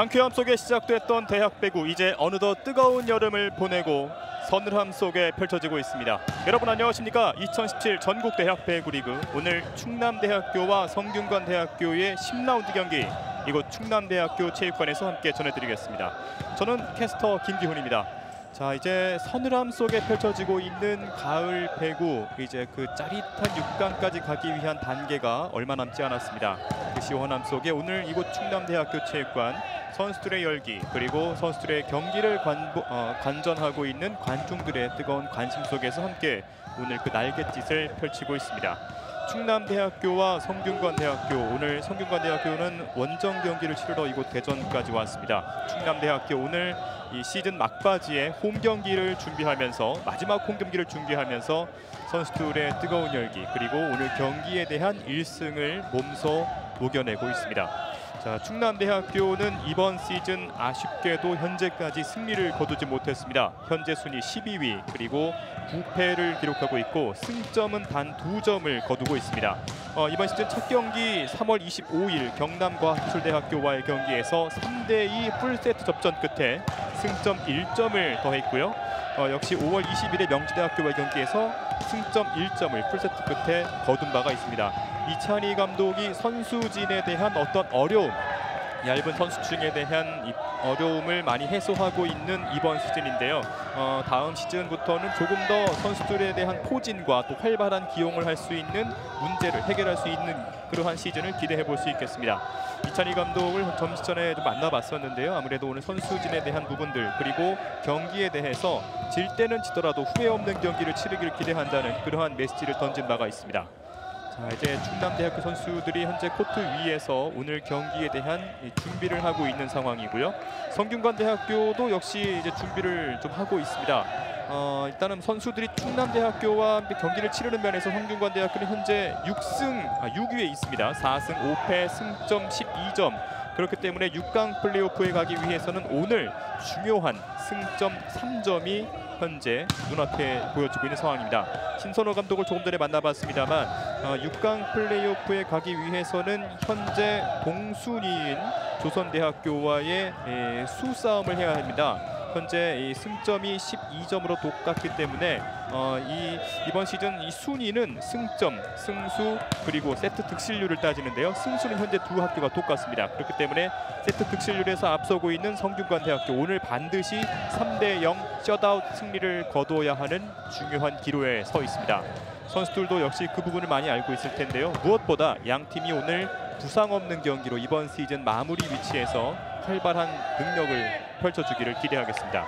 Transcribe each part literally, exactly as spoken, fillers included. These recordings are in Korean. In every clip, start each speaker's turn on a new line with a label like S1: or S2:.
S1: 상쾌함 속에 시작됐던 대학 배구, 이제 어느덧 뜨거운 여름을 보내고 서늘함 속에 펼쳐지고 있습니다. 여러분 안녕하십니까? 이천십칠 전국 대학 배구 리그, 오늘 충남대학교와 성균관대학교의 십 라운드 경기, 이곳 충남대학교 체육관에서 함께 전해드리겠습니다. 저는 캐스터 김기훈입니다. 자, 이제 서늘함 속에 펼쳐지고 있는 가을 배구, 이제 그 짜릿한 육 강까지 가기 위한 단계가 얼마 남지 않았습니다. 그 시원함 속에 오늘 이곳 충남대학교 체육관, 선수들의 열기, 그리고 선수들의 경기를 관, 어, 관전하고 있는 관중들의 뜨거운 관심 속에서 함께 오늘 그 날갯짓을 펼치고 있습니다. 충남대학교와 성균관대학교, 오늘 성균관대학교는 원정 경기를 치르러 이곳 대전까지 왔습니다. 충남대학교 오늘 이 시즌 막바지에 홈 경기를 준비하면서, 마지막 홈 경기를 준비하면서 선수들의 뜨거운 열기, 그리고 오늘 경기에 대한 일 승을 몸소 녹여내고 있습니다. 자, 충남대학교는 이번 시즌 아쉽게도 현재까지 승리를 거두지 못했습니다. 현재 순위 십이 위, 그리고 구 패를 기록하고 있고 승점은 단 두 점을 거두고 있습니다. 어, 이번 시즌 첫 경기 삼월 이십오일 경남과학기술대학교와의 경기에서 삼 대 이 풀세트 접전 끝에 승점 일 점을 더했고요. 어, 역시 오월 이십일일 명지대학교와의 경기에서 승점 일 점을 풀세트 끝에 거둔 바가 있습니다. 이찬희 감독이 선수진에 대한 어떤 어려움, 얇은 선수층에 대한 이 어려움을 많이 해소하고 있는 이번 시즌인데요. 어, 다음 시즌부터는 조금 더 선수들에 대한 포진과 또 활발한 기용을 할 수 있는 문제를 해결할 수 있는 그러한 시즌을 기대해 볼 수 있겠습니다. 이찬희 감독을 점심 전에 좀 만나봤었는데요. 아무래도 오늘 선수진에 대한 부분들, 그리고 경기에 대해서 질 때는 지더라도 후회 없는 경기를 치르기를 기대한다는 그러한 메시지를 던진 바가 있습니다. 자, 이제 충남대학교 선수들이 현재 코트 위에서 오늘 경기에 대한 준비를 하고 있는 상황이고요. 성균관대학교도 역시 이제 준비를 좀 하고 있습니다. 어, 일단은 선수들이 충남대학교와 경기를 치르는 면에서 성균관대학교는 현재 육 승, 아, 육 위에 있습니다. 사 승 오 패, 승점 십이 점. 그렇기 때문에 육 강 플레이오프에 가기 위해서는 오늘 중요한 승점 삼 점이 현재 눈앞에 보여지고 있는 상황입니다. 신선호 감독을 조금 전에 만나봤습니다만 어, 육 강 플레이오프에 가기 위해서는 현재 동순위인 조선대학교와의 에, 수싸움을 해야 합니다. 현재 이 승점이 십이 점으로 똑같기 때문에 어, 이, 이번 시즌 이 순위는 승점, 승수, 그리고 세트 득실률을 따지는데요. 승수는 현재 두 학교가 똑같습니다. 그렇기 때문에 세트 득실률에서 앞서고 있는 성균관대학교, 오늘 반드시 삼 대 영 셧아웃 승리를 거둬야 하는 중요한 기로에 서 있습니다. 선수들도 역시 그 부분을 많이 알고 있을 텐데요. 무엇보다 양 팀이 오늘 부상 없는 경기로 이번 시즌 마무리 위치에서 활발한 능력을 펼쳐주기를 기대하겠습니다.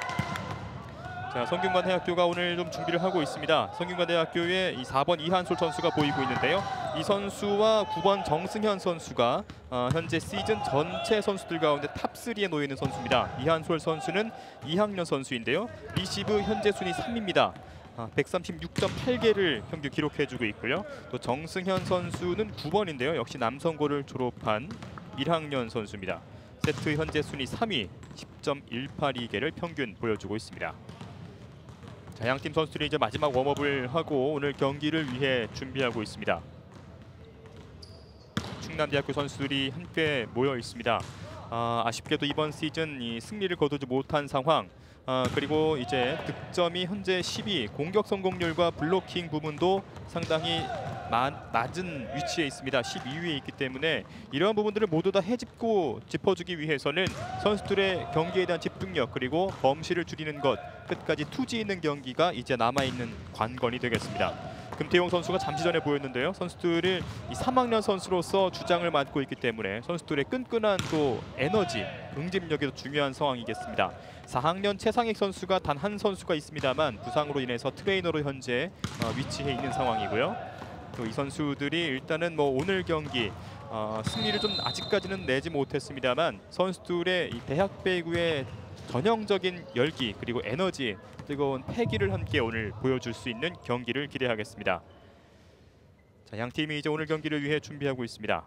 S1: 자, 성균관대학교가 오늘 좀 준비를 하고 있습니다. 성균관대학교의 이 사 번 이한솔 선수가 보이고 있는데요. 이 선수와 구 번 정승현 선수가 어, 현재 시즌 전체 선수들 가운데 탑 쓰리에 놓여 있는 선수입니다. 이한솔 선수는 이 학년 선수인데요. 리시브 현재 순위 삼 위입니다. 아, 백삼십육 점 팔 개를 평균 기록해주고 있고요. 또 정승현 선수는 구 번인데요. 역시 남성고를 졸업한 일 학년 선수입니다. 세트 현재 순위 삼 위, 십 점 일팔이 개를 평균 보여주고 있습니다. 자, 양팀 선수들이 이제 마지막 웜업을 하고 오늘 경기를 위해 준비하고 있습니다. 충남대학교 선수들이 함께 모여 있습니다. 아, 아쉽게도 이번 시즌 이 승리를 거두지 못한 상황. 아, 그리고 이제 득점이 현재 십 위, 공격 성공률과 블로킹 부분도 상당히 마, 낮은 위치에 있습니다. 십이 위에 있기 때문에 이러한 부분들을 모두 다 헤집고 짚어주기 위해서는 선수들의 경기에 대한 집중력, 그리고 범실을 줄이는 것, 끝까지 투지 있는 경기가 이제 남아있는 관건이 되겠습니다. 금태용 선수가 잠시 전에 보였는데요. 선수들을 이 삼 학년 선수로서 주장을 맡고 있기 때문에 선수들의 끈끈한 또 에너지, 응집력이 더 중요한 상황이겠습니다. 사 학년 최상익 선수가 단 한 선수가 있습니다만 부상으로 인해서 트레이너로 현재 어, 위치해 있는 상황이고요. 또 이 선수들이 일단은 뭐 오늘 경기 어, 승리를 좀 아직까지는 내지 못했습니다만 선수들의 이 대학 배구의 전형적인 열기, 그리고 에너지, 뜨거운 패기를 함께 오늘 보여줄 수 있는 경기를 기대하겠습니다. 자, 양 팀이 이제 오늘 경기를 위해 준비하고 있습니다.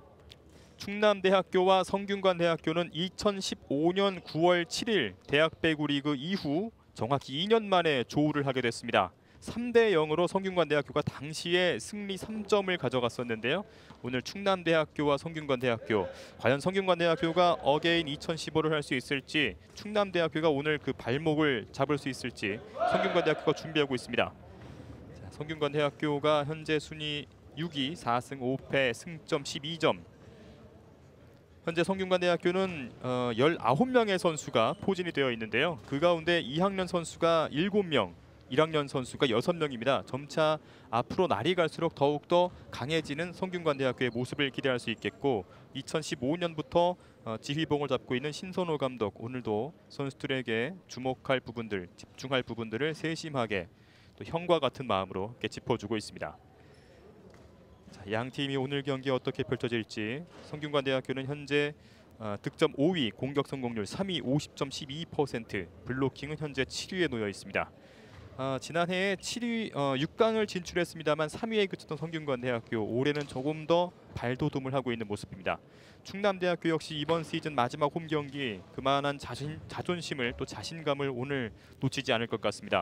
S1: 충남대학교와 성균관대학교는 이천십오 년 구월 칠일 대학 배구 리그 이후 정확히 이 년 만에 조우를 하게 됐습니다. 삼 대 영으로 성균관대학교가 당시에 승리 삼 점을 가져갔었는데요. 오늘 충남대학교와 성균관대학교, 과연 성균관대학교가 어게인 이천십오를 할 수 있을지, 충남대학교가 오늘 그 발목을 잡을 수 있을지 성균관대학교가 준비하고 있습니다. 자, 성균관대학교가 현재 순위 육 위, 사 승 오 패, 승점 십이 점. 현재 성균관대학교는 어, 열아홉 명의 선수가 포진이 되어 있는데요. 그 가운데 이 학년 선수가 일곱 명, 일 학년 선수가 여섯 명입니다. 점차 앞으로 날이 갈수록 더욱더 강해지는 성균관대학교의 모습을 기대할 수 있겠고, 이천십오 년부터 어, 지휘봉을 잡고 있는 신선호 감독, 오늘도 선수들에게 주목할 부분들, 집중할 부분들을 세심하게 또 형과 같은 마음으로 이렇게 짚어주고 있습니다. 자, 양 팀이 오늘 경기 어떻게 펼쳐질지. 성균관대학교는 현재 어, 득점 오 위, 공격 성공률 삼 위, 오십 점 십이 퍼센트, 블로킹은 현재 칠 위에 놓여 있습니다. 어, 지난해에 칠 위, 어, 육 강을 진출했습니다만 삼 위에 그쳤던 성균관대학교, 올해는 조금 더 발돋움을 하고 있는 모습입니다. 충남대학교 역시 이번 시즌 마지막 홈 경기 그만한 자신, 자존심을 또 자신감을 오늘 놓치지 않을 것 같습니다.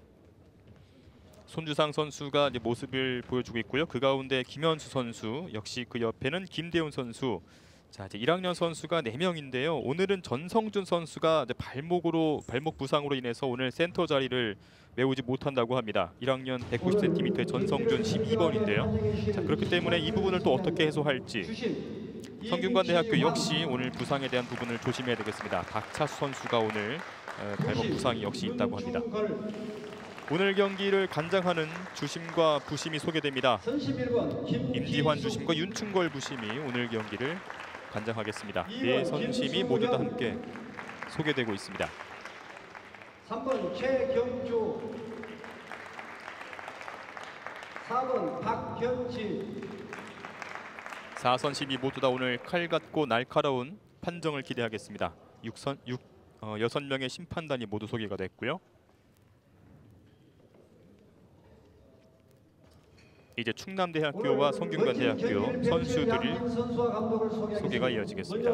S1: 손주상 선수가 이제 모습을 보여주고 있고요. 그 가운데 김현수 선수, 역시 그 옆에는 김대훈 선수. 자, 이제 일 학년 선수가 네 명인데요. 오늘은 전성준 선수가 이제 발목으로 발목 부상으로 인해서 오늘 센터 자리를 메우지 못한다고 합니다. 일 학년 백구십 센티미터의 전성준 십이 번인데요. 자, 그렇기 때문에 이 부분을 또 어떻게 해소할지 성균관대학교 역시 오늘 부상에 대한 부분을 조심해야 되겠습니다. 박차수 선수가 오늘 어, 발목 부상이 역시 있다고 합니다. 오늘 경기를 관장하는 주심과 부심이 소개됩니다. 임지환 주심과 윤충걸 부심이 오늘 경기를 관장하겠습니다. 네 선심이 모두 다 함께 소개되고 있습니다.
S2: 삼 번 최경주, 사 번 박현지.
S1: 사 선심이 모두 다 오늘 칼 같고 날카로운 판정을 기대하겠습니다. 육 선, 육, 어, 여섯 명의 심판단이 모두 소개가 됐고요. 이제 충남대학교와 성균관대학교 선수들이 소개가 이어지겠습니다.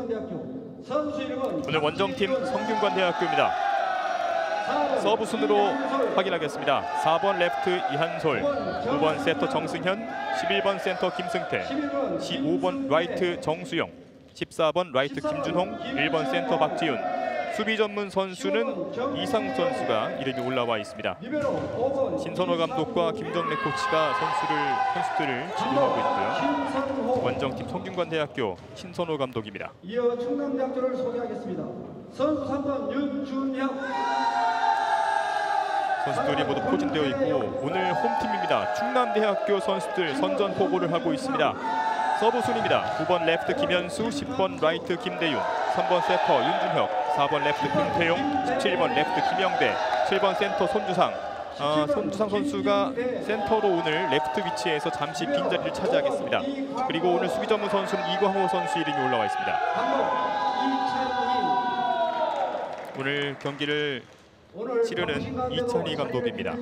S1: 오늘 원정팀 성균관대학교입니다. 서브 순으로 확인하겠습니다. 사 번 레프트 이한솔, 구 번 세터 정승현, 십일 번 센터 김승태, 십오 번 라이트 정수영, 십사 번 라이트 김준홍, 일 번 센터 박지훈. 수비 전문 선수는 이상욱 선수가 이름이 올라와 있습니다. 신선호 감독과 김정래 코치가 선수를 선수들을 지도하고 있고요. 원정팀 성균관대학교 신선호 감독입니다.
S2: 이어 충남대학교를 소개하겠습니다. 선수 삼 번 윤준혁.
S1: 선수들이 모두 포진되어 있고 오늘 홈팀입니다. 충남대학교 선수들 선전 포고를 하고 있습니다. 서브 순입니다. 구 번 레프트 김현수, 십 번 라이트 김대윤, 삼 번 세터 윤준혁, 사 번 레프트 김태용, 십칠 번 레프트 김영대, 칠 번 센터 손주상. 어, 손주상 선수가 센터로 오늘 레프트 위치에서 잠시 빈자리를 차지하겠습니다. 그리고 오늘 수비 전문 선수는 이광호 선수 이름이 올라와 있습니다. 오늘 경기를 치르는 이찬희 감독입니다.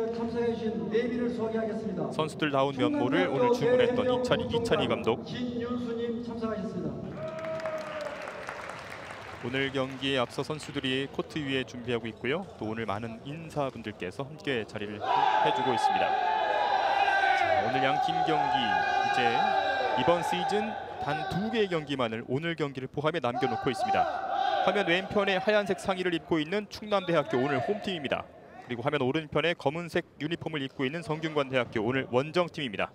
S1: 선수들다운 면모를 오늘 주문했던 이찬희, 이찬희 감독. 오늘 경기에 앞서 선수들이 코트 위에 준비하고 있고요. 또 오늘 많은 인사분들께서 함께 자리를 해주고 있습니다. 자, 오늘 양팀 경기 이제 이번 시즌 단 두 개의 경기만을 오늘 경기를 포함해 남겨놓고 있습니다. 화면 왼편에 하얀색 상의를 입고 있는 충남대학교 오늘 홈팀입니다. 그리고 화면 오른편에 검은색 유니폼을 입고 있는 성균관대학교 오늘 원정팀입니다.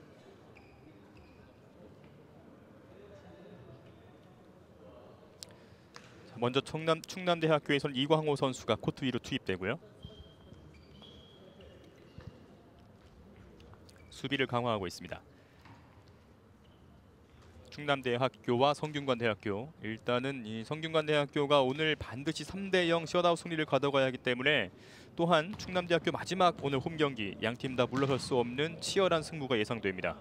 S1: 자, 먼저 충남, 충남대학교에서는 이광호 선수가 코트 위로 투입되고요. 수비를 강화하고 있습니다. 충남대학교와 성균관대학교, 일단은 이 성균관대학교가 오늘 반드시 삼 대 영 셧아웃 승리를 가져가야 하기 때문에 또한 충남대학교 마지막 오늘 홈 경기 양팀 다 물러설 수 없는 치열한 승부가 예상됩니다.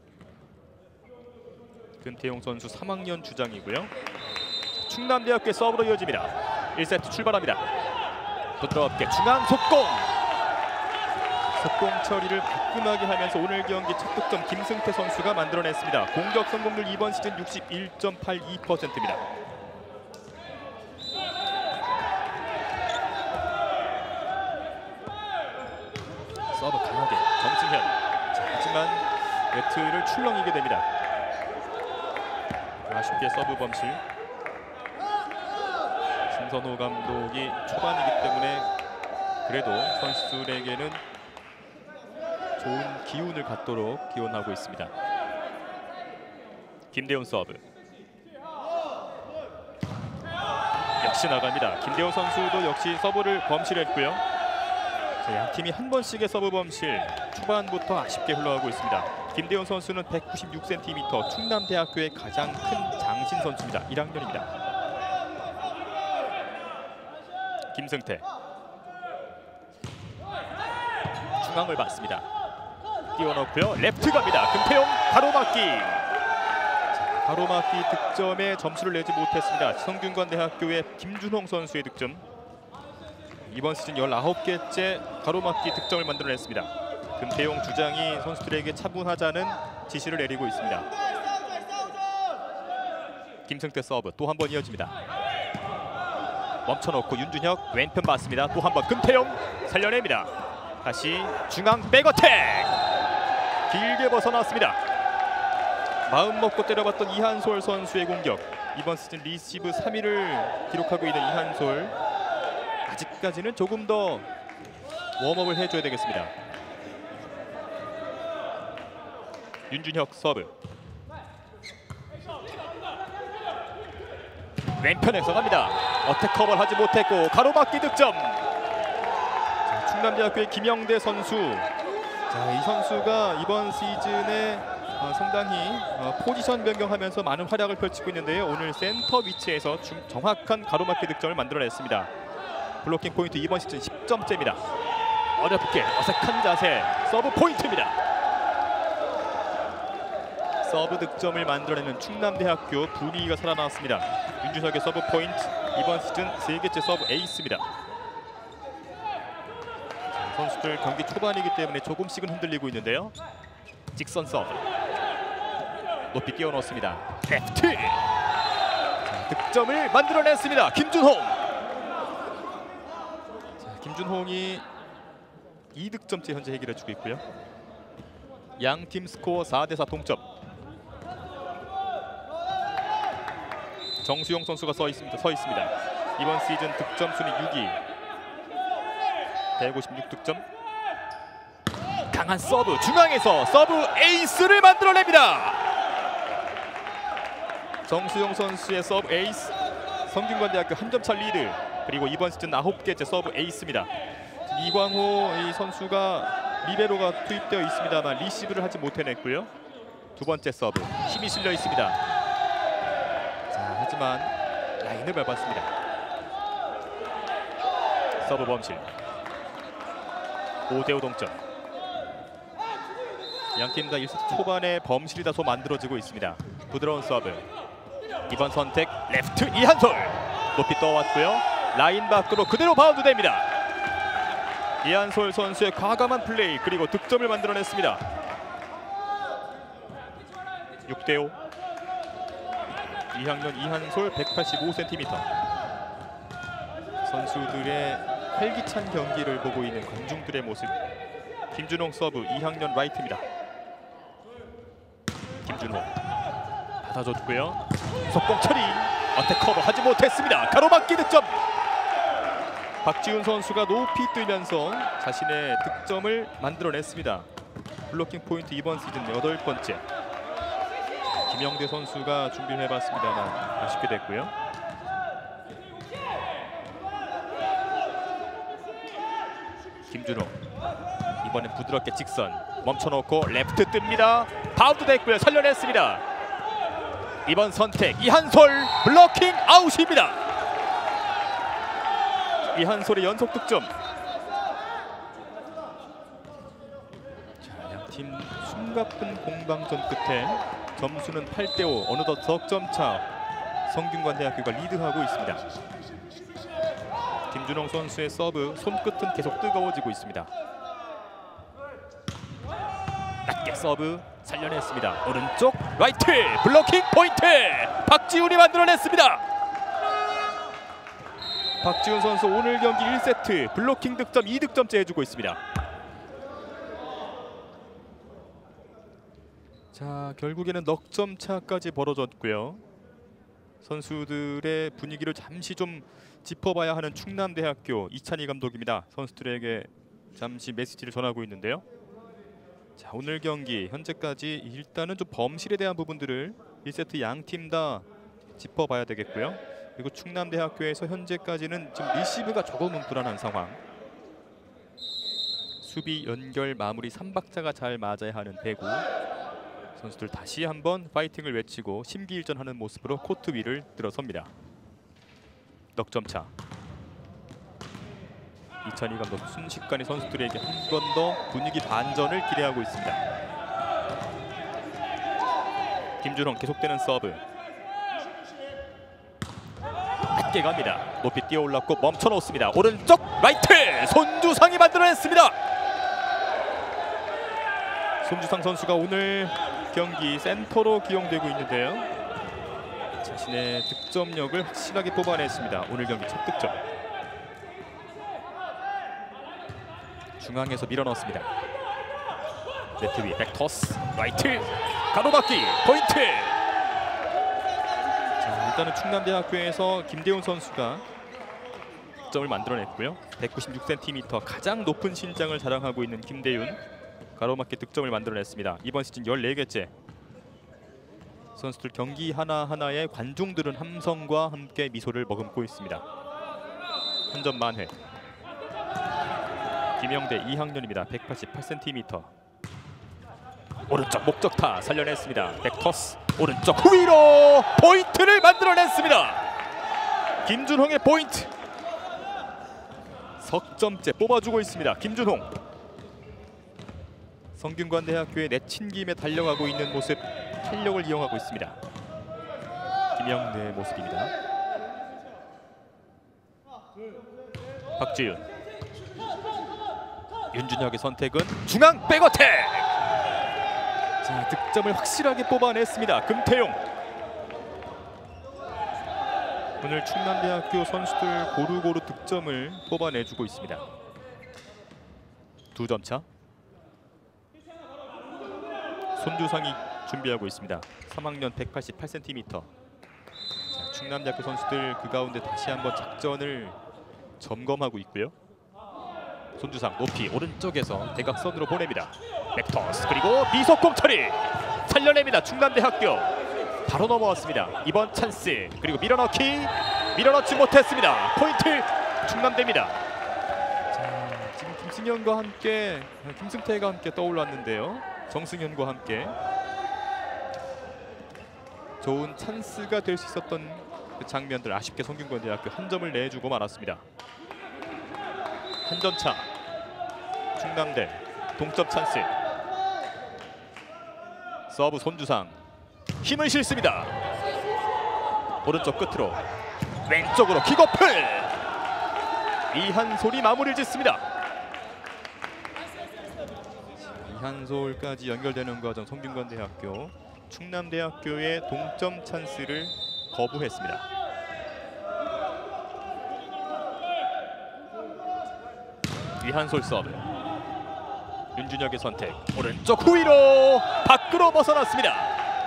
S1: 금태용 선수 삼 학년 주장이고요. 충남대학교의 서브로 이어집니다. 일 세트 출발합니다. 부드럽게 중앙 속공! 속공 처리를 깔끔하게 하면서 오늘 경기 첫 득점 김승태 선수가 만들어냈습니다. 공격 성공률 이번 시즌 육십일 점 팔이 퍼센트입니다. 서브 강하게 정승현. 자, 하지만 네트를 출렁이게 됩니다. 아쉽게 서브 범실. 신선호 감독이 초반이기 때문에 그래도 선수들에게는 좋은 기운을 갖도록 기원하고 있습니다. 김대훈 서브. 역시 나갑니다. 김대훈 선수도 역시 서브를 범실했고요. 자, 양 팀이 한 번씩의 서브 범실. 초반부터 아쉽게 흘러가고 있습니다. 김대훈 선수는 백구십육 센티미터, 충남대학교의 가장 큰 장신 선수입니다. 일 학년입니다. 김승태. 중앙을 받습니다. 띄워넣고요. 레프트 갑니다. 금태용 가로막기. 자, 가로막기 득점에 점수를 내지 못했습니다. 성균관대학교의 김준홍 선수의 득점. 이번 시즌 열아홉 개째 가로막기 득점을 만들어냈습니다. 금태용 주장이 선수들에게 차분하자는 지시를 내리고 있습니다. 김승태 서브 또 한 번 이어집니다. 멈춰놓고 윤준혁 왼편 맞습니다. 또 한 번 금태용 살려냅니다. 다시 중앙 백어택 길게 벗어났습니다. 마음 먹고 때려봤던 이한솔 선수의 공격. 이번 시즌 리시브 삼 위를 기록하고 있는 이한솔. 아직까지는 조금 더 웜업을 해줘야 되겠습니다. 윤준혁 서브. 왼편에서 갑니다. 어택 커버를 하지 못했고 가로막기 득점. 자, 충남대학교의 김영대 선수. 자, 이 선수가 이번 시즌에 어, 상당히 어, 포지션 변경하면서 많은 활약을 펼치고 있는데요. 오늘 센터 위치에서 중, 정확한 가로막기 득점을 만들어냈습니다. 블로킹 포인트 이번 시즌 십 점째입니다. 어렵게 어색한 자세. 서브 포인트입니다. 서브 득점을 만들어내는 충남대학교 분위기가 살아나왔습니다. 윤준혁의 서브 포인트. 이번 시즌 세 개째 서브 에이스입니다. 자, 선수들 경기 초반이기 때문에 조금씩은 흔들리고 있는데요. 직선 서브. 높이 띄워놓습니다. 레프트. 자, 득점을 만들어냈습니다. 김준홍. 자, 김준홍이 이 득점째 현재 해결해주고 있고요. 양 팀 스코어 사 대 사 동점. 정수용 선수가 서 있습니다. 서 있습니다. 이번 시즌 득점 순위 육 위. 백오십육 득점. 강한 서브. 중앙에서 서브 에이스를 만들어냅니다. 정수용 선수의 서브 에이스. 성균관대학교 한 점 차 리드. 그리고 이번 시즌 아홉 개째 서브 에이스입니다. 이광호 이 선수가 리베로가 투입되어 있습니다만 리시브를 하지 못해냈고요. 두 번째 서브. 힘이 실려 있습니다. 자, 하지만 라인을 밟았습니다. 서브 범실. 오 대 오 동점. 양팀 다 일 세트 초반에 범실이 다소 만들어지고 있습니다. 부드러운 서브. 이번 선택 레프트 이한솔. 높이 떠왔고요. 라인 밖으로 그대로 바운드됩니다. 이한솔 선수의 과감한 플레이 그리고 득점을 만들어냈습니다. 육 대 오. 이 학년 이한솔 백팔십오 센티미터. 선수들의 활기찬 경기를 보고 있는 관중들의 모습. 김준홍 서브 이 학년 라이트입니다. 김준홍 받아줬고요. 속공 처리. 어택 커버 하지 못했습니다. 가로막기 득점. 박지훈 선수가 높이 뛰면서 자신의 득점을 만들어냈습니다. 블로킹 포인트 이번 시즌 여덟 번째. 김영대 선수가 준비를 해봤습니다만 아쉽게 됐고요. 김준호 이번엔 부드럽게 직선 멈춰놓고 레프트 뜹니다. 바운드 됐고요. 살려냈습니다. 이번 선택 이한솔 블로킹 아웃입니다. 이한솔의 연속 득점. 자, 양팀 숨가쁜 공방전 끝에 점수는 팔 대 오. 어느덧 넉점차 성균관대학교가 리드하고 있습니다. 김준홍 선수의 서브 손끝은 계속 뜨거워지고 있습니다. 낮게 서브 살려냈습니다. 오른쪽 라이트 블로킹 포인트. 박지훈이 만들어냈습니다. 박지훈 선수 오늘 경기 일 세트 블로킹 득점 이 득점째 해주고 있습니다. 자, 결국에는 넉 점 차까지 벌어졌고요. 선수들의 분위기를 잠시 좀 짚어봐야 하는 충남대학교 이찬희 감독입니다. 선수들에게 잠시 메시지를 전하고 있는데요. 자, 오늘 경기 현재까지 일단은 좀 범실에 대한 부분들을 일 세트 양 팀 다 짚어봐야 되겠고요. 그리고 충남대학교에서 현재까지는 지금 리시브가 조금은 불안한 상황. 수비 연결 마무리 삼 박자가 잘 맞아야 하는 배구. 선수들 다시 한번 파이팅을 외치고 심기일전하는 모습으로 코트 위를 들어섭니다. 넉 점 차. 이찬희 감독 순식간에 선수들에게 한 번 더 분위기 반전을 기대하고 있습니다. 김준홍 계속되는 서브. 낮게 갑니다. 높이 뛰어올랐고 멈춰놓습니다. 오른쪽 라이트 손주상이 만들어냈습니다. 손주상 선수가 오늘 경기 센터로 기용되고 있는데요. 자신의 득점력을 확실하게 뽑아냈습니다. 오늘 경기 첫 득점. 중앙에서 밀어넣습니다. 네트 위 백토스 라이트 가로막기 포인트. 자, 일단은 충남대학교에서 김대훈 선수가 득점을 만들어냈고요. 백구십육 센티미터 가장 높은 신장을 자랑하고 있는 김대훈 가로막기 득점을 만들어냈습니다. 이번 시즌 열네 개째. 선수들 경기 하나하나에 관중들은 함성과 함께 미소를 머금고 있습니다. 한 점 만회. 김영대 이 학년입니다. 백팔십팔 센티미터. 오른쪽 목적타 살려냈습니다. 백토스 오른쪽 후위로 포인트를 만들어냈습니다. 김준홍의 포인트. 석점째 뽑아주고 있습니다. 김준홍. 성균관대학교의 내친김에 달려가고 있는 모습, 탄력을 이용하고 있습니다. 김영대의 모습입니다. 박지윤. 윤준혁의 선택은 중앙 백어택. 자, 득점을 확실하게 뽑아냈습니다. 금태용. 오늘 충남대학교 선수들 고루고루 득점을 뽑아내주고 있습니다. 두 점 차. 손주상이 준비하고 있습니다. 삼 학년 백팔십팔 센티미터. 자, 충남대학교 선수들 그 가운데 다시 한번 작전을 점검하고 있고요. 손주상 높이 오른쪽에서 대각선으로 보냅니다. 백토스 그리고 미석공 처리 살려냅니다. 충남대학교 바로 넘어왔습니다. 이번 찬스 그리고 밀어넣기 밀어넣지 못했습니다. 포인트 충남대입니다. 자, 지금 김승현과 함께 김승태가 함께 떠올랐는데요. 정승현과 함께 좋은 찬스가 될 수 있었던 그 장면들 아쉽게 성균관대학교 한 점을 내주고 말았습니다. 한 점 차. 충남대 동점 찬스. 서브 손주상 힘을 실습니다. 오른쪽 끝으로 왼쪽으로 킥오프. 이한솔이 마무리를 짓습니다. 이한솔까지 연결되는 과정 성균관대학교 충남대학교의 동점 찬스를 거부했습니다. 이한솔 서브. 윤준혁의 선택. 오른쪽 후위로 밖으로 벗어났습니다.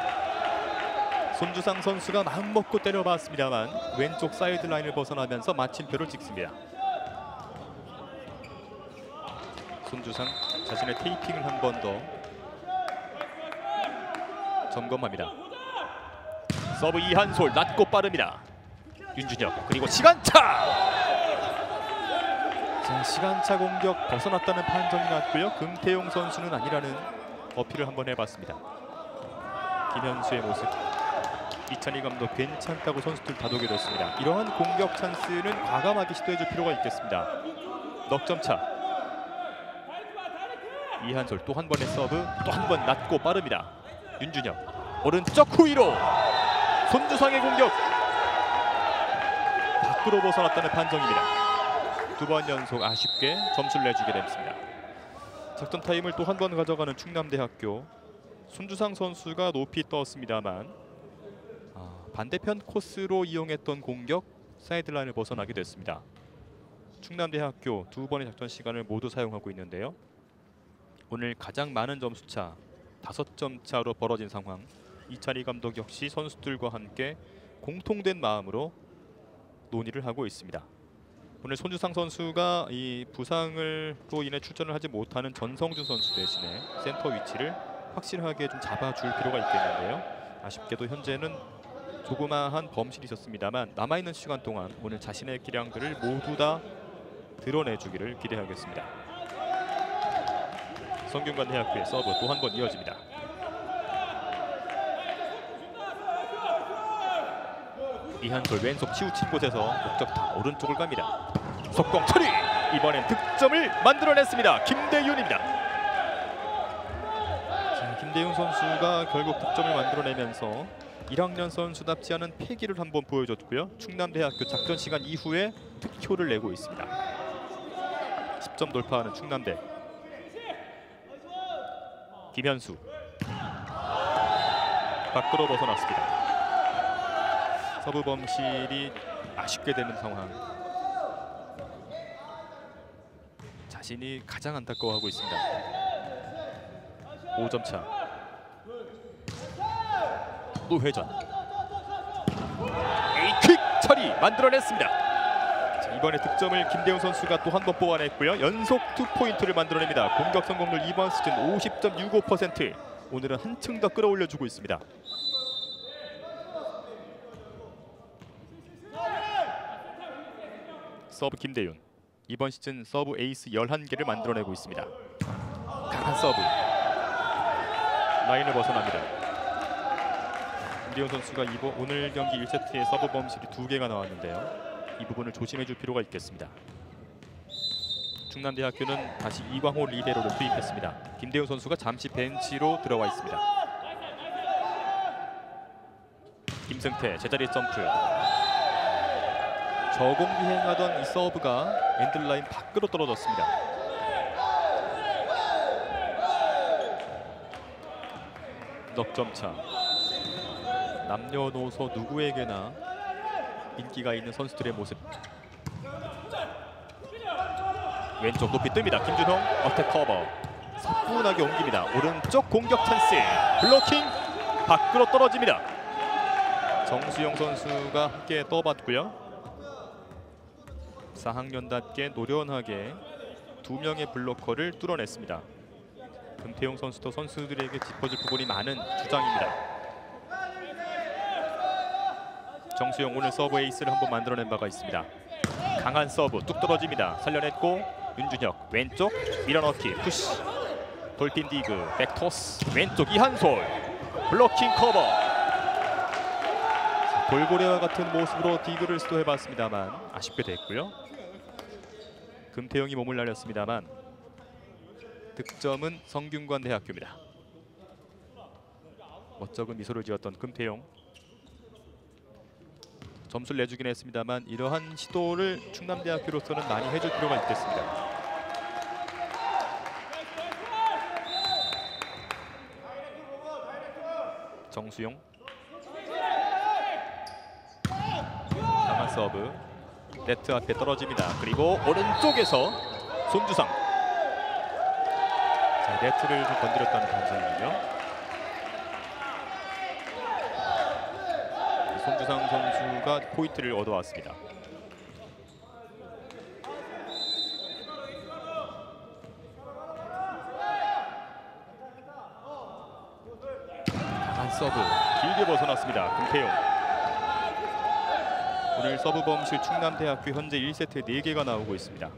S1: 손주상 선수가 마음먹고 때려봤습니다만 왼쪽 사이드라인을 벗어나면서 마침표를 찍습니다. 손주상 자신의 테이핑을 한 번 더 점검합니다. 서브 이한솔 낮고 빠릅니다. 윤준혁 그리고 시간차. 자, 시간차 공격 벗어났다는 판정이 났고요. 금태용 선수는 아니라는 어필을 한번 해봤습니다. 김현수의 모습. 이찬희 감독 괜찮다고 선수들 다독여줬습니다. 이러한 공격 찬스는 과감하게 시도해줄 필요가 있겠습니다. 넉 점 차. 이한솔 또 한 번의 서브 또 한 번 낮고 빠릅니다. 윤준혁 오른쪽 후위로 손주상의 공격 밖으로 벗어났다는 판정입니다. 두 번 연속 아쉽게 점수를 내주게 됐습니다. 작전 타임을 또 한 번 가져가는 충남대학교. 손주상 선수가 높이 떴습니다만 아, 반대편 코스로 이용했던 공격 사이드라인을 벗어나게 됐습니다. 충남대학교 두 번의 작전 시간을 모두 사용하고 있는데요. 오늘 가장 많은 점수차 다섯 점 차로 벌어진 상황. 이찬희 감독 역시 선수들과 함께 공통된 마음으로 논의를 하고 있습니다. 오늘 손주상 선수가 이 부상을로 인해 출전을 하지 못하는 전성준 선수 대신에 센터 위치를 확실하게 좀 잡아줄 필요가 있겠는데요. 아쉽게도 현재는 조그마한 범실이 있었습니다만 남아있는 시간 동안 오늘 자신의 기량들을 모두 다 드러내주기를 기대하겠습니다. 성균관대학교의 서브 또 한 번 이어집니다. 이한솔 왼손 치우친 곳에서 목적타 오른쪽을 갑니다. 속공 처리! 이번엔 득점을 만들어냈습니다. 김대윤입니다. 자, 김대윤 선수가 결국 득점을 만들어내면서 일 학년 선수답지 않은 패기를 한번 보여줬고요. 충남대학교 작전 시간 이후에 득표를 내고 있습니다. 십 점 돌파하는 충남대. 김현수 밖으로 벗어났습니다. 서브 범실이 아쉽게 되는 상황. 자신이 가장 안타까워하고 있습니다. 오 점 차. 또 회전. 에이킥 처리 만들어냈습니다. 자, 이번에 득점을 김대웅 선수가 또 한 번 뽑아냈고요. 연속 투 포인트를 만들어냅니다. 공격 성공률 이번 시즌 오십 점 육오 퍼센트. 오늘은 한층 더 끌어올려주고 있습니다. 서브 김대윤. 이번 시즌 서브 에이스 열한 개를 만들어내고 있습니다. 강한 서브. 라인을 벗어납니다. 김대윤 선수가 이번 오늘 경기 일 세트에 서브 범실이 두 개가 나왔는데요. 이 부분을 조심해줄 필요가 있겠습니다. 충남대학교는 다시 이광호 리베로를 투입했습니다. 김대윤 선수가 잠시 벤치로 들어와 있습니다. 김승태 제자리 점프. 저공 유행하던 이 서브가 엔드라인 밖으로 떨어졌습니다. 넉 점 차. 남녀노소 누구에게나 인기가 있는 선수들의 모습. 왼쪽 높이 뜹니다. 김준홍 어택 커버. 사뿐하게 옮깁니다. 오른쪽 공격 찬스. 블로킹 밖으로 떨어집니다. 정수영 선수가 함께 떠봤고요. 사 학년답게 노련하게 두 명의 블로커를 뚫어냈습니다. 금태용 선수도 선수들에게 짚어줄 부분이 많은 주장입니다. 정수영 오늘 서브 에이스를 한번 만들어낸 바가 있습니다. 강한 서브 뚝 떨어집니다. 살려냈고 윤준혁 왼쪽 밀어넣기 푸시. 돌핀 디그 백토스 왼쪽 이한솔 블로킹 커버. 돌고래와 같은 모습으로 디그를 시도해봤습니다만 아쉽게 됐고요. 금태용이 몸을 날렸습니다만 득점은 성균관대학교입니다. 멋쩍은 미소를 지었던 금태용. 점수를 내주긴 했습니다만 이러한 시도를 충남대학교로서는 많이 해줄 필요가 있겠습니다. 정수용 강한 서브. 네트 앞에 떨어집니다. 그리고 오른쪽에서 손주상. 자, 네트를 좀 건드렸다는 감상이군요. 손주상 선수가 포인트를 얻어왔습니다. 강한 서브 길게 벗어났습니다. 금태용. 오늘 서브 범실 충남대학교 현재 일 세트에 네 개가 나오고 있습니다.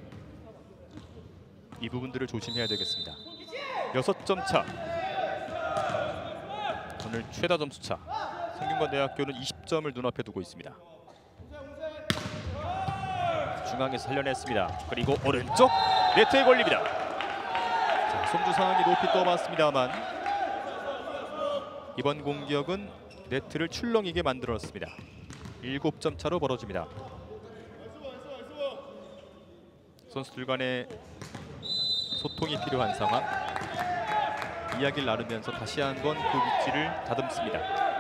S1: 이 부분들을 조심해야 되겠습니다. 여섯 점 차. 오늘 최다 점수 차. 성균관대학교는 이십 점을 눈앞에 두고 있습니다. 중앙에서 살려냈습니다. 그리고 오른쪽 네트에 걸립니다. 자, 손주상이 높이 떠봤습니다만 이번 공격은 네트를 출렁이게 만들었습니다. 일곱 점 차로 벌어집니다. 선수들 간의 소통이 필요한 상황. 이야기를 나누면서 다시 한번 그 위치를 다듬습니다.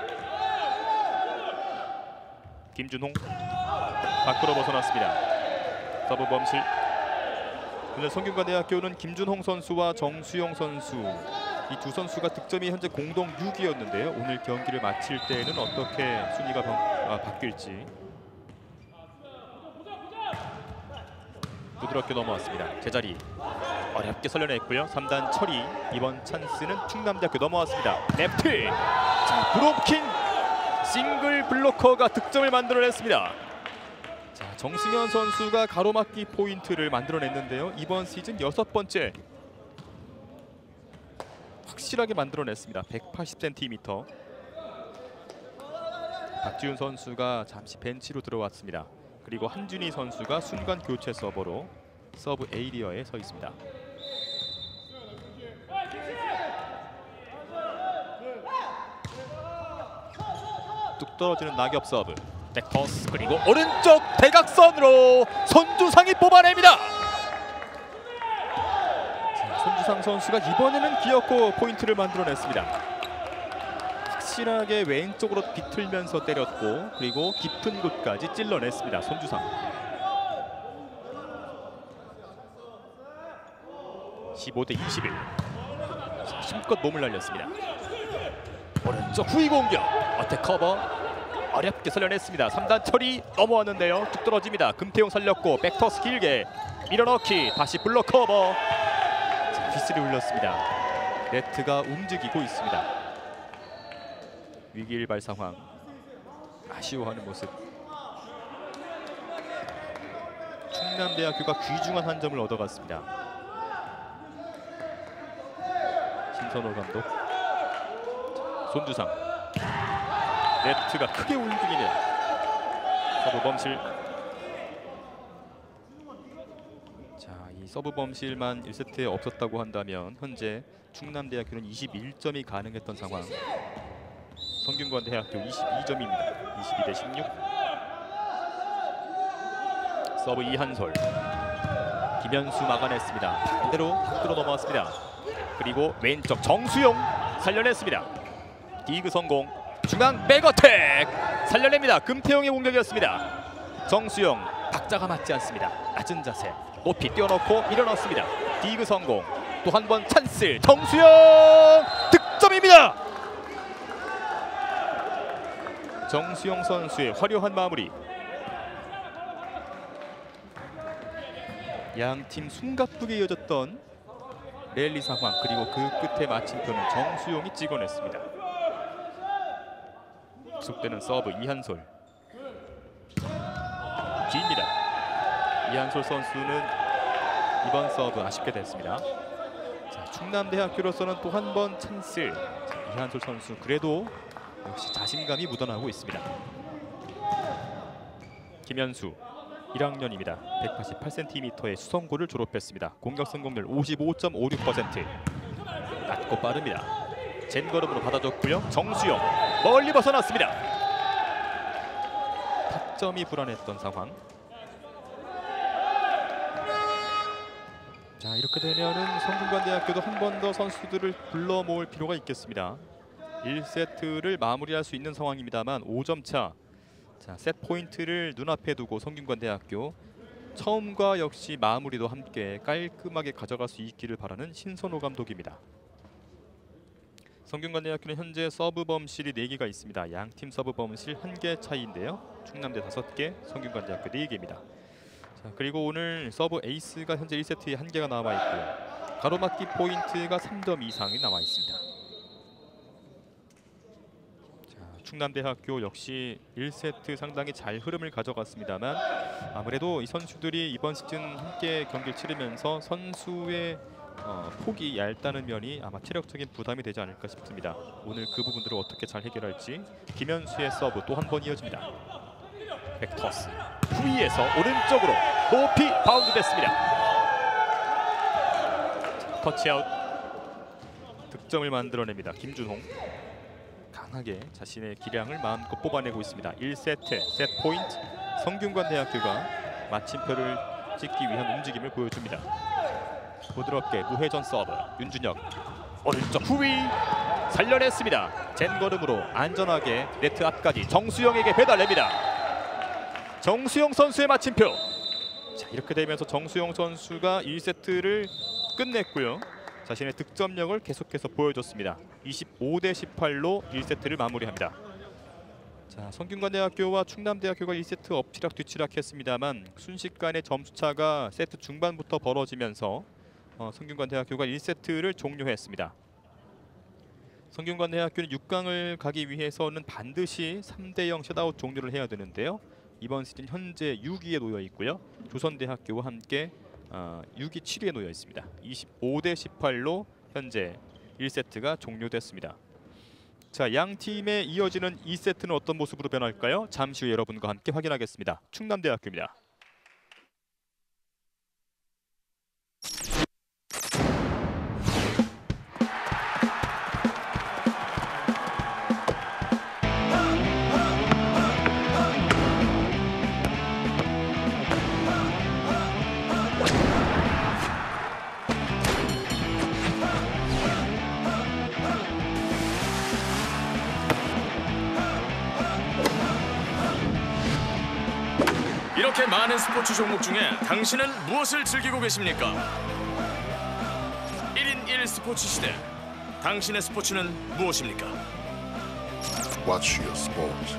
S1: 김준홍 밖으로 벗어났습니다. 서브 범실. 오늘 성균관대학교는 김준홍 선수와 정수영 선수 이 두 선수가 득점이 현재 공동 육 위였는데요. 오늘 경기를 마칠 때에는 어떻게 순위가 변, 아, 바뀔지. 부드럽게 넘어왔습니다. 제자리 어렵게 살려냈고요. 삼 단 처리. 이번 찬스는 충남대학교 넘어왔습니다. 레프트. 자, 브로킹 싱글 블로커가 득점을 만들어냈습니다. 자, 정승현 선수가 가로막기 포인트를 만들어냈는데요. 이번 시즌 여섯 번째. 확실하게 만들어냈습니다. 백팔십 센티미터. 박지훈 선수가 잠시 벤치로 들어왔습니다. 그리고 한준희 선수가 순간 교체 서버로 서브 에이리어에 서 있습니다. 뚝 떨어지는 낙엽 서브. 백토스 그리고 오른쪽 대각선으로 손주상이 뽑아냅니다. 자, 손주상 선수가 이번에는 기어코 포인트를 만들어냈습니다. 확실하게 왼쪽으로 비틀면서 때렸고 그리고 깊은 곳까지 찔러냈습니다. 손주상. 십오 대 이십일. 힘껏 몸을 날렸습니다. 오른쪽 후위 공격. 어택 커버. 어렵게 살려냈습니다. 삼 단 처리 넘어왔는데요. 뚝 떨어집니다. 금태용 살렸고 백터스 길게 밀어넣기. 다시 블록 커버. 자, 휘슬이 울렸습니다. 네트가 움직이고 있습니다. 위기일발 상황. 아쉬워하는 모습. 충남대학교가 귀중한 한 점을 얻어갔습니다. 신선호 감독. 손주상. 네트가 크게 움직이는 서브 범실. 자, 이 서브 범실만 일 세트에 없었다고 한다면 현재 충남대학교는 이십일 점이 가능했던 상황. 성균관대학교 이십이 점입니다. 이십이 대 십육. 서브 이한솔. 김현수 막아냈습니다. 반대로 밖으로 넘어왔습니다. 그리고 왼쪽 정수용 살려냈습니다. 디그 성공. 중앙 백어택 살려냅니다. 금태용의 공격이었습니다. 정수용 박자가 맞지 않습니다. 낮은 자세 높이 뛰어놓고 밀어넣습니다. 디그 성공. 또 한 번 찬스. 정수용 득점입니다. 정수용 선수의 화려한 마무리. 양팀 숨가쁘게 이어졌던 랠리 상황 그리고 그 끝에 마침표는 정수용이 찍어냈습니다. 계속되는 서브 이한솔. 깁니다. 이한솔 선수는 이번 서브 아쉽게 됐습니다. 자, 충남대학교로서는 또 한 번 찬스. 자, 이한솔 선수 그래도 역시 자신감이 묻어나고 있습니다. 김현수 일 학년입니다. 백팔십팔 센티미터의 수성고를 졸업했습니다. 공격 성공률 오십오 점 오육 퍼센트. 낮고 빠릅니다. 젠걸음으로 받아줬고요. 정수영 멀리 벗어났습니다. 타점이 불안했던 상황. 자, 이렇게 되면은 성균관대학교도 한 번 더 선수들을 불러 모을 필요가 있겠습니다. 일 세트를 마무리할 수 있는 상황입니다만 오 점 차. 자, 셋 포인트를 눈앞에 두고 성균관대학교 처음과 역시 마무리도 함께 깔끔하게 가져갈 수 있기를 바라는 신선호 감독입니다. 성균관대학교는 현재 서브 범실이 네 개가 있습니다. 양팀 서브 범실 한 개 차이인데요. 충남대 다섯 개, 성균관대학교 네 개입니다. 자, 그리고 오늘 서브 에이스가 현재 일 세트에 한 개가 남아 있고요. 가로막기 포인트가 삼 점 이상이 남아 있습니다. 충남대학교 역시 일 세트 상당히 잘 흐름을 가져갔습니다만 아무래도 이 선수들이 이번 시즌 함께 경기를 치르면서 선수의 어, 폭이 얇다는 면이 아마 체력적인 부담이 되지 않을까 싶습니다. 오늘 그 부분들을 어떻게 잘 해결할지. 김현수의 서브 또 한 번 이어집니다. 백토스 후위에서 오른쪽으로 높이 바운드 됐습니다. 터치아웃. 득점을 만들어냅니다. 김준홍. 강하게 자신의 기량을 마음껏 뽑아내고 있습니다. 일 세트 셋 포인트. 성균관대학교가 마침표를 찍기 위한 움직임을 보여줍니다. 부드럽게 무회전 서브. 윤준혁 오른쪽 후위 살려냈습니다. 젠걸음으로 안전하게 네트 앞까지 정수영에게 배달냅니다. 정수영 선수의 마침표. 자, 이렇게 되면서 정수영 선수가 일 세트를 끝냈고요. 자신의 득점력을 계속해서 보여줬습니다. 이십오 대 십팔로 일 세트를 마무리합니다. 자, 성균관대학교와 충남대학교가 일 세트 엎치락 뒤치락 했습니다만 순식간에 점수차가 세트 중반부터 벌어지면서 어, 성균관대학교가 일 세트를 종료했습니다. 성균관대학교는 육 강을 가기 위해서는 반드시 삼 대 영 셧아웃 종료를 해야 되는데요. 이번 시즌 현재 육 위에 놓여 있고요. 조선대학교와 함께 어, 육 위 칠 위에 놓여 있습니다. 이십오 대 십팔로 현재 일 세트가 종료됐습니다. 자, 양 팀의 이어지는 이 세트는 어떤 모습으로 변할까요? 잠시 후 여러분과 함께 확인하겠습니다. 충남대학교입니다.
S3: 이렇게 많은 스포츠 종목 중에 당신은 무엇을 즐기고 계십니까? 일 인 일 스포츠 시대. 당신의 스포츠는 무엇입니까?
S4: Watch your sport.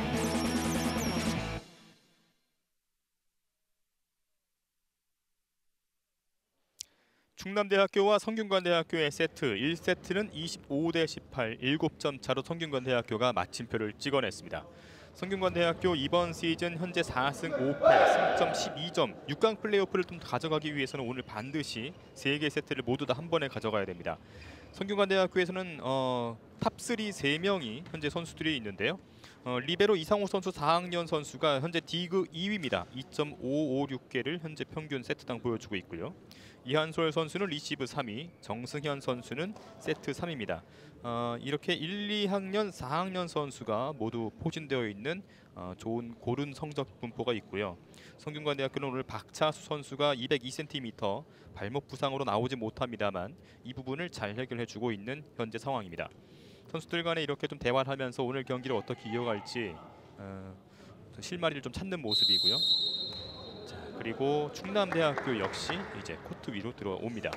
S1: 충남대학교와 성균관대학교의 세트 일 세트는 이십오 대 십팔 일곱 점 차로 성균관대학교가 마침표를 찍어냈습니다. 성균관대학교 이번 시즌 현재 사 승 오 패 승점 십이 점 육 강 플레이오프를 좀 가져가기 위해서는 오늘 반드시 세 개 세트를 모두 다 한 번에 가져가야 됩니다. 성균관대학교에서는 어, 탑삼 세 명이 현재 선수들이 있는데요. 어, 리베로 이상호 선수 사 학년 선수가 현재 디그 이 위입니다. 이 점 오오육 개를 현재 평균 세트당 보여주고 있고요. 이한솔 선수는 리시브 삼 위, 정승현 선수는 세트 삼 위입니다. 어, 이렇게 일, 이 학년, 사 학년 선수가 모두 포진되어 있는 어, 좋은 고른 성적 분포가 있고요. 성균관대학교는 오늘 박차수 선수가 이백이 센티미터 발목 부상으로 나오지 못합니다만 이 부분을 잘 해결해주고 있는 현재 상황입니다. 선수들 간에 이렇게 좀 대화를 하면서 오늘 경기를 어떻게 이어갈지 어, 실마리를 좀 찾는 모습이고요. 자, 그리고 충남대학교 역시 이제 코트 위로 들어옵니다.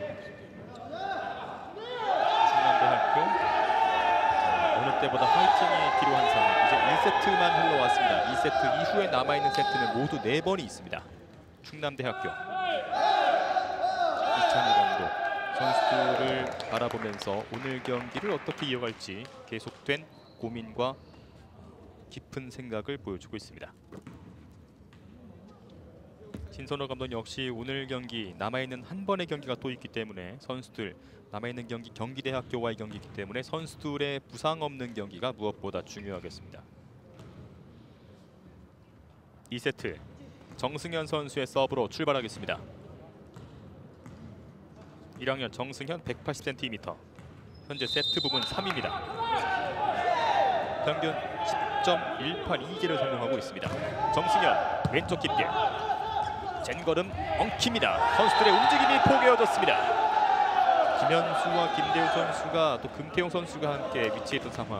S1: 충남대학교 자, 어느 때보다 파이팅이 필요한 상황. 이제 일 세트만 흘러왔습니다. 이 세트 이후에 남아있는 세트는 모두 네 번이 있습니다. 충남대학교 이찬희 감독 선수들을 바라보면서 오늘 경기를 어떻게 이어갈지 계속된 고민과 깊은 생각을 보여주고 있습니다. 신선호 감독 역시 오늘 경기 남아있는 한 번의 경기가 또 있기 때문에 선수들 남아있는 경기 경기대학교와의 경기이기 때문에 선수들의 부상 없는 경기가 무엇보다 중요하겠습니다. 이 세트 정승현 선수의 서브로 출발하겠습니다. 일 학년 정승현 백팔십 센티미터 현재 세트 부분 삼 위입니다. 평균 십 점 일팔이 개를 성공하고 있습니다. 정승현 왼쪽 깊게 젠걸음 엉킵니다. 선수들의 움직임이 포개어졌습니다. 김현수와 김대우 선수가 또 금태용 선수가 함께 위치했던 상황.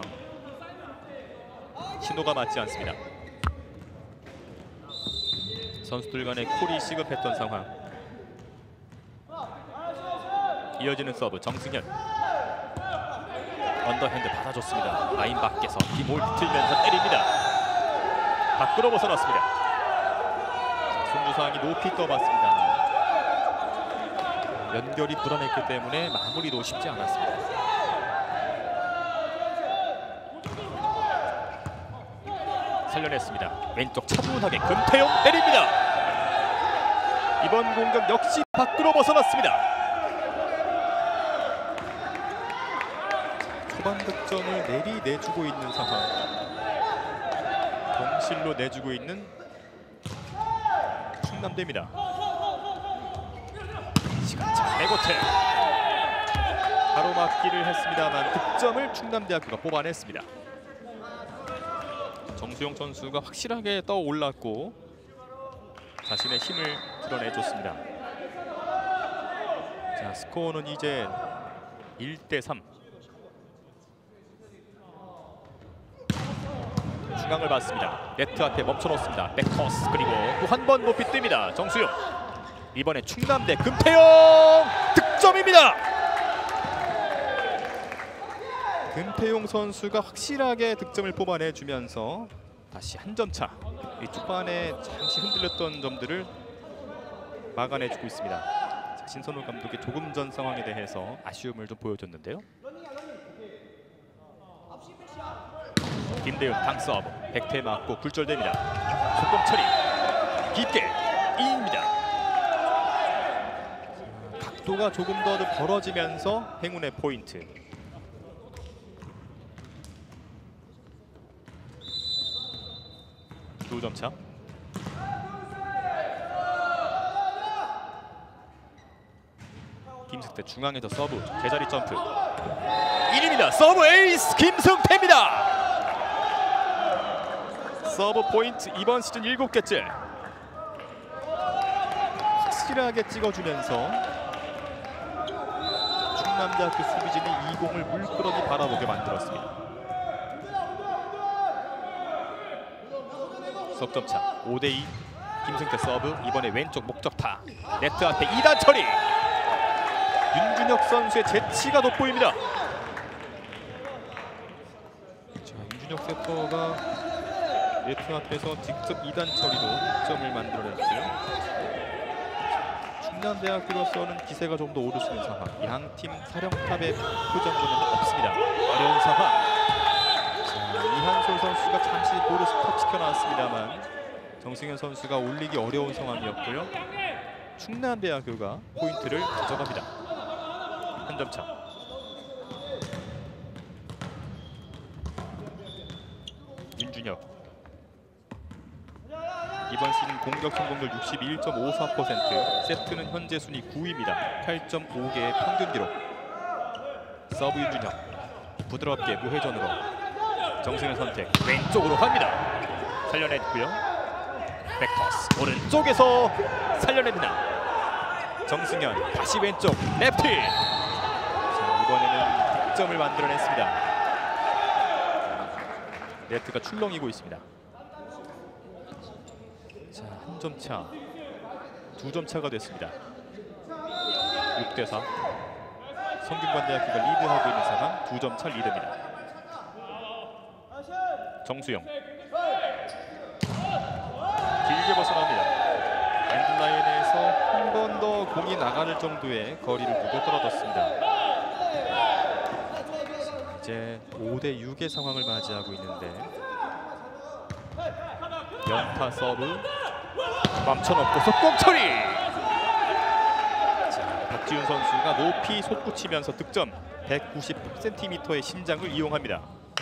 S1: 신호가 맞지 않습니다. 선수들 간의 콜이 시급했던 상황. 이어지는 서브 정승현 언더핸드 받아줬습니다. 라인 밖에서 뒷볼 비틀면서 때립니다. 밖으로 벗어났습니다. 손주상이 높이 떠봤습니다. 연결이 불안했기 때문에 마무리도 쉽지 않았습니다. 살려냈습니다. 왼쪽 차분하게 금태용 때립니다. 이번 공격 역시 밖으로 벗어났습니다. 초반 득점을 내리 내주고 있는 상황. 동실로 내주고 있는 충남대입니다. 시간차 내고태 가로막기를 했습니다만 득점을 충남대학교가 뽑아냈습니다. 정수영 선수가 확실하게 떠올랐고 자신의 힘을 드러내줬습니다. 자, 스코어는 이제 일 대 삼. 중앙을 받습니다. 네트 앞에 멈춰놓습니다. 백토스 그리고 또 한 번 높이 뜹니다. 정수영. 이번에 충남대 금태용 득점입니다. 금태용 선수가 확실하게 득점을 뽑아내주면서 다시 한 점 차. 이 초반에 잠시 흔들렸던 점들을 막아내주고 있습니다. 자, 신선우 감독이 조금 전 상황에 대해서 아쉬움을 좀 보여줬는데요. 김대훈 당 서브 백태 맞고 굴절됩니다. 속공 처리 깊게 이입니다. 각도가 조금 더 벌어지면서 행운의 포인트. 두 점 차. 김승태 중앙에서 서브 제자리 점프 일입니다. 서브 에이스 김승태입니다. 서브 포인트 이번 시즌 일곱 개째. 확실하게 찍어주면서 충남대학교 수비진이 이 공을 물끄러미 바라보게 만들었습니다. 석점차 오 대 이. 김승태 서브 이번에 왼쪽 목적타 네트 앞에 이 단 처리. 윤준혁 선수의 재치가 돋보입니다. 자, 윤준혁 세터가 네트 앞에서 직접 이 단 처리로 득점을 만들어냈고요. 충남대학교로서는 기세가 좀 더 오를 수 있는 상황. 양팀 사령탑의 표정전은 없습니다. 어려운 상황. 자, 이한솔 선수가 잠시 볼을 스톱시켜 놨습니다만 정승현 선수가 올리기 어려운 상황이었고요. 충남대학교가 포인트를 가져갑니다. 한 점 차. 윤준혁. 이번 시즌 공격 성공률 육십일 점 오사 퍼센트. 세트는 현재 순위 구 위입니다. 팔 점 오 개의 평균 기록. 서브 윤준혁. 부드럽게 무회전으로. 정승현 선택. 왼쪽으로 갑니다. 살려냈고요. 백토스. 오른쪽에서 살려냅니다. 정승현. 다시 왼쪽. 레프트. 자, 이번에는 득점을 만들어냈습니다. 네트가 출렁이고 있습니다. 자, 한 점 차, 두 점 차가 됐습니다. 육 대 사. 성균관대학교가 리드하고 있는 상황, 두 점 차 리드입니다. 정수영. 길게 벗어납니다. 엔드라인에서 한 번 더 공이 나가는 정도의 거리를 두고 떨어졌습니다. 이제 오 대 육의 상황을 맞이하고 있는데 연타 서브 멈춰놓고 속공 처리. 자, 박지훈 선수가 높이 솟구치면서 득점. 백구십 센티미터의 신장을 이용합니다.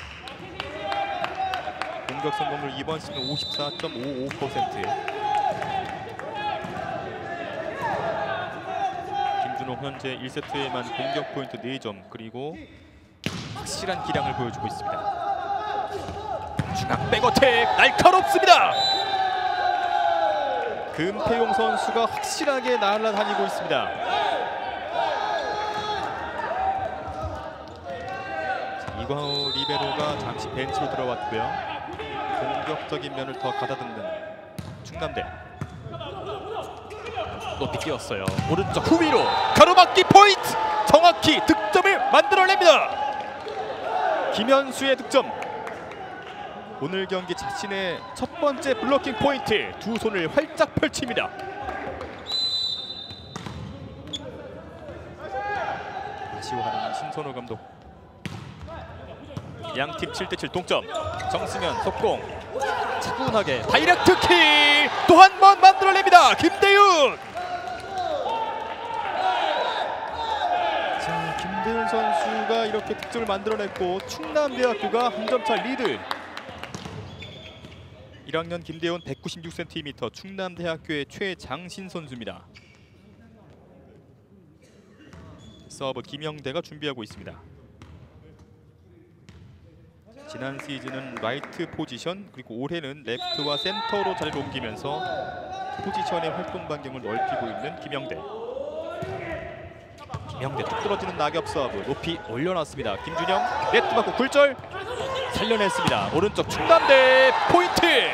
S1: 공격 성공률 이번 시즌 오십사 점 오오 퍼센트. 김준호 현재 일 세트에만 공격 포인트 네 점 그리고 확실한 기량을 보여주고 있습니다. 중앙 백어택 날카롭습니다. 금태용 선수가 확실하게 날아다니고 있습니다. 이광호 리베로가 잠시 벤치로 들어왔고요. 공격적인 면을 더 가다듬는 충남대. 높이 뛰었어요. 오른쪽 후위로 가로막기 포인트. 정확히 득점을 만들어냅니다. 김현수의 득점. 오늘 경기 자신의 첫 번째 블로킹 포인트. 두 손을 활짝 펼칩니다. 아쉬워하는 신선호 감독. 양팀 칠 대 칠 동점. 정승현 속공. 차분하게 다이렉트 킥. 또 한 번 만들어냅니다. 김대훈. 자, 김대훈 선수가 이렇게 득점을 만들어냈고 충남대학교가 한 점 차 리드. 일 학년 김대훈 백구십육 센티미터. 충남대학교의 최장신 선수입니다. 서브 김영대가 준비하고 있습니다. 지난 시즌은 라이트 포지션 그리고 올해는 레프트와 센터로 자리를 옮기면서 포지션의 활동 반경을 넓히고 있는 김영대. 김영대 뚝 떨어지는 낙엽 서브 높이 올려놨습니다. 김준영 네트 맞고 굴절 살려냈습니다. 오른쪽 충남대 포인트.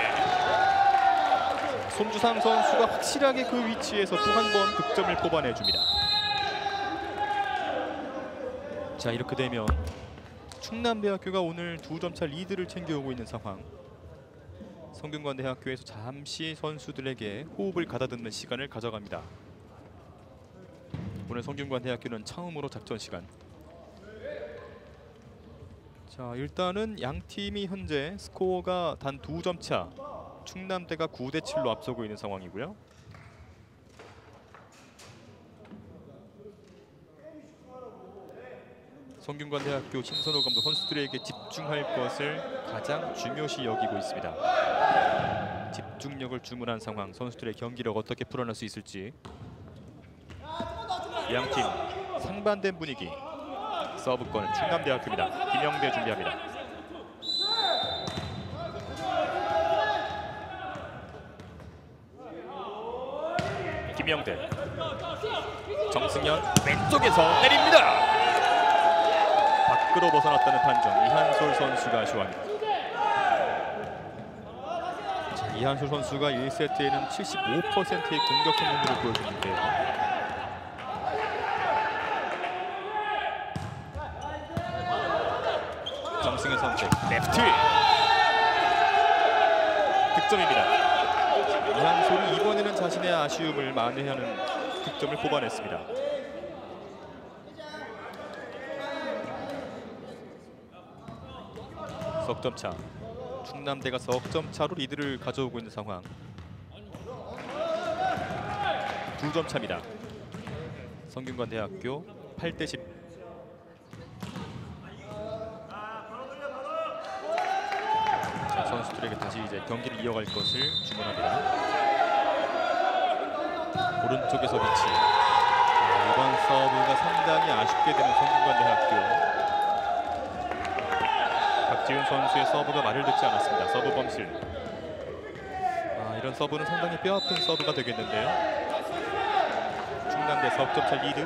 S1: 손주상 선수가 확실하게 그 위치에서 또 한 번 득점을 뽑아내줍니다. 자, 이렇게 되면 충남대학교가 오늘 두 점 차 리드를 챙겨오고 있는 상황. 성균관대학교에서 잠시 선수들에게 호흡을 가다듬는 시간을 가져갑니다. 오늘 성균관대학교는 처음으로 작전 시간. 자, 일단은 양 팀이 현재 스코어가 단 두 점 차. 충남대가 구 대 칠로 앞서고 있는 상황이고요. 성균관대학교 신선호 감독 선수들에게 집중할 것을 가장 중요시 여기고 있습니다. 집중력을 주문한 상황, 선수들의 경기력 어떻게 풀어낼 수 있을지. 양팀 상반된 분위기. 서브권은 충남대학교입니다. 김영대 준비합니다. 김영대, 정승현 왼쪽에서 때립니다. 밖으로 벗어났다는 판정. 이한솔 선수가 아쉬워합니다. 자, 이한솔 선수가 일 세트에는 칠십오 퍼센트의 공격 성공률을 보여줬는데요. 정승현 선택 레프트 득점입니다. 이한솔이 이번에는 자신의 아쉬움을 만회하는 득점을 뽑아냈습니다. 석점 차. 충남대가 석점 차로 리드를 가져오고 있는 상황. 두 점 차입니다. 성균관대학교 팔 대 십. 자, 선수들에게 다시 이제 경기를 이어갈 것을 주문합니다. 오른쪽에서 위치. 자, 이번 서브가 상당히 아쉽게 되는 성균관대학교. 박지훈 선수의 서브가 말을 듣지 않았습니다. 서브 범실. 아, 이런 서브는 상당히 뼈아픈 서브가 되겠는데요. 충남대 석점차 리드.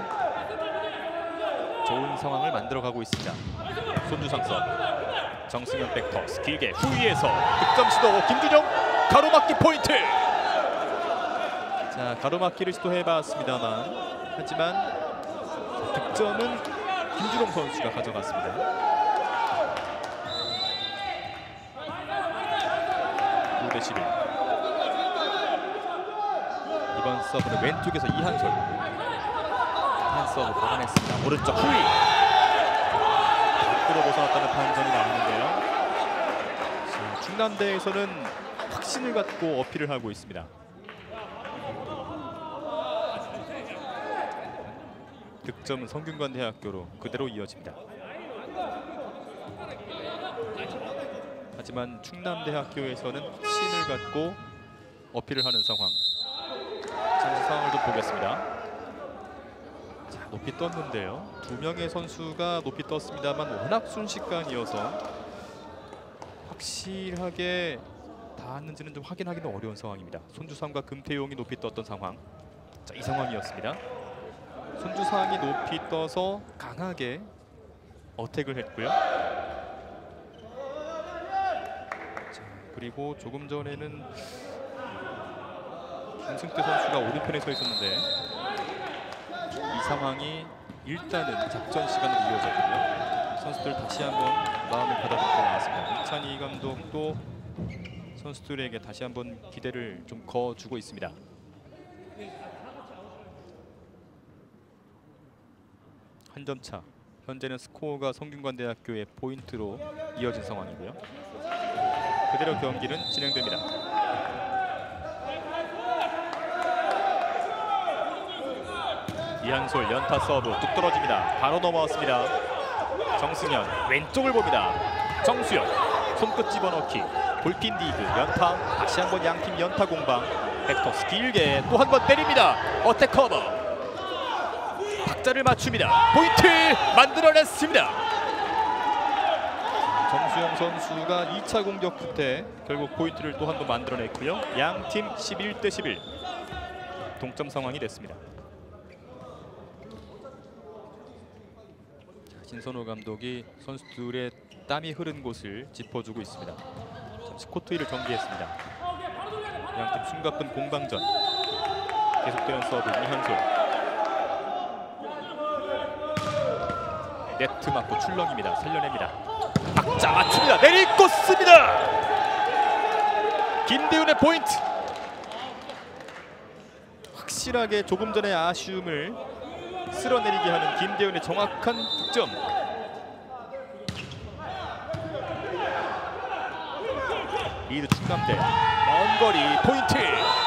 S1: 좋은 상황을 만들어가고 있습니다. 손주상 서브. 정승현 백터스 길게 후위에서 득점 시도. 김준영 가로막기 포인트. 자, 가로막기를 시도해봤습니다만 하지만 득점은 김준영 선수가 가져갔습니다. 구 대 십일. 이번 서브는 왼쪽에서 이한솔. 한 서브 받아냈습니다. 오른쪽 후위. 밖으로 벗어났다는 판정이 나오는데요. 자, 충남대에서는 확신을 갖고 어필을 하고 있습니다. 득점은 성균관대학교로 그대로 이어집니다. 하지만 충남대학교에서는 신을 갖고 어필을 하는 상황. 잠시 상황을 좀 보겠습니다. 자, 높이 떴는데요. 두 명의 선수가 높이 떴습니다만 워낙 순식간이어서 확실하게 닿았는지는 좀 확인하기는 어려운 상황입니다. 손주상과 금태용이 높이 떴던 상황. 자, 이 상황이었습니다. 손주상이 높이 떠서 강하게 어택을 했고요. 그리고 조금 전에는 김승태 선수가 오른편에 서 있었는데 이 상황이 일단은 작전 시간으로 이어졌고요. 선수들 다시 한번 마음을 가다듬고 나왔습니다. 이찬희 감독도 선수들에게 다시 한번 기대를 좀 거주고 있습니다. 한 점 차. 현재는 스코어가 성균관대학교의 포인트로 이어진 상황이고요. 그대로 경기는 진행됩니다. 이한솔 연타 서브 뚝 떨어집니다. 바로 넘어왔습니다. 정승현 왼쪽을 봅니다. 정수현 손끝 집어넣기. 볼핀 디그 연타. 다시 한번 양팀 연타 공방. 백토스 길게 또 한 번 때립니다. 어택 커버. 박자를 맞춥니다. 포인트 만들어냈습니다. 정수영 선수가 이 차 공격 끝에 결국 포인트를 또 한 번 만들어냈고요. 양팀 십일 대 십일 동점 상황이 됐습니다. 자, 신선호 감독이 선수들의 땀이 흐른 곳을 짚어주고 있습니다. 잠시 코트 위를 정비했습니다. 양팀 숨가쁜 공방전. 계속되는 서브 이한솔. 네트 맞고 출렁입니다. 살려냅니다. 박자 맞춥니다. 내리꽂습니다. 김대훈의 포인트. 확실하게 조금 전의 아쉬움을 쓸어내리게 하는 김대훈의 정확한 득점. 리드 충남대 먼 거리 포인트.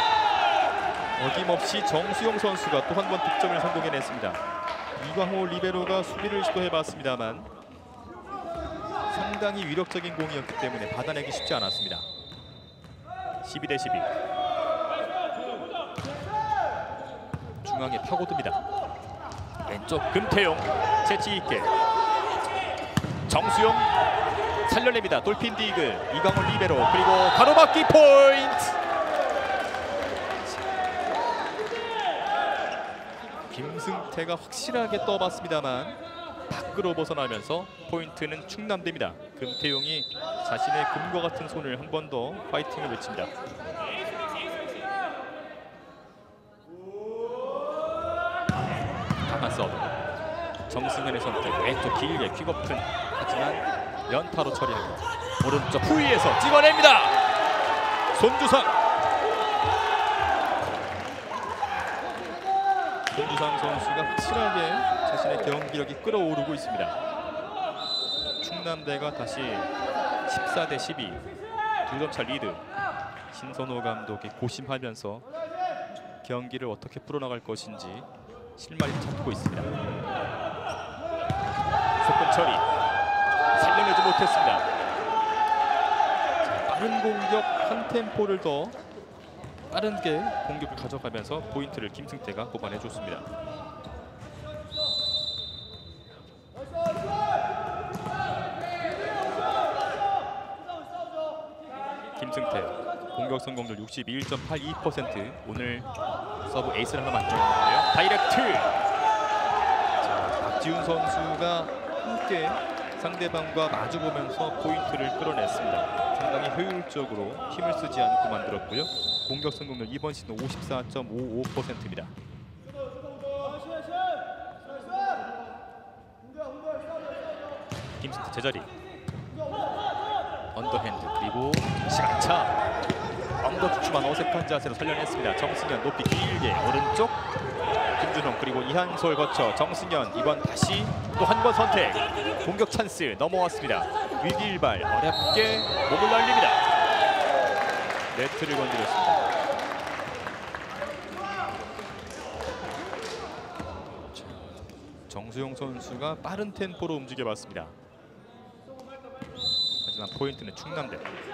S1: 어김없이 정수영 선수가 또 한 번 득점을 성공해냈습니다. 이광호 리베로가 수비를 시도해봤습니다만 상당히 위력적인 공이었기 때문에 받아내기 쉽지 않았습니다. 십이 대 십이. 중앙에 파고듭니다. 왼쪽 금태용 재치 있게 정수용 살려냅니다. 돌핀 디그 이광호 리베로 그리고 가로막기 포인트. 김승태가 확실하게 떠봤습니다만 밖으로 벗어나면서 포인트는 충남대입니다. 금태용이 자신의 금과 같은 손을 한 번 더 파이팅을 외칩니다. 강한 서브. 정승현의 선택. 왼쪽 길게 퀵오픈. 하지만 연타로 처리합니다. 오른쪽 후위에서 찍어냅니다. 손주상. 손주상 선수가 확실하게 자신의 경기력이 끌어오르고 있습니다. 충남대가 다시 십사 대 십이 두 점 차 리드. 신선호 감독이 고심하면서 경기를 어떻게 풀어나갈 것인지 실마리를 찾고 있습니다. 속공 처리 살려내지 못했습니다. 자, 빠른 공격 한 템포를 더 빠르게 공격을 가져가면서 포인트를 김승태가 뽑아내줬습니다. 김승태 공격 성공률 육십일 점 팔이 퍼센트. 오늘 서브 에이스를 하나 만들었는데요. 다이렉트. 자, 박지훈 선수가 함께 상대방과 마주보면서 포인트를 끌어냈습니다. 상당히 효율적으로 힘을 쓰지 않고 만들었고요. 공격 성공률 이번 시즌 오십사 점 오오 퍼센트입니다. 김승태 제자리. 언더핸드 그리고 시간차. 엉덩추만 어색한 자세로 살려냈습니다. 정승현 높이 길게 오른쪽. 김준홍 그리고 이한솔 거쳐 정승현 이번 다시 또 한 번 선택. 공격 찬스 넘어왔습니다. 위기일발 어렵게 몸을 날립니다. 네트를 건드렸습니다. 자, 정수용 선수가 빠른 템포로 움직여봤습니다. 하지만 포인트는 충남대.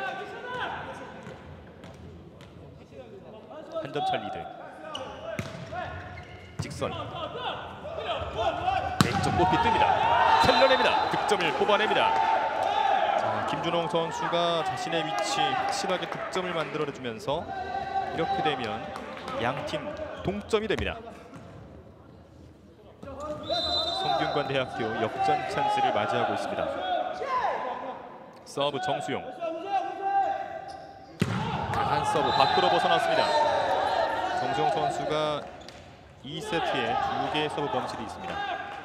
S1: 한 점 차 리드. 직선. 왼쪽 높이 뜹니다. 살려냅니다. 득점을 뽑아냅니다. 자, 김준홍 선수가 자신의 위치 확실하게 득점을 만들어주면서 이렇게 되면 양팀 동점이 됩니다. 성균관대학교 역전 찬스를 맞이하고 있습니다. 서브 정수용. 강한 서브 밖으로 벗어났습니다. 정수용 선수가 이 세트에 두 개의 서브 범실이 있습니다.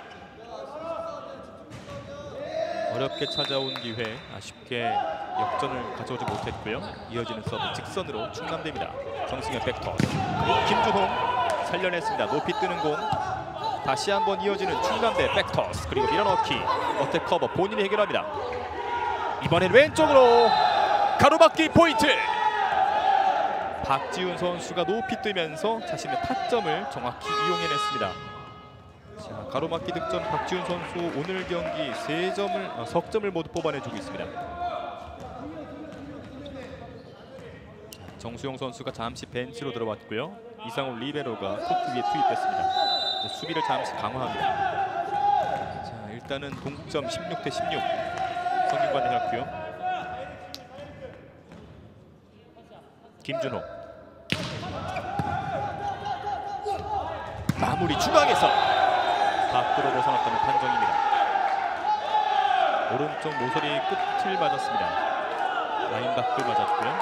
S1: 어렵게 찾아온 기회 아쉽게 역전을 가져오지 못했고요. 이어지는 서브 직선으로 충남대입니다. 정승현 백터스. 김준홍 살려냈습니다. 높이 뜨는 공. 다시 한번 이어지는 충남대 백터스. 그리고 밀어넣기. 어택 커버 본인이 해결합니다. 이번엔 왼쪽으로 가로막기 포인트. 박지훈 선수가 높이 뜨면서 자신의 타점을 정확히 이용해냈습니다. 자, 가로막기 득점 박지훈 선수 오늘 경기 세 점을 어, 석점을 모두 뽑아내주고 있습니다. 자, 정수용 선수가 잠시 벤치로 들어왔고요. 이상호 리베로가 코트 위에 투입됐습니다. 자, 수비를 잠시 강화합니다. 자, 일단은 동점 십육 대 십육. 성균관대학교. 김준호. 마무리 중앙에서 밖으로 벗어났다는 판정입니다. 오른쪽 모서리 끝을 맞았습니다. 라인 밖을 맞았고요.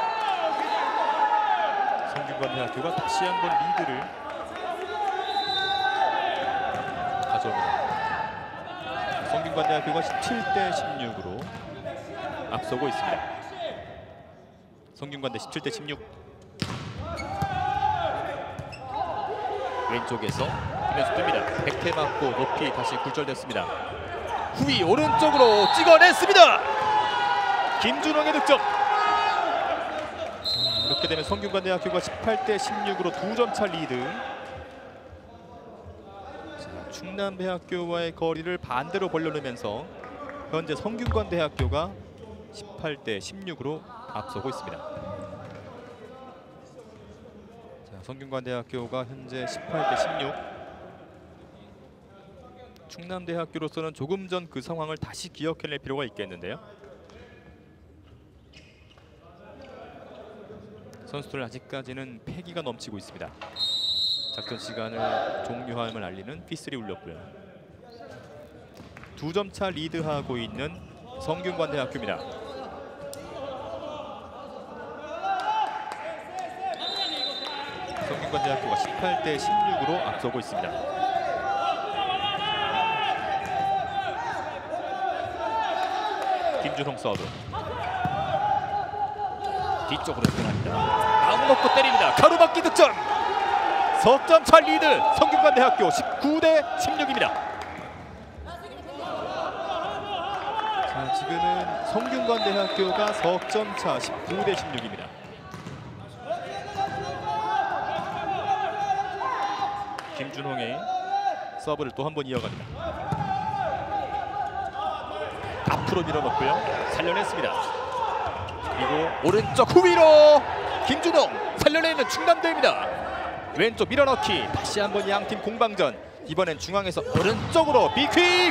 S1: 성균관대학교가 다시 한번 리드를 가져옵니다. 성균관 성균관대학교가 십칠 대 십육으로 앞서고 있습니다. 성균관대 십칠 대 십육. 왼쪽에서 김현수 뜹니다. 백태 맞고 높이 다시 굴절됐습니다. 후위 오른쪽으로 찍어냈습니다. 김준홍의 득점. 자, 이렇게 되면 성균관대학교가 십팔 대 십육으로 두 점 차 리드. 자, 충남대학교와의 거리를 반대로 벌려놓으면서 현재 성균관대학교가 십팔 대 십육으로 앞서고 있습니다. 자, 성균관대학교가 현재 십팔 대 십육. 충남대학교로서는 조금 전 그 상황을 다시 기억해낼 필요가 있겠는데요. 선수들 아직까지는 패기가 넘치고 있습니다. 작전 시간을 종료함을 알리는 휘슬이 울렸고요. 두 점 차 리드하고 있는 성균관대학교입니다. 성균관대학교가 십팔 대 십육으로 앞서고 있습니다. 김준홍 서브. 뒤쪽으로 들어갑니다. 마음 놓고 때립니다. 가로막기 득점. 석 점 차 리드 성균관대학교 십구 대 십육입니다. 자, 지금은 성균관대학교가 석 점 차 십구 대 십육입니다. 김준홍의 서브를 또 한 번 이어갑니다. 앞으로 밀어넣고요. 살려냈습니다. 그리고 오른쪽 후위로 김준홍 살려내는 충남대입니다. 왼쪽 밀어넣기. 다시 한번 양팀 공방전. 이번엔 중앙에서 오른쪽으로 빅퀵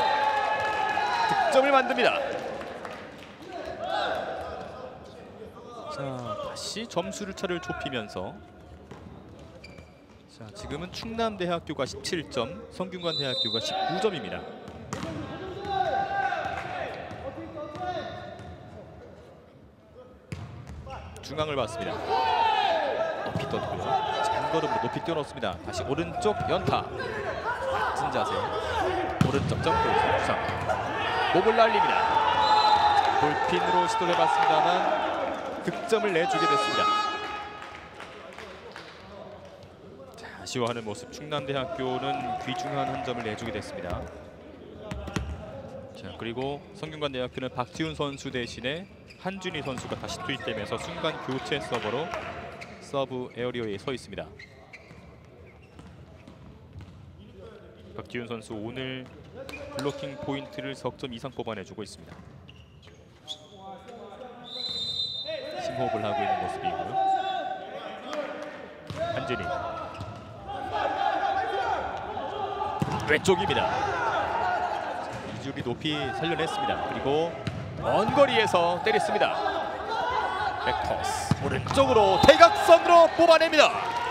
S1: 득점을 만듭니다. 자, 다시 점수를 차를 좁히면서 자, 지금은 충남대학교가 십칠 점, 성균관대학교가 십구 점입니다. 중앙을 봤습니다. 높이 떴고요. 장걸음으로 높이 뛰어넣습니다. 다시 오른쪽 연타. 낮은 자세. 오른쪽 점프. 선수상. 몸을 날립니다. 볼핀으로 시도를 해봤습니다만 득점을 내주게 됐습니다. 자, 아쉬워하는 모습. 충남대학교는 귀중한 한 점을 내주게 됐습니다. 자, 그리고 성균관대학교는 박지훈 선수 대신에 한준희 선수가 다시 투입되면서 순간 교체 서버로 서브 에어리어에 서 있습니다. 박지훈 선수 오늘 블로킹 포인트를 석 점 이상 뽑아내주고 있습니다. 심호흡을 하고 있는 모습이고요. 한준희 왼쪽입니다. 이주비 높이 살려냈습니다. 그리고 먼 거리에서 때렸습니다. 백토스 오른쪽으로 대각선으로 뽑아냅니다.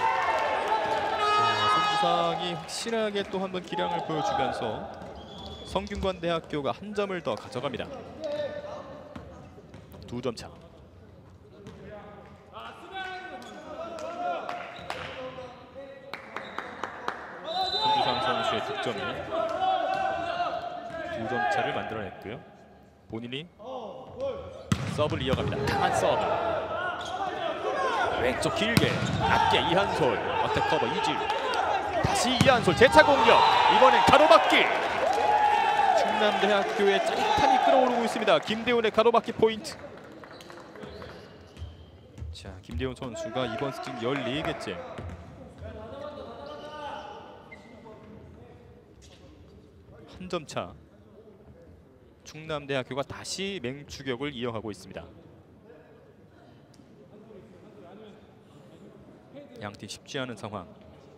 S1: 자, 손주상이 확실하게 또 한 번 기량을 보여주면서 성균관대학교가 한 점을 더 가져갑니다. 두 점 차. 손주상 선수의 득점이 두 점 차를 만들어냈고요. 본인이 서브를 이어갑니다. 강한 서브. 왼쪽 길게 낮게 이한솔. 어택 커버 이질. 다시 이한솔 재차 공격. 이번엔 가로막기. 충남대학교의 짜릿함이 끌어오르고 있습니다. 김대훈의 가로막기 포인트. 자, 김대훈 선수가 이번 시즌 열네 개째. 한 점 차. 충남대학교가 다시 맹추격을 이어가고 있습니다. 양팀 쉽지 않은 상황.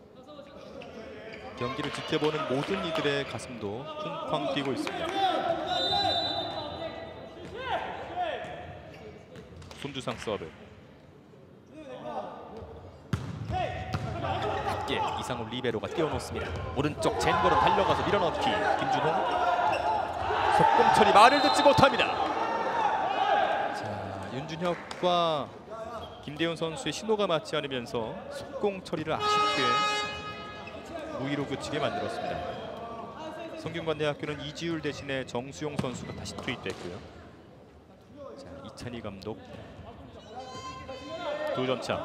S1: 경기를 지켜보는 모든 이들의 가슴도 쿵쾅 뛰고 있습니다. 손주상 서브. 낮게 이상훈 리베로가 뛰어놓습니다. 오른쪽 젠거로 달려가서 밀어넣기. 김준홍. 속공 처리 말을 듣지 못합니다. 자, 윤준혁과 김대훈 선수의 신호가 맞지 않으면서 속공 처리를 아쉽게 무의로 그치게 만들었습니다. 성균관대학교는 이지율 대신에 정수용 선수가 다시 투입됐고요. 자, 이찬희 감독 두 점 차.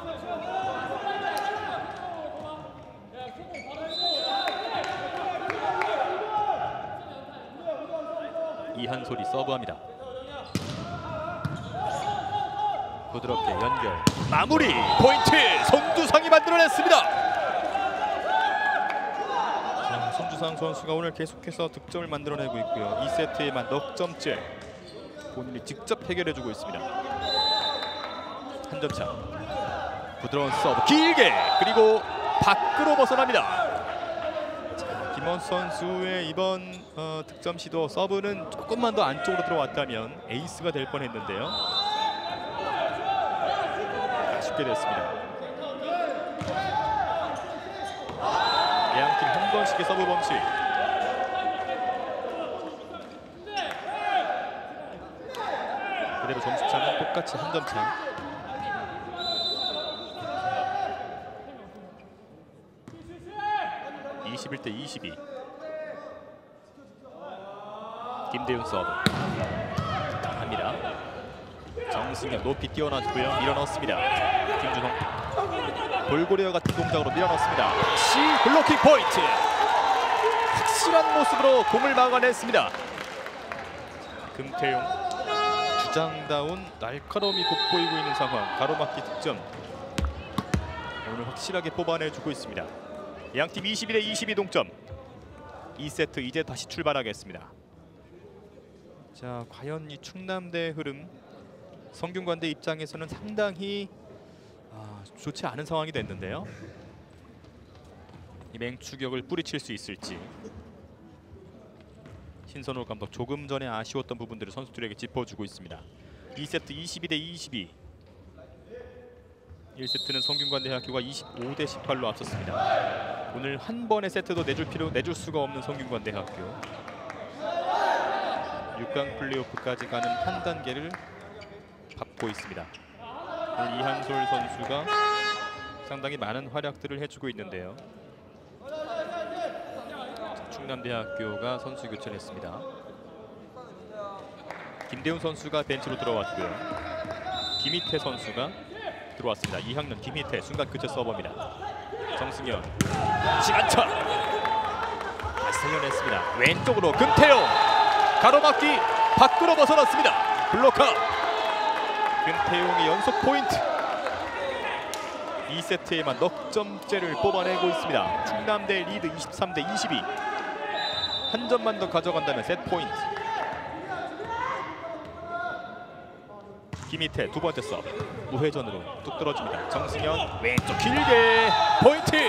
S1: 이한솔이 서브합니다. 부드럽게 연결, 마무리, 포인트! 손두상이 만들어냈습니다. 자, 손두상 선수가 오늘 계속해서 득점을 만들어내고 있고요. 이 세트에만 넉 점째 본인이 직접 해결해주고 있습니다. 한 점 차. 부드러운 서브 길게, 그리고 밖으로 벗어납니다. 김원수 선수의 이번 어, 득점 시도 서브는 조금만 더 안쪽으로 들어왔다면 에이스가 될 뻔했는데요. 아쉽게 됐습니다. 양팀 한 번씩의 서브 범실. 그대로 점수차는 똑같이 한 점 차. 이십일 대 이십이. 김대훈 서브 합니다. 정승현 높이 뛰어났고요. 밀어넣습니다. 김준홍 돌고래와 같은 동작으로 밀어넣습니다. 다시 블로킹 포인트. 확실한 모습으로 공을 막아냈습니다. 금태용 주장다운 날카로움이 돋보이고 있는 상황. 가로막기 득점 오늘 확실하게 뽑아내주고 있습니다. 양팀 이십이 대 이십이 동점. 이 세트 이제 다시 출발하겠습니다. 자, 과연 이 충남대 흐름, 성균관대 입장에서는 상당히 아, 좋지 않은 상황이 됐는데요. 이 맹추격을 뿌리칠 수 있을지. 신선호 감독 조금 전에 아쉬웠던 부분들을 선수들에게 짚어주고 있습니다. 이 세트 이십이 대 이십이. 일 세트는 성균관대학교가 이십오 대 십팔로 앞섰습니다. 오늘 한 번의 세트도 내줄 필요 내줄 수가 없는 성균관대학교. 육 강 플레이오프까지 가는 한 단계를 밟고 있습니다. 오늘 이한솔 선수가 상당히 많은 활약들을 해주고 있는데요. 자, 충남대학교가 선수 교체를 했습니다. 김대훈 선수가 벤치로 들어왔고요. 김희태 선수가 들어왔습니다. 이 학년 김희태 순간 교체 서버입니다. 정승현 시간차 다시 살려냈습니다. 왼쪽으로 금태용 가로막기 밖으로 벗어났습니다. 블록아웃. 금태용의 연속 포인트. 이 세트에만 넉 점째를 뽑아내고 있습니다. 충남대 리드 이십삼 대 이십이. 한 점만 더 가져간다면 세트 포인트. 김희태 두 번째 서브 우회전으로 뚝 떨어집니다. 정승현 왼쪽 길게 포인트.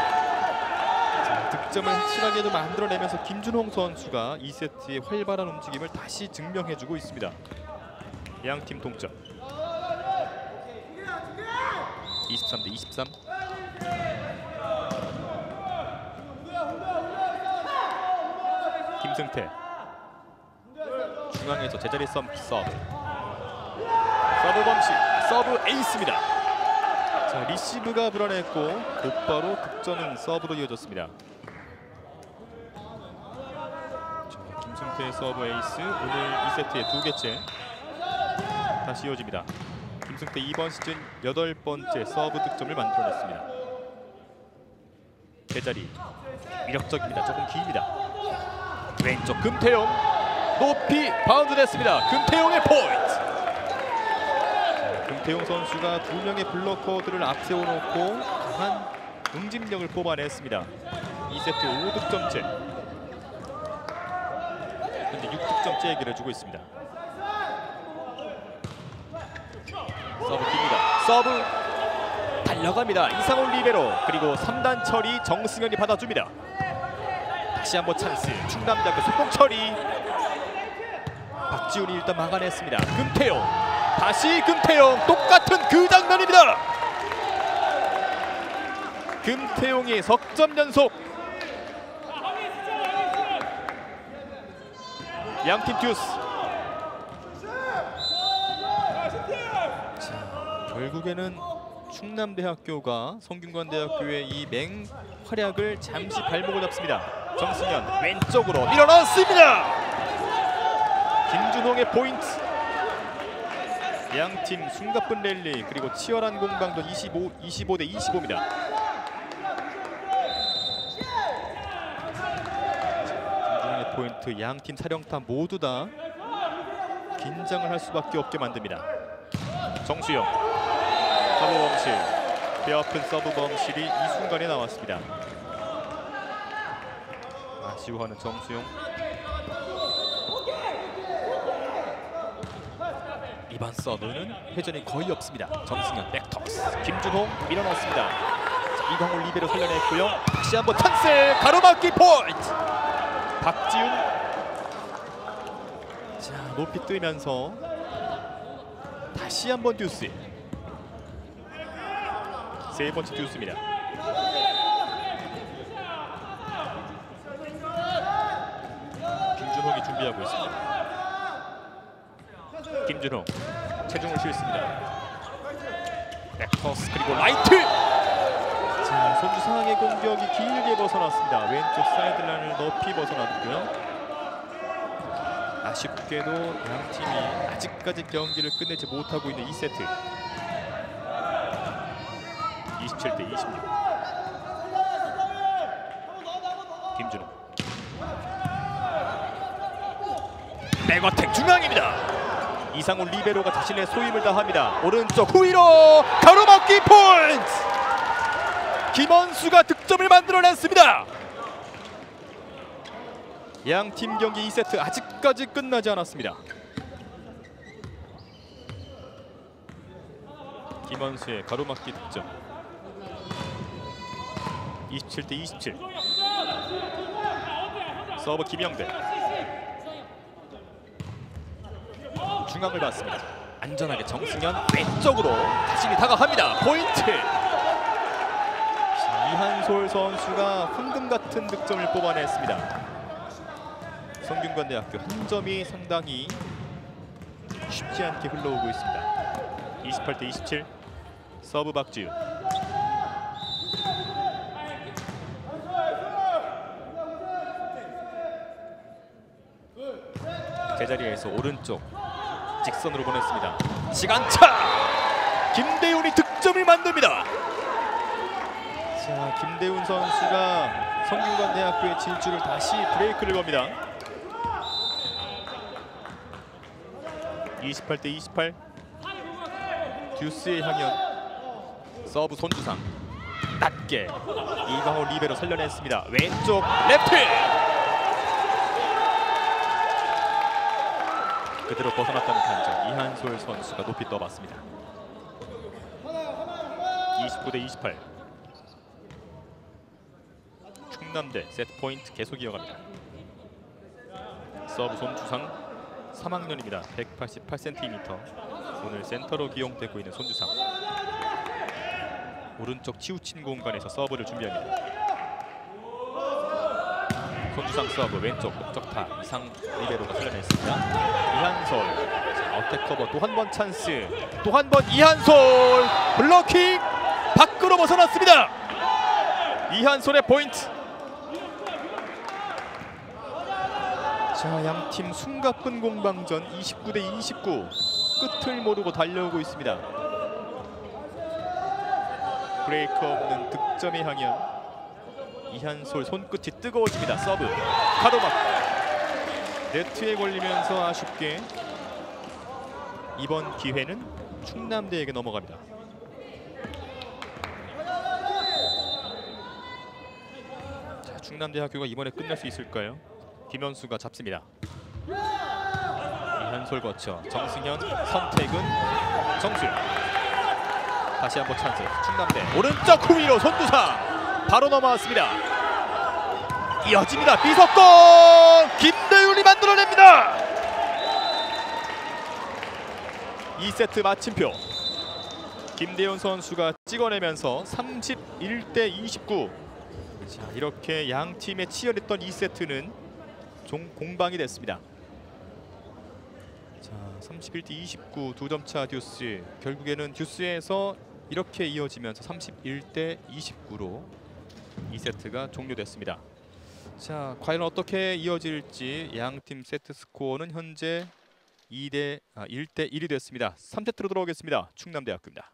S1: 자, 득점을 확실하게도 만들어내면서 김준홍 선수가 이 세트의 활발한 움직임을 다시 증명해주고 있습니다. 양팀 동점. 이십삼 대 이십삼. 김승태 중앙에서 제자리 서브 서브 서브 범실, 서브 에이스입니다. 자, 리시브가 불어냈고 곧바로 득점은 서브로 이어졌습니다. 자, 김승태의 서브 에이스 오늘 이 세트의 두 개째 다시 이어집니다. 김승태 이번 시즌 여덟 번째 서브 득점을 만들어냈습니다. 제자리 위력적입니다. 조금 깁니다. 왼쪽 금태용 높이 바운드 됐습니다. 금태용의 포인트. 금태용 선수가 두 명의 블로커들을 앞세워놓고 강한 응집력을 뽑아냈습니다. 이 세트 오 득점째. 현재 육 득점째 해결해주고 있습니다. 서브 깁니다. 서브 달려갑니다. 이상훈 리베로 그리고 삼 단 처리 정승현이 받아줍니다. 다시 한번 찬스. 충남대학교 속공 처리. 박지훈이 일단 막아냈습니다. 금태용 다시 금태용 똑같은 그 장면입니다. 금태용이 석점 연속. 양팀 듀스. 자, 결국에는 충남대학교가 성균관대학교의 이 맹활약을 잠시 발목을 잡습니다. 정승현 왼쪽으로 밀어넣습니다. 김준홍의 포인트. 양팀 숨가쁜 랠리 그리고 치열한 공방전 이십오, 이십오 대 이십오입니다. 김준홍의 포인트. 양팀 사령탑 모두 다 긴장을 할 수밖에 없게 만듭니다. 정수영 서브 범실, 뼈아픈 서브 범실이 이 순간에 나왔습니다. 아쉬워하는 정수영. 이번 서브는 회전이 거의 없습니다. 정승현 백토스. 김준홍 밀어넣습니다. 자, 이광호 리베로 살려냈고요. 다시 한번 찬스. 가로막기 포인트. 박지훈. 자, 높이 뜨면서 다시 한번 듀스. 세 번째 듀스입니다. 김준홍이 준비하고 있습니다. 김준홍 체중을 실습니다. 백토스 그리고 라이트. 자, 손주상의 공격이 길게 벗어났습니다. 왼쪽 사이드라인을 높이 벗어났고요. 아쉽게도 양팀이 아직까지 경기를 끝내지 못하고 있는 이 세트. 이십칠 대 이십육. 김준홍 백어택 중앙입니다. 이상훈 리베로가 자신의 소임을 다합니다. 오른쪽 후위로 가로막기 포인트. 김원수가 득점을 만들어냈습니다. 양팀 경기 이 세트 아직까지 끝나지 않았습니다. 김원수의 가로막기 득점. 이십칠 대 이십칠. 서브 김영대. 중앙을 받습니다. 안전하게 정승현 왼쪽으로 자신이 다가갑니다. 포인트. 이한솔 선수가 황금 같은 득점을 뽑아냈습니다. 성균관대학교 한 점이 상당히 쉽지 않게 흘러오고 있습니다. 이십팔 대 이십칠. 서브 박지훈. 제자리에서 오른쪽 직선으로 보냈습니다. 시간차. 김대훈이 득점을 만듭니다. 자, 김대훈 선수가 성균관대학교의 질주를 다시 브레이크를 겁니다. 이십팔 대 이십팔. 듀스의 향연. 서브 손주상. 낮게 이광호 리베로 살려냈습니다. 왼쪽 레프트. 그대로 벗어났다는 판정. 이한솔 선수가 높이 떠봤습니다. 이십구 대 이십팔. 충남대 세트 포인트 계속 이어갑니다. 서브 손주상 삼 학년입니다. 백팔십팔 센티미터. 오늘 센터로 기용되고 있는 손주상. 오른쪽 치우친 공간에서 서브를 준비합니다. 손주상 서브 왼쪽 목적타. 이상 리베로가 살려냈습니다. 이한솔. 자, 어택 커버 또 한 번 찬스. 또 한 번 이한솔. 블로킹. 밖으로 벗어났습니다. 이한솔의 포인트. 자, 양팀 숨가쁜 공방전 이십구 대 이십구. 끝을 모르고 달려오고 있습니다. 브레이크 없는 득점의 향연. 이한솔 손끝이 뜨거워집니다. 서브 가로막. 네트에 걸리면서 아쉽게 이번 기회는 충남대에게 넘어갑니다. 자, 충남대학교가 이번에 끝날 수 있을까요? 김현수가 잡습니다. 이한솔 거쳐 정승현, 선택은 정수영. 다시 한번 찬스. 충남대 오른쪽 후위로 손두사 바로 넘어왔습니다. 이어집니다. 비석권 김대훈이 만들어냅니다. 이 세트 마침표. 김대훈 선수가 찍어내면서 삼십일 대 이십구. 자, 이렇게 양 팀의 치열했던 이 세트는 종 공방이 됐습니다. 자, 삼십일 대 이십구 두 점 차 듀스. 결국에는 듀스에서 이렇게 이어지면서 삼십일 대 이십구로 이 세트가 종료됐습니다. 자, 과연 어떻게 이어질지. 양팀 세트 스코어는 현재 이 대 아, 일 대 일이 됐습니다. 삼 세트로 돌아오겠습니다. 충남대학교입니다.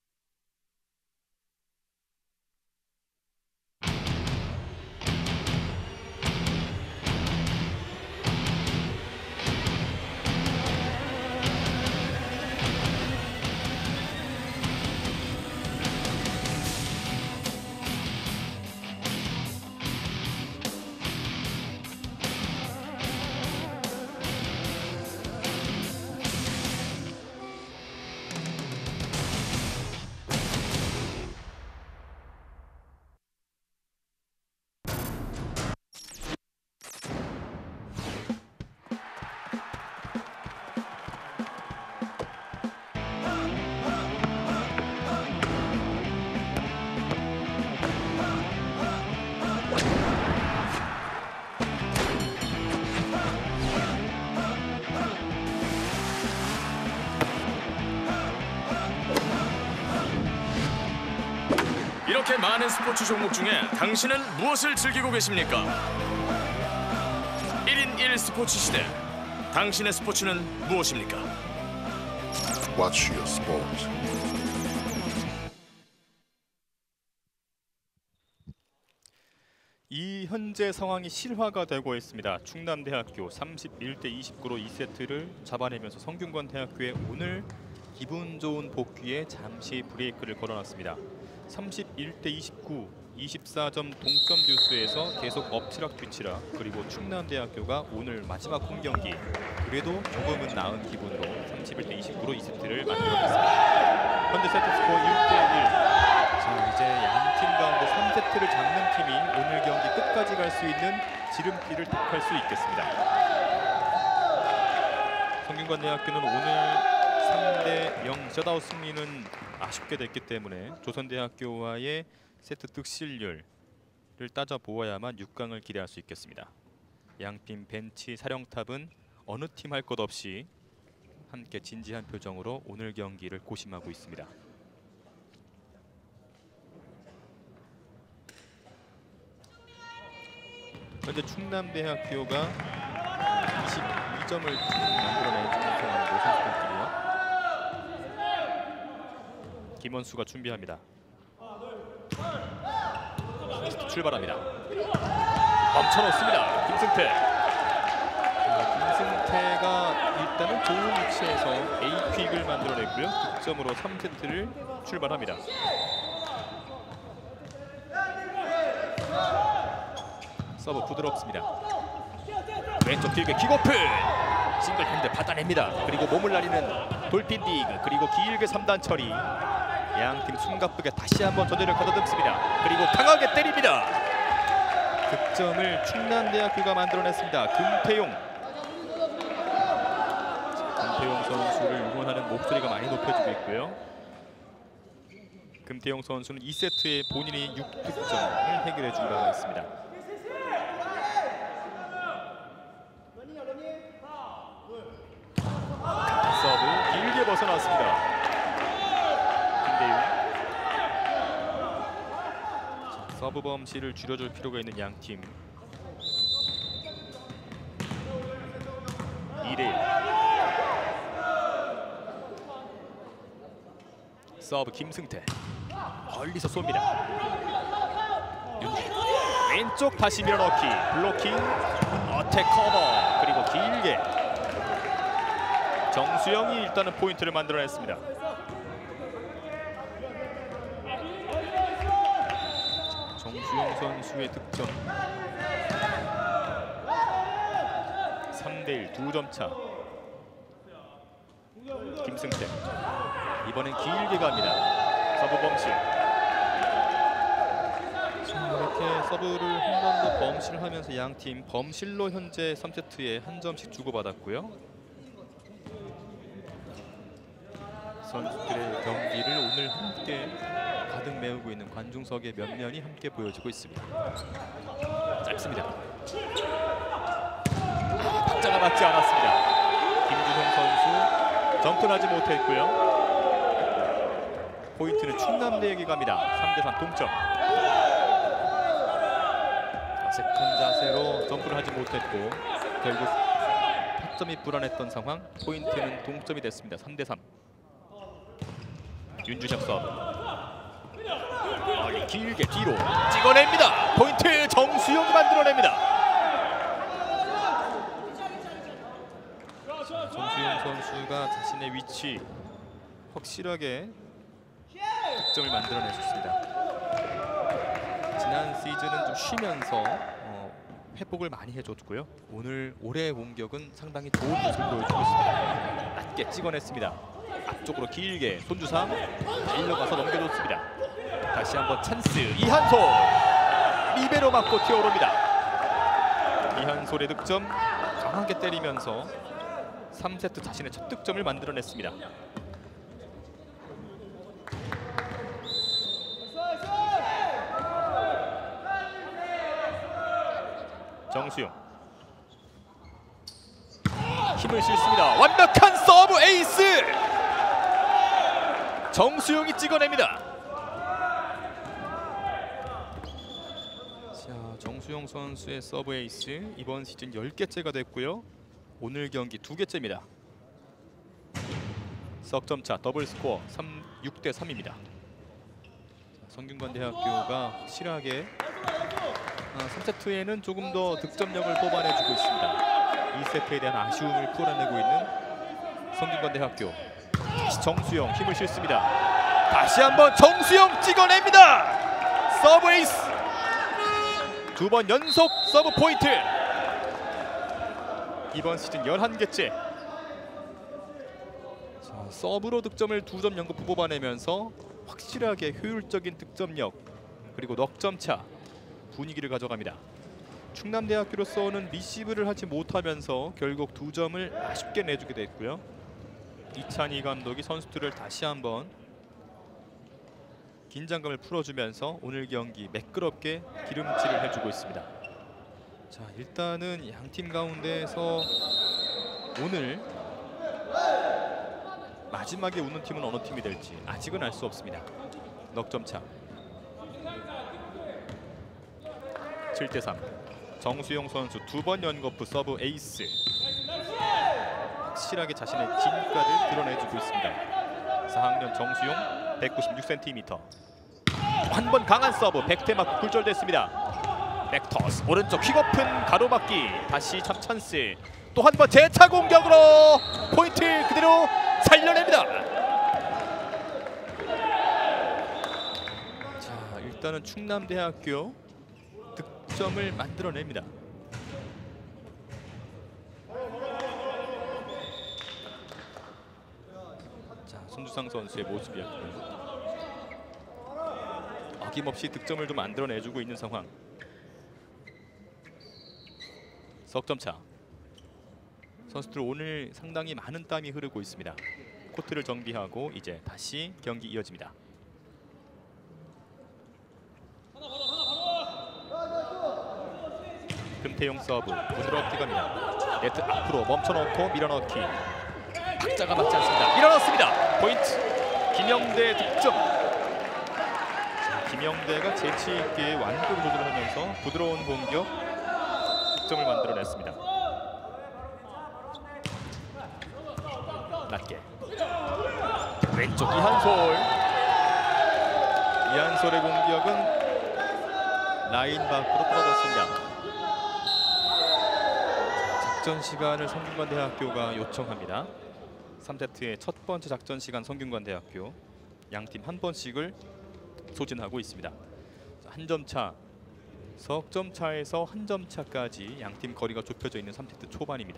S3: 이렇게 많은 스포츠 종목 중에 당신은 무엇을 즐기고 계십니까? 일 인 일 스포츠 시대. 당신의 스포츠는 무엇입니까?
S4: Watch your sport.
S1: 이 현재 상황이 실화가 되고 있습니다. 충남대학교 삼십일 대 이십구로 이 세트를 잡아내면서 성균관대학교의 오늘 기분 좋은 복귀에 잠시 브레이크를 걸어놨습니다. 삼십일 대 이십구, 이십사 점 동점 듀스에서 계속 엎치락뒤치락, 그리고 충남대학교가 오늘 마지막 홈 경기 그래도 조금은 나은 기분으로 삼십일 대 이십구로 이 세트를 만들어냈습니다. 현재 세트 스코어 일 대 일. 자, 이제 양팀 가운데 삼 세트를 잡는 팀이 오늘 경기 끝까지 갈 수 있는 지름길을 택할 수 있겠습니다. 성균관대학교는 오늘 삼 대 영 셧아웃 승리는 아쉽게 됐기 때문에 조선대학교와의 세트 득실률을 따져보아야만 육 강을 기대할 수 있겠습니다. 양팀 벤치 사령탑은 어느 팀 할 것 없이 함께 진지한 표정으로 오늘 경기를 고심하고 있습니다. 현재 충남대학교가 이십이 점을 만들어낸 상황이고 선수들끼리요. 김원수가 준비합니다. 출발합니다. 멈춰놓습니다. 김승태. 김승태가 일단은 좋은 위치에서 에이퀵을 만들어냈고요. 득점으로 삼 세트를 출발합니다. 서브 부드럽습니다. 왼쪽 길게 킥오프. 싱글 핸드 받아냅니다. 그리고 몸을 날리는 돌핀 디그, 그리고 길게 삼 단 처리. 양팀 숨가쁘게 다시 한번 전제를 가다듬습니다. 그리고 강하게 때립니다. 득점을 충남대학교가 만들어냈습니다. 금태용. 금태용 선수를 응원하는 목소리가 많이 높여지고 있고요. 금태용 선수는 이 세트에 본인이 육 득점을 해결해 준 바가 있습니다. 서브 길게 벗어났습니다. 서브 범실을 줄여줄 필요가 있는 양팀. 이 대 일. 서브 김승태. 멀리서 쏩니다. 윤기. 왼쪽 다시 밀어넣기. 블로킹. 어택 커버. 그리고 길게. 정수영이 일단은 포인트를 만들어냈습니다. 정수영 선수의 득점. 삼 대 일, 두 점 차. 김승태. 이번엔 길게 갑니다. 서브 범실. 이렇게 서브를 한 번 더 범실을 하면서 양팀 범실로 현재 삼 세트에 한 점씩 주고받았고요. 선수들의 경기를 오늘 함께 가득 메우고 있는 관중석의 면면이 함께 보여지고 있습니다. 짧습니다. 아, 박자가 맞지 않았습니다. 김준성 선수 점프하지 못했고요. 포인트는 충남대에게 갑니다. 삼 대 삼 동점. 어색한 자세로 점프를 하지 못했고 결국 타점이 불안했던 상황. 포인트는 동점이 됐습니다. 삼 대 삼. 윤주석 서브. 아, 길게 뒤로 찍어냅니다. 포인트 정수영이 만들어냅니다. 정수영 선수가 자신의 위치 확실하게 득점을 만들어내셨습니다. 지난 시즌은 좀 쉬면서 어, 회복을 많이 해줬고요. 오늘 올해의 공격은 상당히 좋은 모습을 보여주고 있습니다. 낮게 찍어냈습니다. 앞쪽으로 길게 손주상 달려가서 넘겨줬습니다. 다시 한번 찬스. 이한솔 리베로 맞고 튀어오릅니다. 이한솔의 득점 강하게 때리면서 삼 세트 자신의 첫 득점을 만들어냈습니다. 정수영 힘을 실습니다. 완벽한 서브 에이스. 정수영이 찍어냅니다. 자, 정수영 선수의 서브 에이스 이번 시즌 열 개째가 됐고요. 오늘 경기 두 개째입니다. 석점차 더블 스코어 육 대 삼입니다. 성균관대학교가 확실하게 아, 삼 세트에는 조금 더 득점력을 뽑아내주고 있습니다. 이 세트에 대한 아쉬움을 풀어내고 있는 성균관대학교. 다시 정수영 힘을 실습니다. 다시 한번 정수영 찍어냅니다. 서브 에이스. 두 번 연속 서브 포인트. 이번 시즌 열한 개째. 자, 서브로 득점을 두 점 연거푸 뽑아내면서 확실하게 효율적인 득점력 그리고 넉점차 분위기를 가져갑니다. 충남대학교로서는 리시브를 하지 못하면서 결국 두 점을 아쉽게 내주게 됐고요. 이찬희 감독이 선수들을 다시 한번 긴장감을 풀어주면서 오늘 경기 매끄럽게 기름칠을 해주고 있습니다. 자, 일단은 양 팀 가운데에서 오늘 마지막에 웃는 팀은 어느 팀이 될지 아직은 알 수 없습니다. 넉점차. 칠 대 삼. 정수영 선수 두 번 연거푸 서브 에이스. 확실하게 자신의 진가를 드러내주고 있습니다. 사 학년 정수영 백구십육 센티미터. 한 번 강한 서브 백태 맞고 굴절됐습니다. 백터스 오른쪽 퀵오픈 가로막기. 다시 참 찬스. 또 한 번 재차 공격으로 포인트 그대로 살려냅니다. 자, 일단은 충남대학교 득점을 만들어냅니다. 자, 손주상 선수의 모습이었고요. 어김없이 득점을 좀 만들어내주고 있는 상황. 석점차. 선수들 오늘 상당히 많은 땀이 흐르고 있습니다. 코트를 정비하고 이제 다시 경기 이어집니다. 금태용 서브 부드럽게 갑니다. 네트 앞으로 멈춰놓고 밀어넣기. 박자가 맞지 않습니다. 밀어넣습니다. 포인트 김영대 득점. 자, 김영대가 재치 있게 완급 조절을 하면서 부드러운 공격 득점을 만들어냈습니다. 낮게 왼쪽 이한솔. 이한솔의 공격은 라인 밖으로 떨어졌습니다. 작전 시간을 성균관대학교가 요청합니다. 삼 세트의 첫 번째 작전 시간 성균관대학교. 양팀 한 번씩을 소진하고 있습니다. 한 점 차, 석점 차에서 한 점 차까지 양팀 거리가 좁혀져 있는 삼 세트 초반입니다.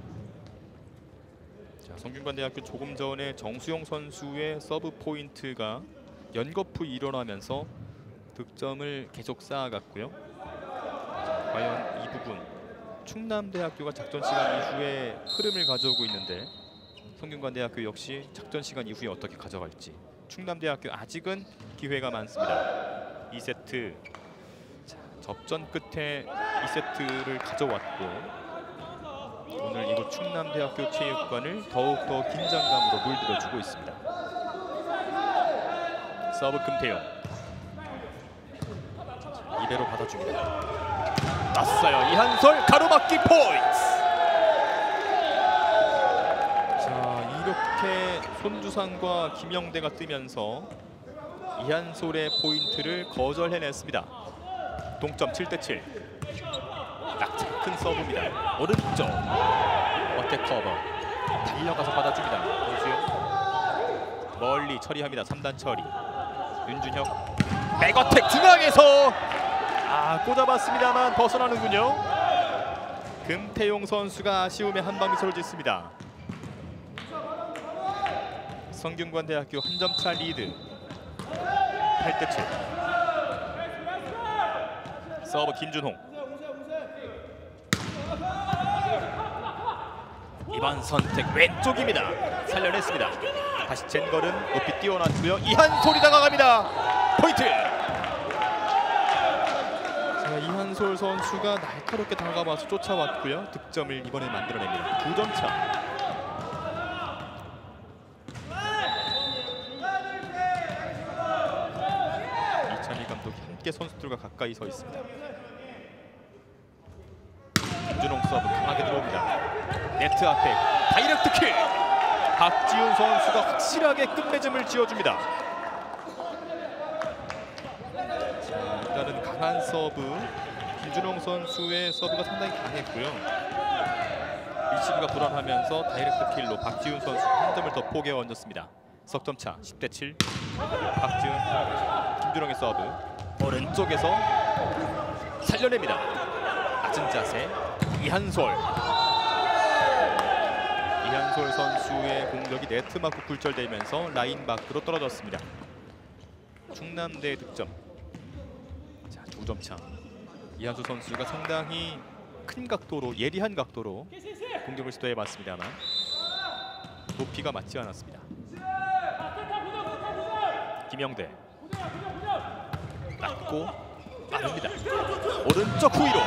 S1: 자, 성균관대학교 조금 전에 정수영 선수의 서브 포인트가 연거푸 일어나면서 득점을 계속 쌓아갔고요. 자, 과연 이 부분 충남대학교가 작전 시간 이후에 흐름을 가져오고 있는데 성균관대학교 역시 작전 시간 이후에 어떻게 가져갈지. 충남대학교 아직은 기회가 많습니다. 이 세트. 자, 접전 끝에 이 세트를 가져왔고 오늘 이곳 충남대학교 체육관을 더욱더 긴장감으로 물들여주고 있습니다. 서브 금태용. 이대로 받아줍니다. 땄어요. 이한솔 가로막기 포인트. 자, 이렇게 손주상과 김영대가 뜨면서 이한솔의 포인트를 거절해냈습니다. 동점 칠 대 칠. 낙차 큰 서브입니다. 오른쪽 어택 커버 달려가서 받아줍니다. 오수영 멀리 처리합니다. 삼 단 처리. 윤준혁 백어택 중앙에서 아 꽂아봤습니다만 벗어나는군요. 금태용 선수가 아쉬움에 한방 미소를 짓습니다. 성균관대학교 한 점 차 리드. 팔 대 칠. 서브 김준홍. 이번 선택 왼쪽입니다. 살려냈습니다. 다시 젠걸은 높이 띄워놨고요. 이한솔이 다가갑니다. 포인트. 자, 이한솔 선수가 날카롭게 다가가서 쫓아왔고요. 득점을 이번에 만들어냅니다. 두 점 차. 이찬희 감독이 함께 선수들과 가까이 서 있습니다. 김준홍 서브 강하게 들어옵니다. 네트 앞에 다이렉트 킥. 박지훈 선수가 확실하게 끝맺음을 지어줍니다. 자, 일단은 강한 서브. 김준홍 선수의 서브가 상당히 강했고요. 리시브가 불안하면서 다이렉트 킬로 박지훈 선수 한 점을 더 포개 얹었습니다. 석점차 십 대 칠. 박지훈, 김준홍의 서브. 오른쪽에서 살려냅니다. 낮은 자세. 이한솔. 이한솔 선수의 공격이 네트 맞고 굴절되면서 라인 밖으로 떨어졌습니다. 충남대의 득점. 자, 두 점 차. 이한솔 선수가 상당히 큰 각도로, 예리한 각도로 공격을 시도해봤습니다만 높이가 맞지 않았습니다. 김영대 낮고 빠릅니다. 오른쪽 후위로.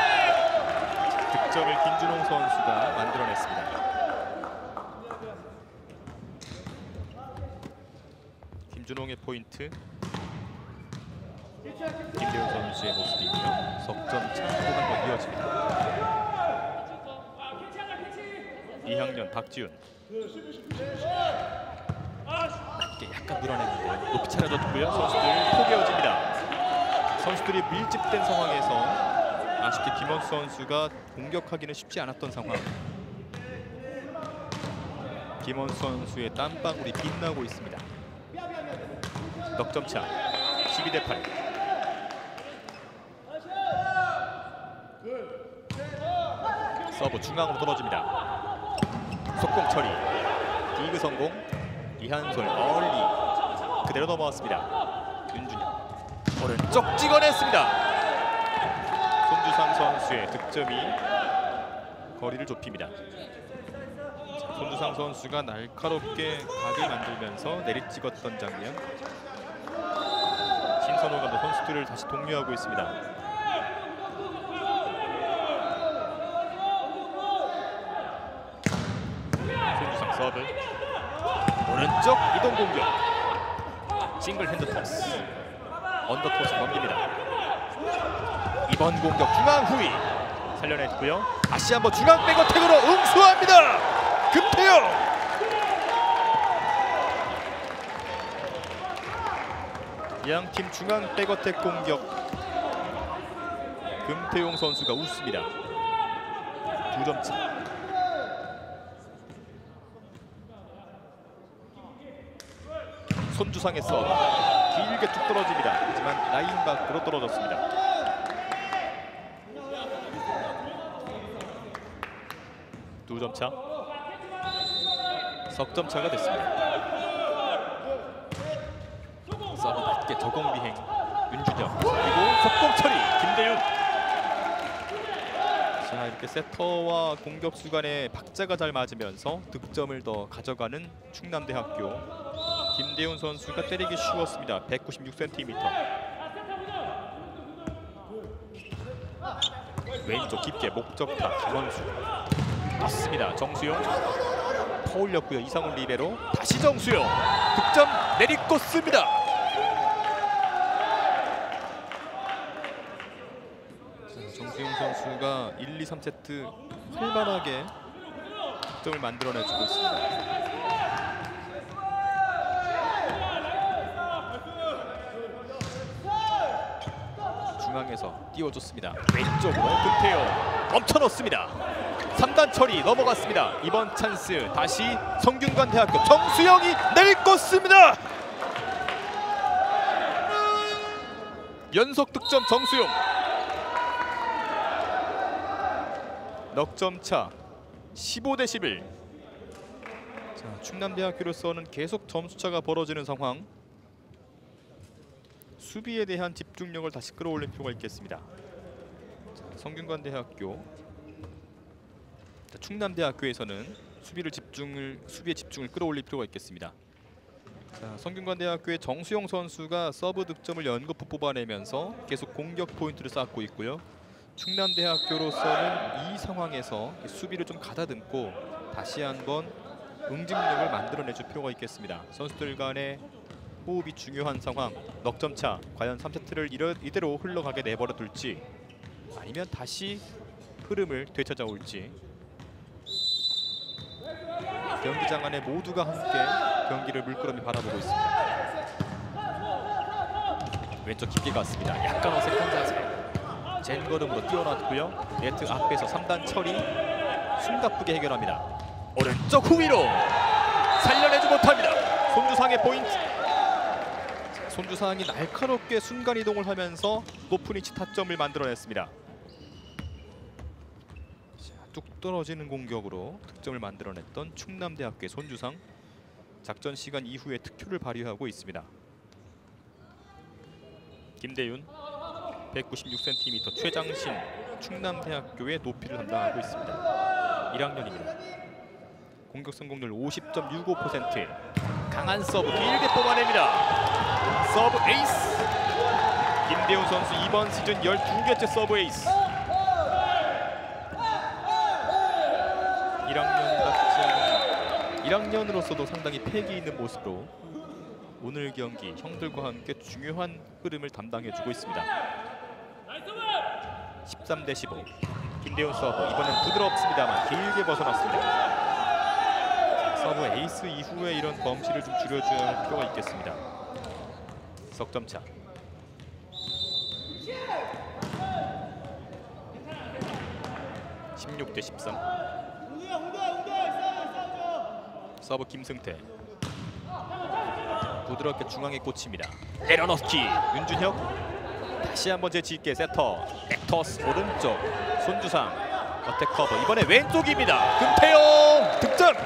S1: 득점을 김준홍 선수가 만들어냈습니다. 김준홍의 포인트. 김대훈 선수의 모습이고요. 석점 차 또 한 번 이어집니다. 이학년, 박지훈. 낮게 약간 밀어냈는데 높이 차려줬고요. 선수들 포개어집니다. 선수들이 밀집된 상황에서 아쉽게 김원수 선수가 공격하기는 쉽지 않았던 상황. 김원수 선수의 땀방울이 빛나고 있습니다. 넉점차 십이 대 팔. 서브 중앙으로 떨어집니다. 속공 처리. 디그 성공. 이한솔 멀리 그대로 넘어왔습니다. 윤준혁 오른쪽 찍어냈습니다. 손주상 선수의 득점이 거리를 좁힙니다. 자, 손주상 선수가 날카롭게 각을 만들면서 내리찍었던 장면. 신선호 감독 선수들을 다시 독려하고 있습니다. 손주상 서브. 오른쪽 이동 공격. 싱글 핸드 토스. 언더 토스 넘깁니다. 이번 공격 중앙 후위 살려냈고요. 다시 한번 중앙 백어택으로 응수합니다. 금태용. 양팀 중앙 백어택 공격. 금태용 선수가 웃습니다. 두 점 차. 손주상의 서브 길게 쭉 떨어집니다. 하지만 라인 밖으로 떨어졌습니다. 두 점 차. 석점 차가 됐습니다. 서브 낮게 저공 비행 윤준혁. 그리고 속공 처리 김대윤. 자, 이렇게 세터와 공격수 간의 박자가 잘 맞으면서 득점을 더 가져가는 충남대학교. 김대훈 선수가 때리기 쉬웠습니다. 백구십육 센티미터. 왼쪽 깊게 목적타 김원수. 맞습니다. 정수용 퍼올렸고요. 이상훈 리베로. 다시 정수용. 득점 내리꽂습니다. 자, 정수용 선수가 일, 이, 삼 세트 활발하게 득점을 만들어내주고 있습니다. 중앙에서 띄워줬습니다. 왼쪽으로 금태용 멈춰놓습니다. 삼 단 처리 넘어갔습니다. 이번 찬스 다시 성균관대학교 정수영이 내리꽂습니다. 연속 득점 정수영. 넉점 차 십오 대 십일. 자, 충남대학교로서는 계속 점수차가 벌어지는 상황. 수비에 대한 집중력을 다시 끌어올릴 필요가 있겠습니다. 자, 성균관대학교, 자, 충남대학교에서는 수비를 집중을 수비에 집중을 끌어올릴 필요가 있겠습니다. 자, 성균관대학교의 정수영 선수가 서브 득점을 연거푸 뽑아내면서 계속 공격 포인트를 쌓고 있고요. 충남대학교로서는 이 상황에서 수비를 좀 가다듬고 다시 한번 응집력을 만들어내줄 필요가 있겠습니다. 선수들 간의 호흡이 중요한 상황. 넉점차 과연 삼 세트를 이대로 흘러가게 내버려 둘지 아니면 다시 흐름을 되찾아올지. 경기장 안에 모두가 함께 경기를 물끄러미 바라보고 있습니다. 왼쪽 깊게 갔습니다. 약간 어색한 자세. 젠 걸음으로 뛰어났고요. 네트 앞에서 삼 단 처리 숨가쁘게 해결합니다. 오른쪽 후위로 살려내지 못합니다. 손주상의 포인트. 손주상이 날카롭게 순간 이동을 하면서 높은 위치 타점을 만들어냈습니다. 자, 뚝 떨어지는 공격으로 득점을 만들어냈던 충남대학교의 손주상. 작전 시간 이후에 특효를 발휘하고 있습니다. 김대윤 백구십육 센티미터 최장신, 충남대학교의 높이를 담당하고 있습니다. 일 학년입니다. 공격 성공률 오십 점 육오 퍼센트. 강한 서브 길게 뽑아냅니다. 서브 에이스. 김대훈 선수 이번 시즌 열두 개째 서브 에이스. 일 학년 같지 않은 일 학년으로서도 상당히 패기 있는 모습으로 오늘 경기 형들과 함께 중요한 흐름을 담당해주고 있습니다. 십삼 대 십오. 김대훈 서브 이번엔 부드럽습니다만 길게 벗어났습니다. 서브 에이스 이후에 이런 범실을 좀 줄여줘야 할 필요가 있겠습니다. 석점차. 십육 대 십삼. 서브 김승태. 부드럽게 중앙에 꽂힙니다. 내려넣기 윤준혁. 다시 한번 재치 있게 세터. 액터스 오른쪽 손주상. 어택 커버 이번에 왼쪽입니다. 금태용 득점.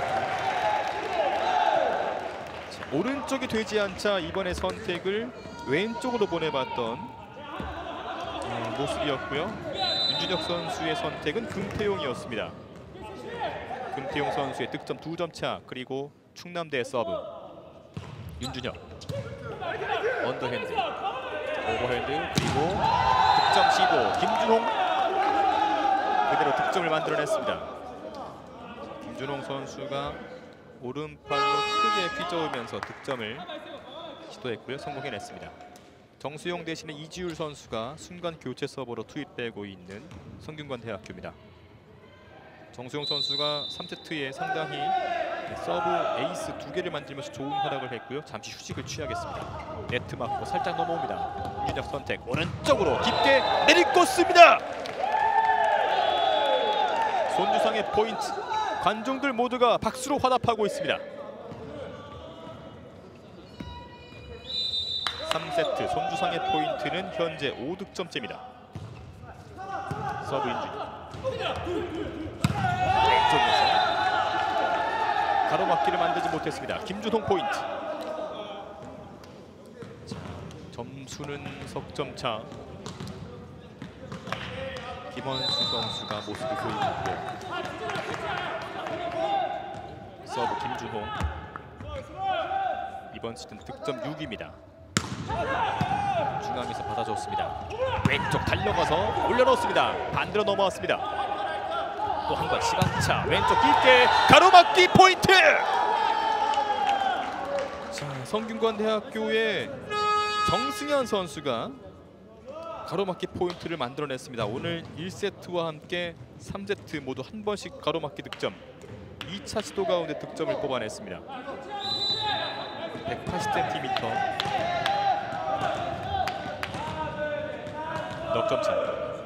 S1: 오른쪽이 되지 않자 이번에 선택을 왼쪽으로 보내봤던 어, 모습이었고요. 윤준혁 선수의 선택은 금태용이었습니다. 금태용 선수의 득점 두 점 차. 그리고 충남대의 서브. 윤준혁 언더핸드 오버핸드 그리고 득점 시도. 김준홍 그대로 득점을 만들어냈습니다. 김준홍 선수가 오른팔로 크게 휘저으면서 득점을 시도했고요. 성공해냈습니다. 정수용 대신에 이지율 선수가 순간 교체 서버로 투입되고 있는 성균관대학교입니다. 정수용 선수가 삼 세트에 상당히 서브 에이스 두 개를 만들면서 좋은 활약을 했고요. 잠시 휴식을 취하겠습니다. 네트 맞고 살짝 넘어옵니다. 윤준혁 선택 오른쪽으로 깊게 내리꽂습니다. 손주상의 포인트. 관중들 모두가 박수로 화답하고 있습니다. 삼 세트 손주상의 포인트는 현재 오 득점째입니다. 서브 윤준혁 왼쪽에서 가로막기를 만들지 못했습니다. 김준홍 포인트. 자, 점수는 석점차. 김원수 선수가 모습을 보이고 서브 김준홍. 이번 시즌 득점 육입니다. 중앙에서 받아줬습니다. 왼쪽 달려가서 올려놓습니다. 반대로 넘어왔습니다. 또 한 번 시간차. 왼쪽 깊게 가로막기 포인트. 자, 성균관대학교의 정승현 선수가 가로막기 포인트를 만들어냈습니다. 오늘 일 세트와 함께 삼 세트 모두 한 번씩 가로막기 득점. 이 차 시도 가운데 득점을 뽑아냈습니다. 백팔십 센티미터 넉점 차.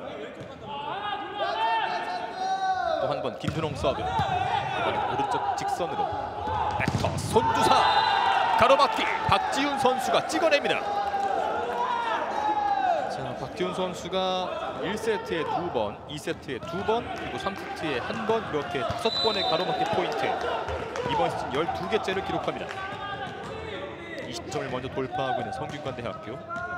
S1: 또 한 번 김준홍 서브. 이번엔 오른쪽 직선으로 백터 손주사 가로막기 박지훈 선수가 찍어냅니다. 자, 박지훈 선수가 일 세트에 두 번, 이 세트에 두 번, 그리고 삼 세트에 한 번 이렇게 다섯 번의 가로막기 포인트. 이번 시즌 열두 개째를 기록합니다. 이십 점을 먼저 돌파하고 있는 성균관대학교.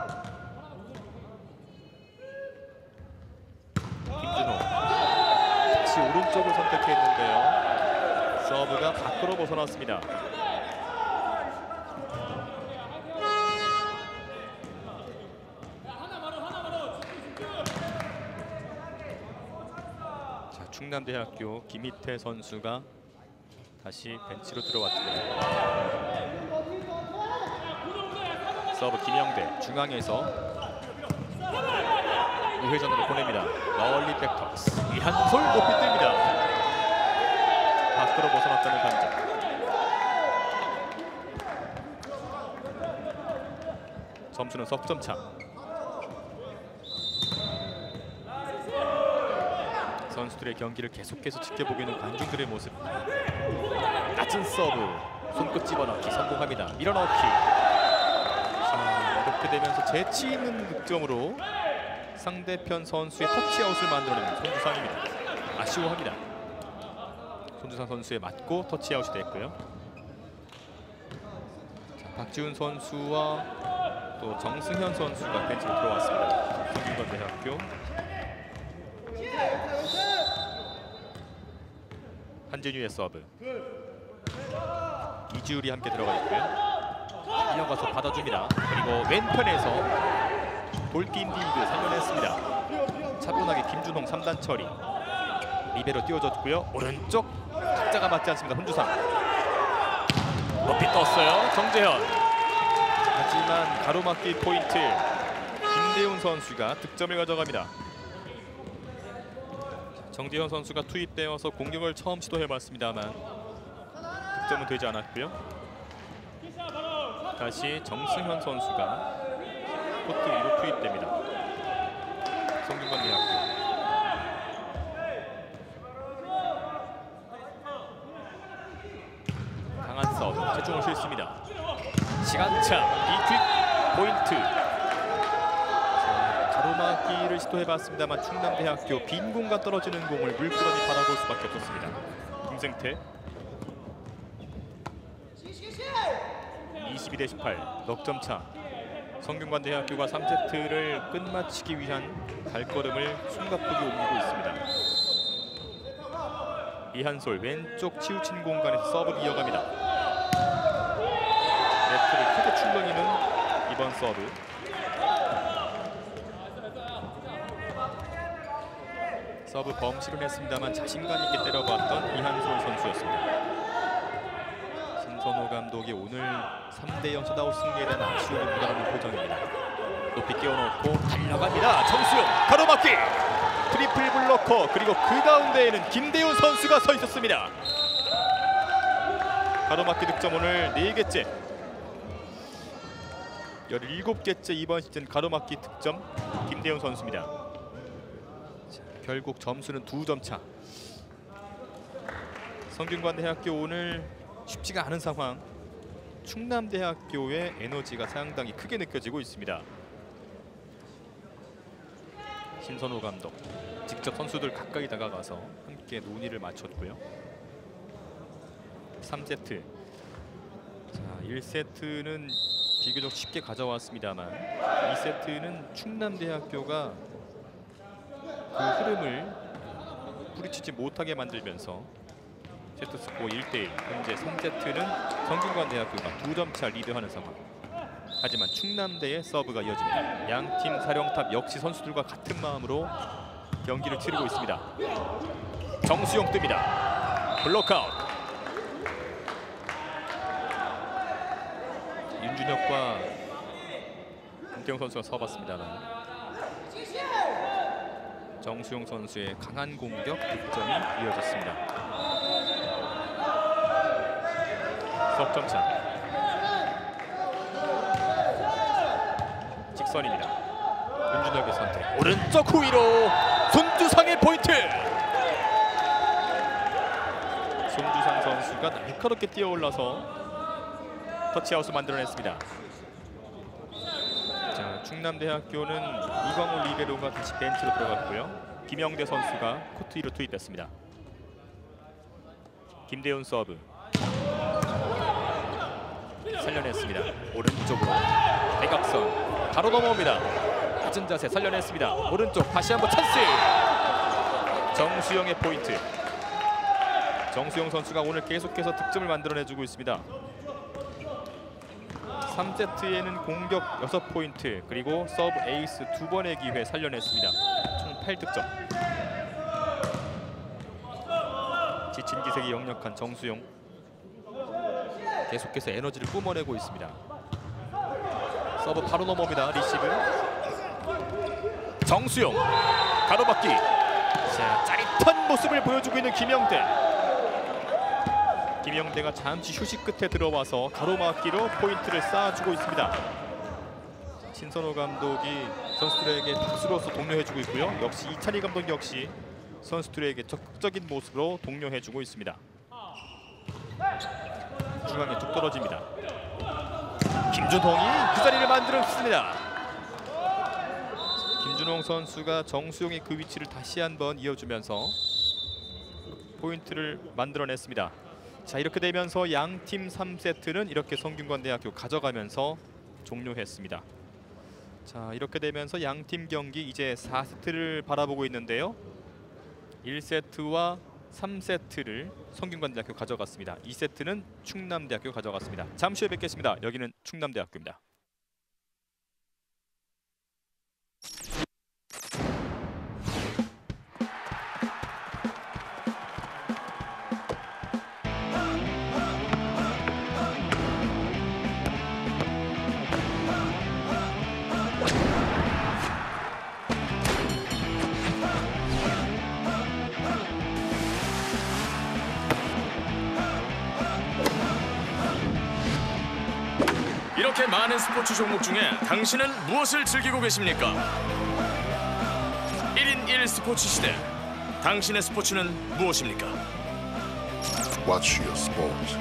S1: 김준호 다시 오른쪽을 선택했는데요. 서브가 밖으로 벗어났습니다. 자, 충남대학교 김희태 선수가 다시 벤치로 들어왔습니다. 서브 김영대 중앙에서 우회전으로 보냅니다. 멀리 백터스 이한솔 높이 뜹니다. 밖으로 벗어났다는 판정. 점수는 석점 차. 선수들의 경기를 계속해서 지켜보고 있는 관중들의 모습. 낮은 서브 손끝 집어넣기 성공합니다. 밀어넣기. 자, 이렇게 되면서 재치 있는 득점으로 상대편 선수의 터치아웃을 만들어내는 손주상입니다. 아쉬워합니다. 손주상 선수에 맞고 터치아웃이 됐고요. 자, 박지훈 선수와 또 정승현 선수가 벤치로 들어왔습니다. 성균관대학교. 한진유의 서브. 이지율이 함께 들어가 있고요. 이어가서 받아줍니다. 그리고 왼편에서 볼게임 딩그 살려냈습니다. 차분하게 김준홍 삼 단 처리. 리베로 띄워줬고요. 오른쪽 박자가 맞지 않습니다. 혼주상 높이 떴어요. 정재현. 하지만 가로막기 포인트 김대훈 선수가 득점을 가져갑니다. 정재현 선수가 투입되어서 공격을 처음 시도해봤습니다만 득점은 되지 않았고요. 다시 정승현 선수가 코트 위로 투입됩니다. 성균관대학교. 강한 서브 최종을 실습니다. 시간차 비퀵 포인트. 자, 가로막기를 시도해봤습니다만 충남대학교 빈 공간 떨어지는 공을 물끄러미 받아볼 수밖에 없었습니다. 김생태. 이십이 대 십팔 넉점 차. 성균관대학교가 삼 세트를 끝마치기 위한 발걸음을 숨가쁘게 옮기고 있습니다. 이한솔 왼쪽 치우친 공간에서 서브를 이어갑니다. 네트를 크게 출렁이는 이번 서브. 서브 범실은 했습니다만 자신감 있게 때려봤던 이한솔 선수였습니다. 신선호 감독이 오늘 삼 대 영 셧아웃 승리에 대한 아쉬움을 묻어나는 표정입니다. 높이 끼워놓고 달려갑니다. 정수영 가로막기 트리플 블로커. 그리고 그 가운데에는 김대훈 선수가 서 있었습니다. 가로막기 득점 오늘 네 개째. 열일곱 개째 이번 시즌 가로막기 득점 김대훈 선수입니다. 자, 결국 점수는 두 점 차. 성균관대학교 오늘 쉽지가 않은 상황. 충남대학교의 에너지가 상당히 크게 느껴지고 있습니다. 신선호 감독 직접 선수들 가까이 다가가서 함께 논의를 마쳤고요. 삼 세트. 자, 일 세트는 비교적 쉽게 가져왔습니다만 이 세트는 충남대학교가 그 흐름을 뿌리치지 못하게 만들면서 세트 스코어 일 대 일. 현재 삼 세트는 성균관대학교가 두 점 차 리드하는 상황. 하지만 충남대의 서브가 이어집니다. 양팀 사령탑 역시 선수들과 같은 마음으로 경기를 치르고 있습니다. 정수용 뜹니다. 블록아웃. 윤준혁과 김태형 선수가 서봤습니다만 정수용 선수의 강한 공격 득점이 이어졌습니다. 석점차 직선입니다. 윤준혁의 선택 오른쪽 후위로 손주상의 포인트. 손주상 선수가 날카롭게 뛰어올라서 터치아웃을 만들어냈습니다. 자, 충남대학교는 이광호 리베로가 다시 벤치로 들어갔고요. 김영대 선수가 코트 위로 투입됐습니다. 김대훈 서브 살려냈습니다. 오른쪽으로 대각선 바로 넘어옵니다. 낮은 자세 살려냈습니다. 오른쪽 다시 한번 찬스. 정수영의 포인트. 정수영 선수가 오늘 계속해서 득점을 만들어내주고 있습니다. 삼 세트에는 공격 여섯 포인트 그리고 서브 에이스 두 번의 기회 살려냈습니다. 총 팔 득점. 지친 기색이 역력한 정수영. 계속해서 에너지를 뿜어내고 있습니다. 서브 바로 넘어옵니다. 리시브. 정수영 가로막기. 자, 짜릿한 모습을 보여주고 있는 김영대. 김영대가 잠시 휴식 끝에 들어와서 가로막기로 포인트를 쌓아주고 있습니다. 신선호 감독이 선수들에게 박수로서 독려해주고 있고요. 역시 이찬희 감독 역시 선수들에게 적극적인 모습으로 독려해주고 있습니다. 중앙에 툭 떨어집니다. 김준홍이 그 자리를 만들었습니다. 김준홍 선수가 정수용의 그 위치를 다시 한번 이어주면서 포인트를 만들어냈습니다. 자, 이렇게 되면서 양팀 삼 세트는 이렇게 성균관대학교 가져가면서 종료했습니다. 자, 이렇게 되면서 양팀 경기 이제 사 세트를 바라보고 있는데요. 일 세트와 삼 세트를 성균관대학교 가져갔습니다. 이 세트는 충남대학교 가져갔습니다. 잠시 후에 뵙겠습니다. 여기는 충남대학교입니다.
S3: 이렇게 많은 스포츠 종목 중에 당신은 무엇을 즐기고 계십니까? 일 인 일 스포츠 시대. 당신의 스포츠는 무엇입니까?
S4: Watch your sport.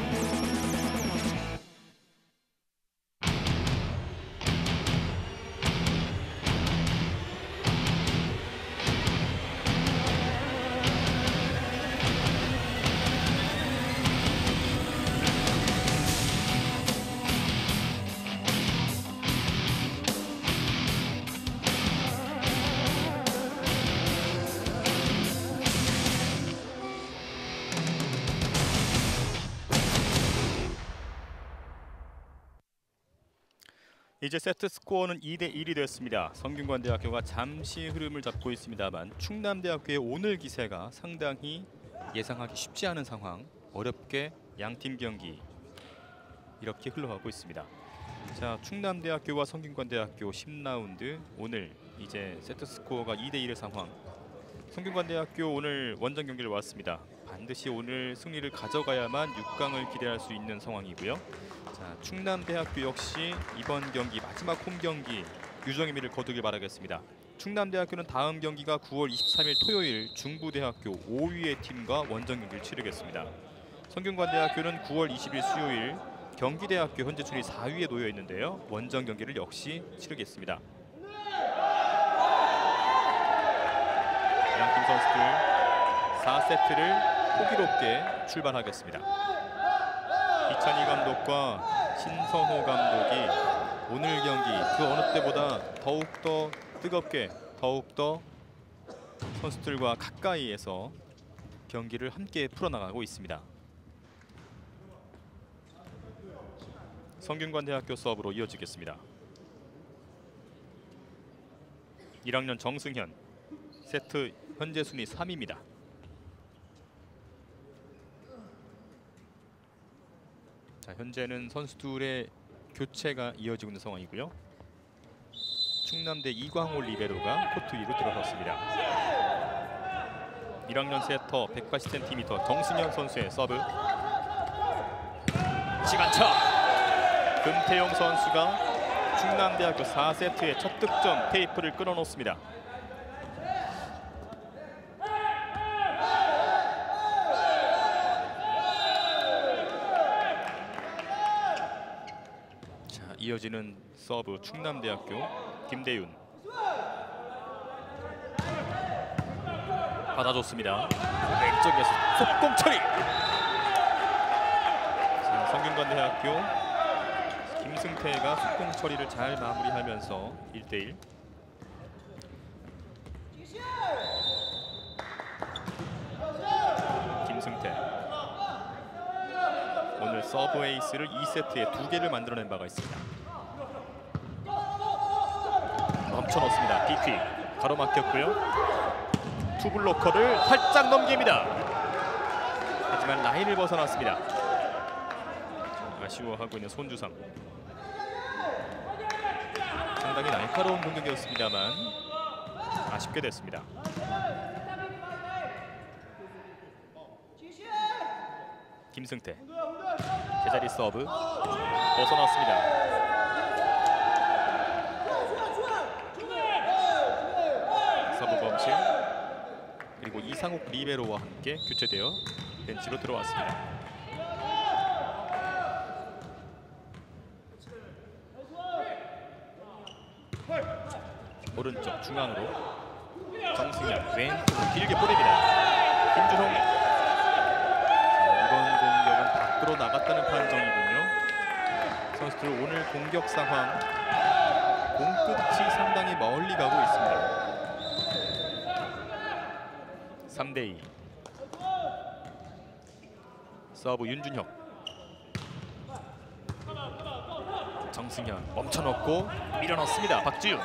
S1: 이제 세트 스코어는 이 대 일이 됐습니다. 성균관대학교가 잠시 흐름을 잡고 있습니다만 충남대학교의 오늘 기세가 상당히 예상하기 쉽지 않은 상황. 어렵게 양팀 경기 이렇게 흘러가고 있습니다. 자, 충남대학교와 성균관대학교 십 라운드 오늘 이제 세트 스코어가 이 대 일의 상황. 성균관대학교 오늘 원정 경기를 왔습니다. 반드시 오늘 승리를 가져가야만 육 강을 기대할 수 있는 상황이고요. 자, 충남대학교 역시 이번 경기 마지막 홈 경기 유정의 미를 거두길 바라겠습니다. 충남대학교는 다음 경기가 구월 이십삼일 토요일 중부대학교 오 위의 팀과 원정 경기를 치르겠습니다. 성균관대학교는 구월 이십일 수요일 경기대학교 현재 순위 사 위에 놓여 있는데요. 원정 경기를 역시 치르겠습니다. 양팀 선수들 사 세트를 호기롭게 출발하겠습니다. 이찬희 감독과 신선호 감독이 오늘 경기 그 어느 때보다 더욱더 뜨겁게 더욱더 선수들과 가까이에서 경기를 함께 풀어나가고 있습니다. 성균관대학교 서브로 이어지겠습니다. 일 학년 정승현 세트 현재 순위 삼 위입니다. 자, 현재는 선수들의 교체가 이어지고 있는 상황이고요. 충남대 이광호 리베로가 코트 위로 들어섰습니다. 일 학년 세터 백팔십 센티미터 정승현 선수의 서브. 시간차. 금태용 선수가 충남대학교 사 세트의 첫 득점 테이프를 끊어놓습니다. 자, 이어지는 서브 충남대학교 김대윤. 받아줬습니다. 왼쪽에서 속공 처리. 자, 성균관대학교 김승태가 속공 처리를 잘 마무리하면서 일 대 일. 김승태 오늘 서브 에이스를 이 세트에 두 개를 만들어낸 바가 있습니다. 넘쳐넣습니다. 비퀴 가로막혔고요. 투블로커를 살짝 넘깁니다. 하지만 라인을 벗어났습니다. 아쉬워하고 있는 손주상. 상당히 날카로운 공격이었습니다만 아쉽게 됐습니다. 김승태 제자리 서브 벗어났습니다. 서브 범실. 그리고 이상욱 리베로와 함께 교체되어 벤치로 들어왔습니다. 오른쪽 중앙으로 정승현 왼쪽으로 길게 보냅니다. 김준홍. 이번 공격은 밖으로 나갔다는 판정이군요. 선수들 오늘 공격 상황 공끝이 상당히 멀리 가고 있습니다. 삼 대 이. 서브 윤준혁. 정승현 멈춰놓고 밀어넣습니다. 박지윤.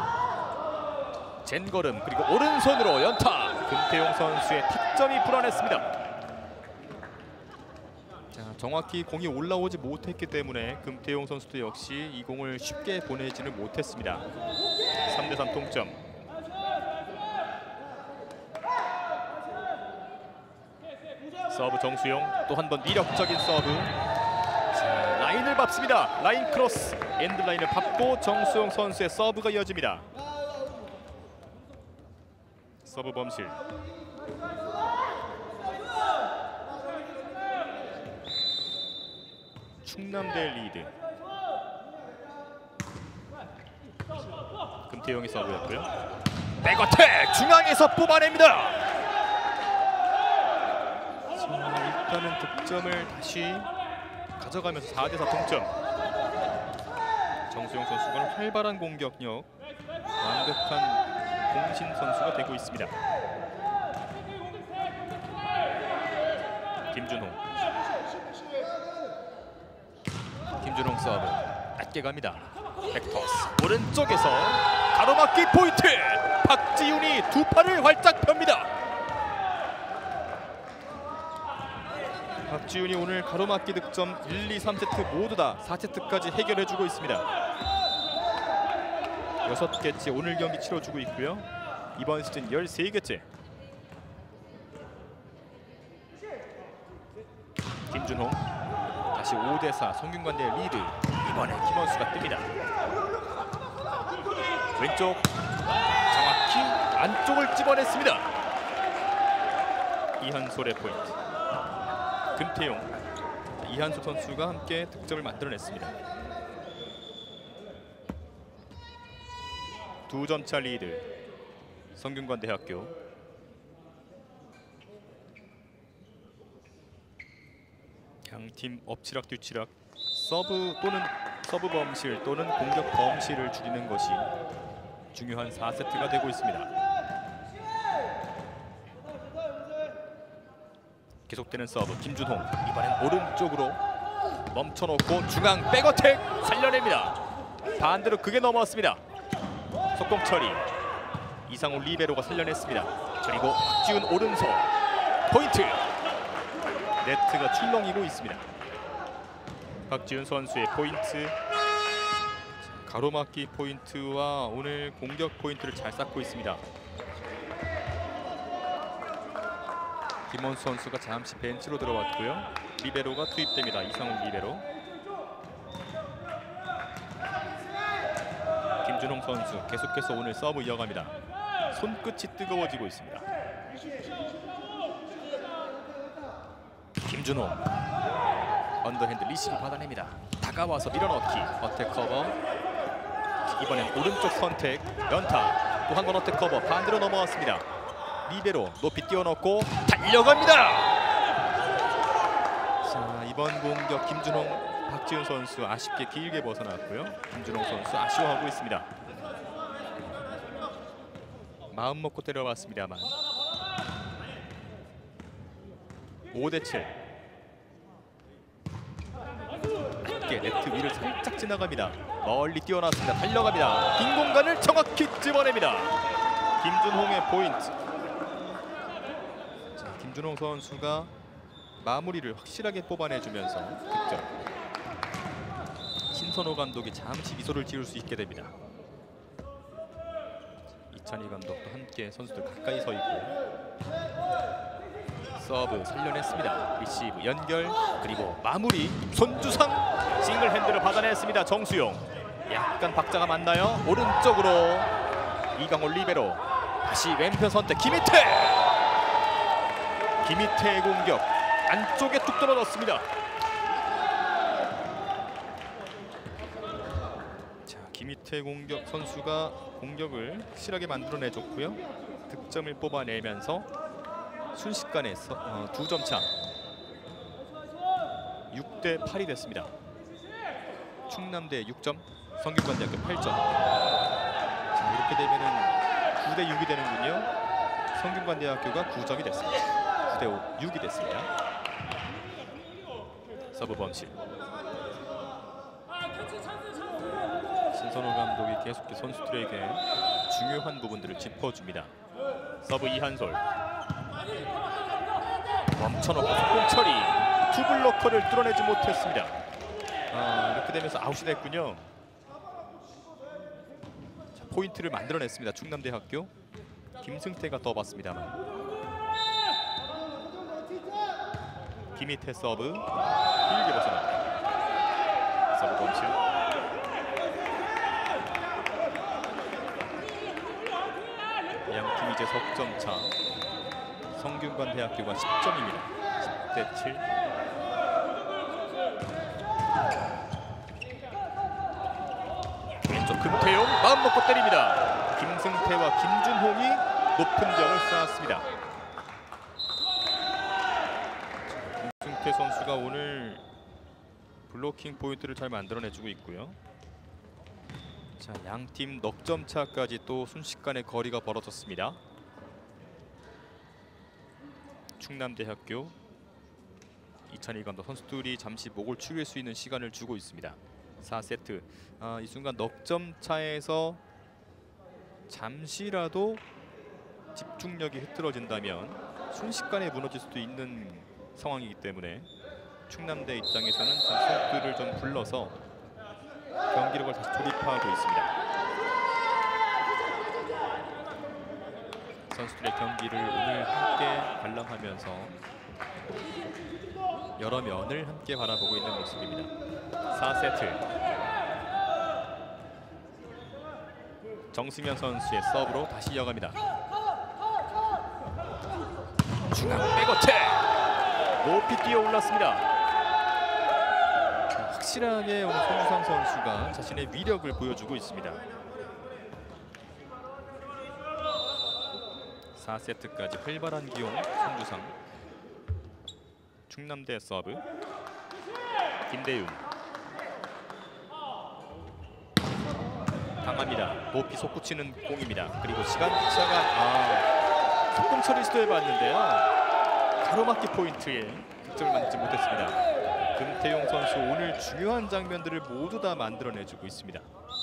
S1: 젠걸음 그리고 오른손으로 연타. 금태용 선수의 득점이 불안했습니다. 자, 정확히 공이 올라오지 못했기 때문에 금태용 선수도 역시 이 공을 쉽게 보내지는 못했습니다. 삼 대 삼 동점. 서브 정수용 또 한 번 위력적인 서브. 자, 라인을 밟습니다. 라인 크로스. 엔드 라인을 밟고 정수용 선수의 서브가 이어집니다. 서브 범실. 충남대 리드. 금태용의 서브였고요. 백어택 중앙에서 뽑아냅니다. 일단은 득점을 다시 가져가면서 사 대 사 동점. 정수용 선수가 활발한 공격력, 완벽한 공신 선수가 되고 있습니다. 김준홍. 김준홍 서브 낮게 갑니다. 백토스 오른쪽에서 가로막기 포인트. 박지윤이 두 팔을 활짝 펴니다. 박지윤이 오늘 가로막기 득점 일, 이, 삼 세트 모두 다 사 세트까지 해결해주고 있습니다. 여섯 개째 오늘 경기 치러주고 있고요. 이번 시즌 열세 개째. 김준홍 다시 오 대 사 성균관대 리드. 이번에 김원수가 뜹니다. 왼쪽 정확히 안쪽을 집어냈습니다. 이한솔의 포인트. 금태용, 이한솔 선수가 함께 득점을 만들어냈습니다. 두 점차 리드 성균관대학교. 양팀 엎치락뒤치락 서브 또는 서브 범실 또는 공격 범실을 줄이는 것이 중요한 사 세트가 되고 있습니다. 계속되는 서브 김준홍. 이번엔 오른쪽으로 멈춰놓고 중앙 백어택 살려냅니다. 반대로 그게 넘어왔습니다. 속공 처리. 이상호 리베로가 살려냈습니다. 그리고 박지훈 오른손 포인트. 네트가 출렁이고 있습니다. 박지훈 선수의 포인트. 가로막기 포인트와 오늘 공격 포인트를 잘 쌓고 있습니다. 김원수 선수가 잠시 벤치로 들어왔고요. 리베로가 투입됩니다. 이상훈 리베로. 김준홍 선수 계속해서 오늘 서브 이어갑니다. 손끝이 뜨거워지고 있습니다. 김준홍 언더핸드 리시브 받아냅니다. 다가와서 밀어넣기. 어택 커버. 이번엔 오른쪽 선택. 연타. 또 한 번 어택 커버. 반대로 넘어왔습니다. 리베로 높이 띄워넣고 달려갑니다. 자, 이번 공격 김준홍, 박지훈 선수 아쉽게 길게 벗어났고요. 김준홍 선수 아쉬워하고 있습니다. 마음 먹고 때려봤습니다만 오 대 칠. 낮게 네트 위를 살짝 지나갑니다. 멀리 뛰어났습니다. 달려갑니다. 빈 공간을 정확히 집어냅니다. 김준홍의 포인트. 자, 김준홍 선수가 마무리를 확실하게 뽑아내주면서 득점. 신선호 감독이 잠시 미소를 지을 수 있게 됩니다. 이찬희 감독도 함께 선수들 가까이 서 있고. 서브 살려냈습니다. 리시브 연결 그리고 마무리. 손주상 싱글 핸드를 받아냈습니다. 정수용. 약간 박자가 맞나요? 오른쪽으로 이강호 리베로. 다시 왼편 선택. 김희태. 김희태의 공격 안쪽에 뚝 떨어졌습니다. 자, 김희태 공격 선수가 공격을 확실하게 만들어내줬고요. 득점을 뽑아내면서 순식간에 어, 두 점 차 육 대 팔이 됐습니다. 충남대 육 점, 성균관대학교 팔 점. 자, 이렇게 되면은 구 대 육이 되는군요. 성균관대학교가 구 점이 됐습니다. 구 대 육이 됐습니다. 서브 범실. 신선호 감독이 계속해서 선수들에게 중요한 부분들을 짚어줍니다. 서브 이한솔. 멈춰놓고 속공 처리. 투블로커를 뚫어내지 못했습니다. 아, 이렇게 되면서 아웃이 됐군요. 자, 포인트를 만들어냈습니다. 충남대학교. 김승태가 떠봤습니다만. 김희태 서브 길게 벗어납니다. 서브 범실. 양팀 이제 석점 차. 성균관대학교가 십 점입니다. 십 대 칠. 왼쪽 금태용 마음 먹고 때립니다. 김승태와 김준홍이 높은 점을 쌓았습니다. 김승태 선수가 오늘 블로킹 포인트를 잘 만들어내주고 있고요. 자, 양팀 넉 점 차까지 또 순식간에 거리가 벌어졌습니다. 충남대학교 이찬희 감독 선수들이 잠시 목을 축일 수 있는 시간을 주고 있습니다. 사 세트. 아, 이 순간 넉 점 차에서 잠시라도 집중력이 흐트러진다면 순식간에 무너질 수도 있는 상황이기 때문에 충남대 입장에서는 선수들을 좀 불러서 경기력을 다시 조립하고 있습니다. 선수들의 경기를 오늘 함께 관람하면서 여러 면을 함께 바라보고 있는 모습입니다. 사 세트. 정승현 선수의 서브로 다시 이어갑니다. 중앙 백어택. 높이 뛰어 올랐습니다. 확실하게 오늘 손주상 선수가 자신의 위력을 보여주고 있습니다. 사 세트까지 활발한 기용 손주상. 충남대 서브. 김대윤. 강합니다. 높이 솟구치는 공입니다. 그리고 시간차가 아, 속공 처리 시도해봤는데요. 가로막기 포인트에 득점을 만들지 못했습니다. 금태용 선수 오늘 중요한 장면들을 모두 다 만들어내주고 있습니다.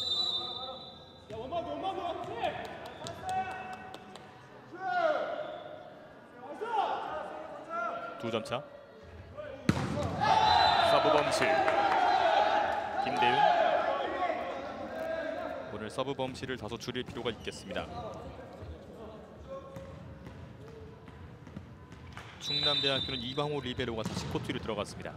S1: 두 점 차. 서브 범실. 김대윤. 오늘 서브 범실을 다소 줄일 필요가 있겠습니다. 충남대학교는 이광호 리베로가 다시 코트 위로 들어갔습니다.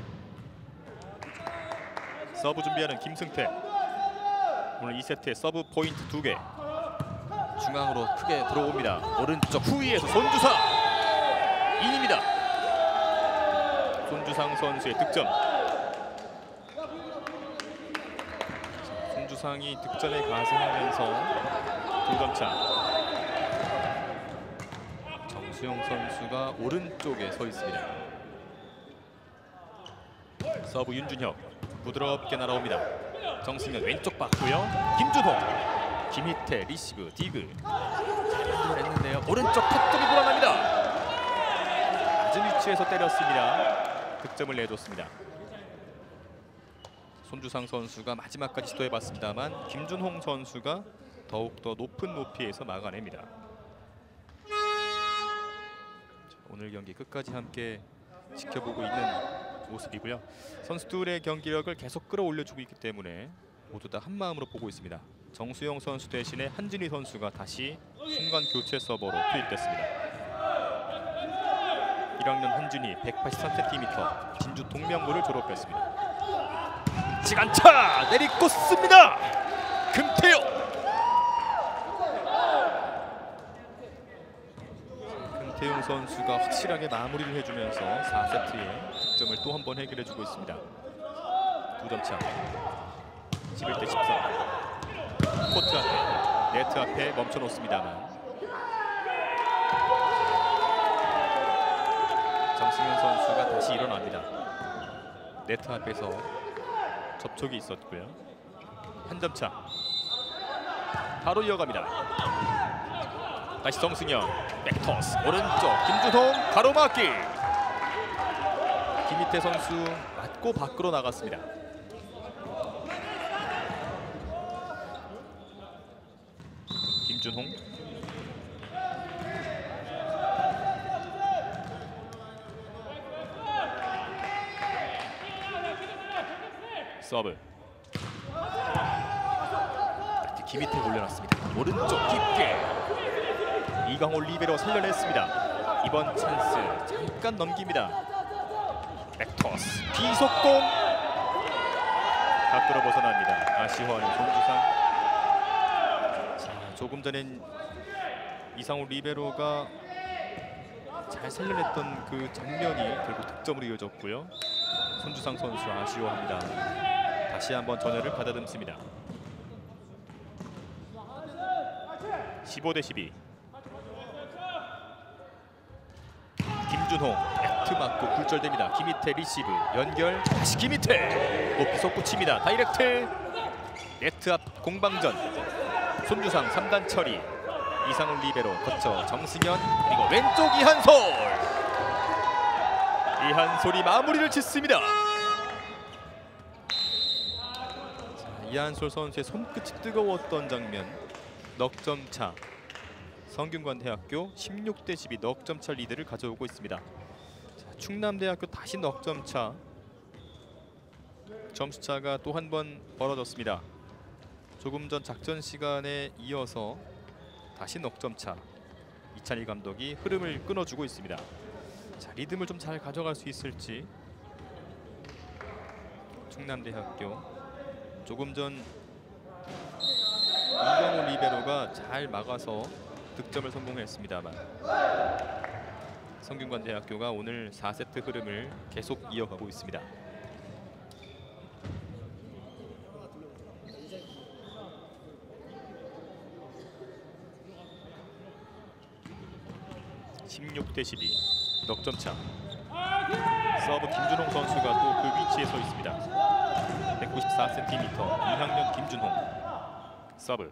S1: 서브 준비하는 김승태. 오늘 이 세트에 서브 포인트 두 개. 중앙으로 크게 들어옵니다. 오른쪽 후위에서 손주상 인입니다. 손주상 선수의 득점. 손주상이 득점에 가세하면서 두 점 차. 정수영 선수가 오른쪽에 서 있습니다. 서브 윤준혁 부드럽게 날아옵니다. 정승현 왼쪽 봤고요. 김준홍. 김희태 리시브 디그 잘 했는데요. 오른쪽 탑점이 불어납니다. 낮은 위치에서 때렸습니다. 득점을 내줬습니다. 손주상 선수가 마지막까지 시도해봤습니다만 김준홍 선수가 더욱더 높은 높이에서 막아냅니다. 자, 오늘 경기 끝까지 함께 지켜보고 있는 모습이고요. 선수들의 경기력을 계속 끌어올려주고 있기 때문에 모두 다 한마음으로 보고 있습니다. 정수영 선수 대신에 한진희 선수가 다시 순간 교체 서버로 투입됐습니다. 일 학년 한진희 백팔십삼 센티미터 진주 동명고를 졸업했습니다. 시간차 내리꽂습니다. 금태용. 금태용 선수가 확실하게 마무리를 해주면서 사 세트에 득점을 또 한 번 해결해주고 있습니다. 두 점 차. 십일 대 십사. 코트 앞에, 네트 앞에 멈춰놓습니다만 정승현 선수가 다시 일어납니다. 네트 앞에서 접촉이 있었고요. 한 점 차. 바로 이어갑니다. 다시 정승현 백토스 오른쪽 김준홍 가로막기. 김희태 선수 맞고 밖으로 나갔습니다. 김준홍 서브. 김희태 올려놨습니다. 오른쪽 깊게 이광호 리베로 살려냈습니다. 이번 찬스 잠깐 넘깁니다. 백토스 비속공 밖으로 벗어납니다. 아쉬워하는 손주상. 조금 전엔 이상호 리베로가 잘 살려냈던 그 장면이 결국 득점으로 이어졌고요. 손주상 선수 아쉬워합니다. 다시 한번 전열을 가다듬습니다. 십오 대 십이. 김준홍 액트 맞고 굴절됩니다. 김희태 리시브 연결 다시 김희태 높이 솟구칩니다. 다이렉트 네트 앞 공방전. 손주상 삼 단 처리. 이상훈 리베로 거쳐 정승현 그리고 왼쪽 이한솔. 이한솔이 마무리를 짓습니다. 자, 이한솔 선수의 손끝이 뜨거웠던 장면. 넉점 차. 성균관대학교 십육 대 십이 넉점 차 리드를 가져오고 있습니다. 자, 충남대학교 다시 넉점 차. 점수 차가 또 한 번 벌어졌습니다. 조금 전 작전 시간에 이어서 다시 넉점 차. 이찬희 감독이 흐름을 끊어주고 있습니다. 자, 리듬을 좀 잘 가져갈 수 있을지. 충남대학교 조금 전 이광호 리베로가 잘 막아서 득점을 성공했습니다만 성균관대학교가 오늘 사 세트 흐름을 계속 이어가고 있습니다. 십육 대 십이 넉점 차. 서브 김준홍 선수가 또 그 위치에 서 있습니다. 백구십사 센티미터 이 학년 김준홍. 서브.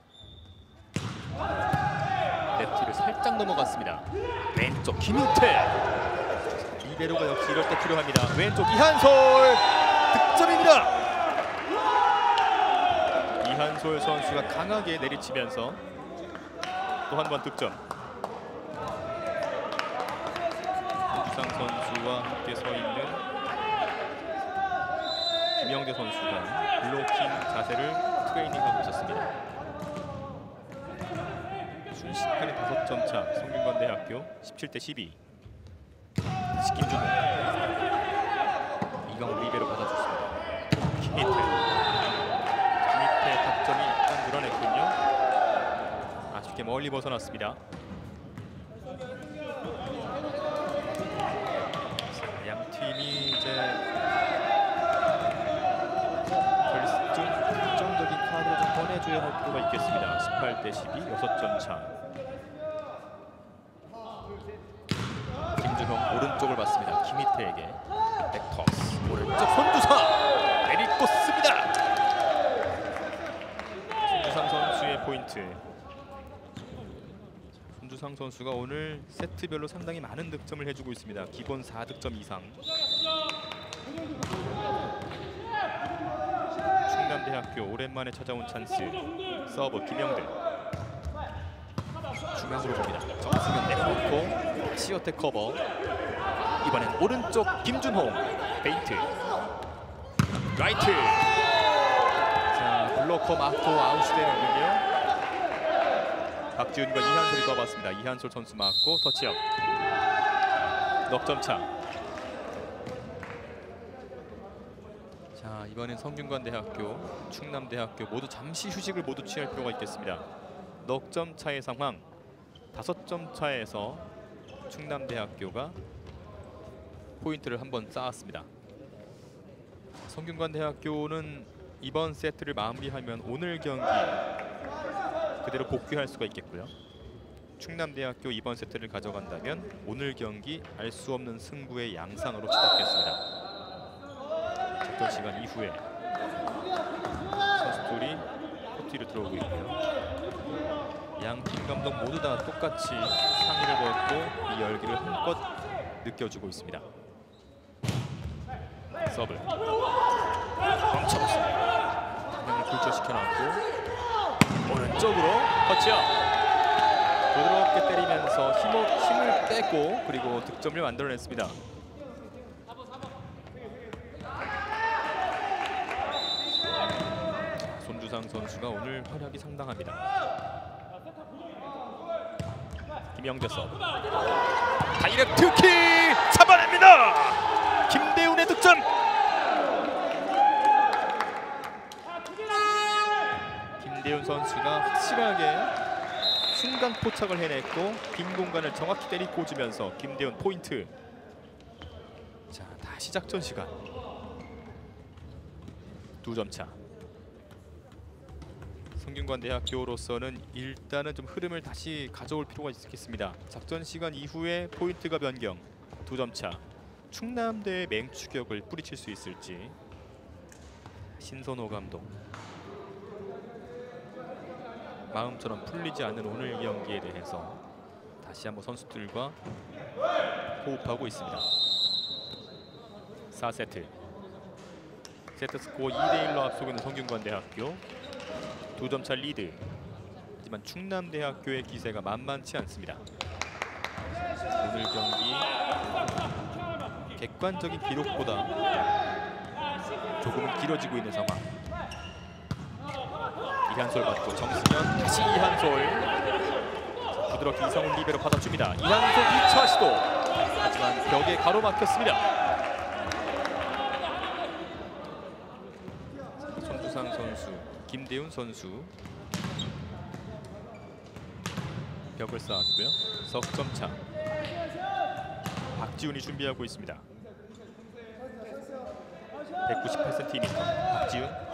S1: 네트를 살짝 넘어갔습니다. 왼쪽 김희태. 리베로가 역시 이럴 때 필요합니다. 왼쪽 이한솔 득점입니다. 이한솔 선수가 강하게 내리치면서 또 한 번 득점. 이상 선수와 함께 서 있는 김영재 선수가 블로킹 자세를 트레이닝하고 있었습니다. 순식간에 다섯 점 차 성균관대학교 십칠 대 십이. 다시 김준호. 이강호 리베로 받아줬습니다. 김희태. 김희태 득점이 약간 늘어냈군요. 아쉽게 멀리 벗어났습니다. 자, 양 팀이 이제 결승 결정적인 카드를 좀 꺼내줘야 할 필요가 있겠습니다. 십팔 대 십이, 여섯 점 차. 김준홍 오른쪽을 받습니다. 김희태에게 백터스 오른쪽 손주상 내리꽂습니다. 손주상 선수의 포인트. 손주상 선수가 오늘 세트별로 상당히 많은 득점을 해주고 있습니다. 기본 사 득점 이상. 충남대학교 오랜만에 찾아온 찬스. 서브 김영들. 중앙으로 봅니다. 정승현 내려놓고 다시 어택 커버. 이번엔 오른쪽 김준홍 페인트. 라이트. 자, 블로커 맞고 아웃이 되는군요. 박지훈과 이한솔이 떠봤습니다. 이한솔 선수 맞고 터치아웃. 넉 점 차. 자, 이번엔 성균관대학교, 충남대학교 모두 잠시 휴식을 모두 취할 필요가 있겠습니다. 넉 점 차의 상황. 다섯 점 차에서 충남대학교가 포인트를 한번 쌓았습니다. 성균관대학교는 이번 세트를 마무리하면 오늘 경기 그대로 복귀할 수가 있겠고요. 충남대학교 이번 세트를 가져간다면 오늘 경기 알 수 없는 승부의 양상으로 치닫겠습니다. 적전 시간 이후에 선수들이 코트로 들어오고 있고요. 양 팀 감독 모두 다 똑같이 상의를 벗고 이 열기를 한껏 느껴주고 있습니다. 서브 멈춰봤습니다. 방향을 굴절시켜놨고 오른쪽으로 터치아웃. 부드럽게 때리면서 힘을, 힘을 빼고 그리고 득점을 만들어냈습니다. 손주상 선수가 오늘 활약이 상당합니다. 김영재 서브 다이렉트 킥 잡아냅니다. 김대훈의 득점. 김대훈 선수가 확실하게 순간 포착을 해냈고 빈 공간을 정확히 때리꽂으면서 김대훈 포인트. 자, 다시 작전 시간. 두 점 차. 성균관대학교로서는 일단은 좀 흐름을 다시 가져올 필요가 있겠습니다. 작전 시간 이후에 포인트가 변경. 두 점 차. 충남대의 맹추격을 뿌리칠 수 있을지. 신선호 감독. 마음처럼 풀리지 않는 오늘 경기에 대해서 다시 한번 선수들과 호흡하고 있습니다. 사 세트. 세트 스코어 이 대 일로 앞서고 있는 성균관대학교. 두 점 차 리드. 하지만 충남대학교의 기세가 만만치 않습니다. 오늘 경기 객관적인 기록보다 조금은 길어지고 있는 상황. 이한솔 받고 정승현 다시 이한솔. 부드럽게 이성훈 리베로 받아줍니다. 이한솔 이 차 시도. 하지만 벽에 가로막혔습니다. 손주상 선수, 김대훈 선수 벽을 쌓았고요. 석점 차. 박지훈이 준비하고 있습니다. 백구십팔 센티미터 박지훈.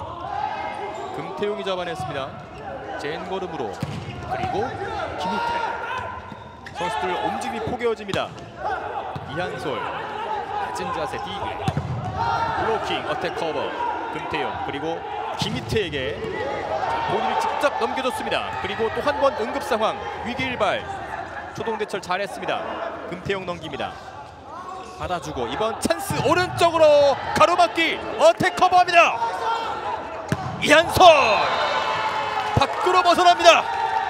S1: 금태용이 잡아냈습니다. 젠 걸음으로. 그리고 김희태. 선수들 움직임이 포개어집니다. 이한솔 낮은 자세 디그. 블로킹 어택 커버. 금태용 그리고 김희태에게 본인이 직접 넘겨줬습니다. 그리고 또 한 번 응급 상황 위기일발. 초동대처 잘했습니다. 금태용 넘깁니다. 받아주고 이번 찬스 오른쪽으로 가로막기 어택 커버합니다. 이한솔 밖으로 벗어납니다.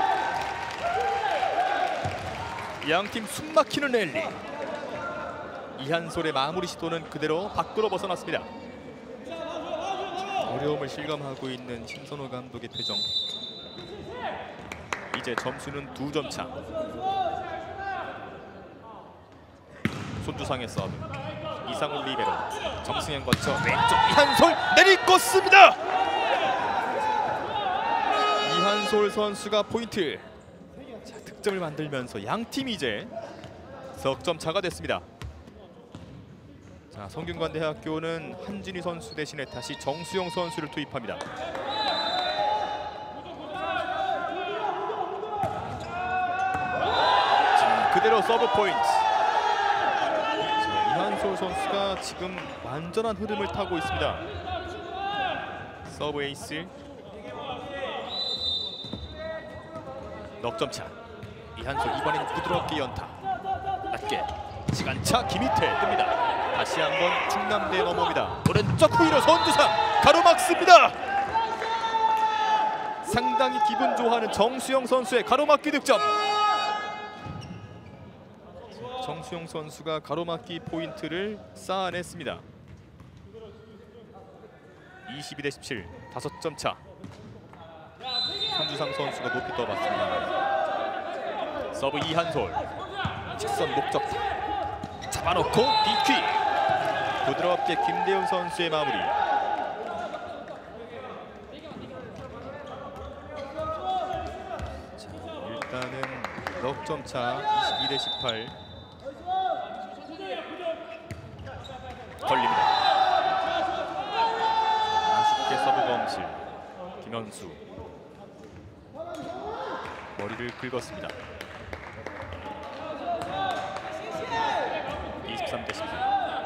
S1: 양팀 숨막히는 랠리. 이한솔의 마무리 시도는 그대로 밖으로 벗어났습니다. 어려움을 실감하고 있는 신선호 감독의 표정. 이제 점수는 두 점 차. 손주상의 서브. 이상훈 리베로. 정승현 거쳐 왼쪽 이한솔 내리꽂습니다. 이한솔 선수가 포인트. 자, 득점을 만들면서 양 팀이 이제 석점 차가 됐습니다. 자, 성균관대학교는 한진희 선수 대신에 다시 정수영 선수를 투입합니다. 자, 그대로 서브 포인트. 자, 이한솔 선수가 지금 완전한 흐름을 타고 있습니다. 서브 에이스. 넉점 차. 이한솔 이번엔 부드럽게 연타. 낮게. 시간차 김희태 뜹니다. 다시 한번 충남대에 넘어옵니다. 오른쪽 후위로 손주상 가로막습니다. 상당히 기분 좋아하는 정수영 선수의 가로막기 득점. 정수영 선수가 가로막기 포인트를 쌓아냈습니다. 이십이 대 십칠, 다섯 점 차. 손주상 선수가 높이 떠봤습니다. 서브 이한솔. 직선 목적타. 잡아놓고 비퀴. 부드럽게 김대훈 선수의 마무리. 자, 일단은 넉점 차 이십이 대 십팔. 걸립니다. 아쉽게 서브 범실. 김현수. 머리를 긁었습니다. 이십삼 대 십팔.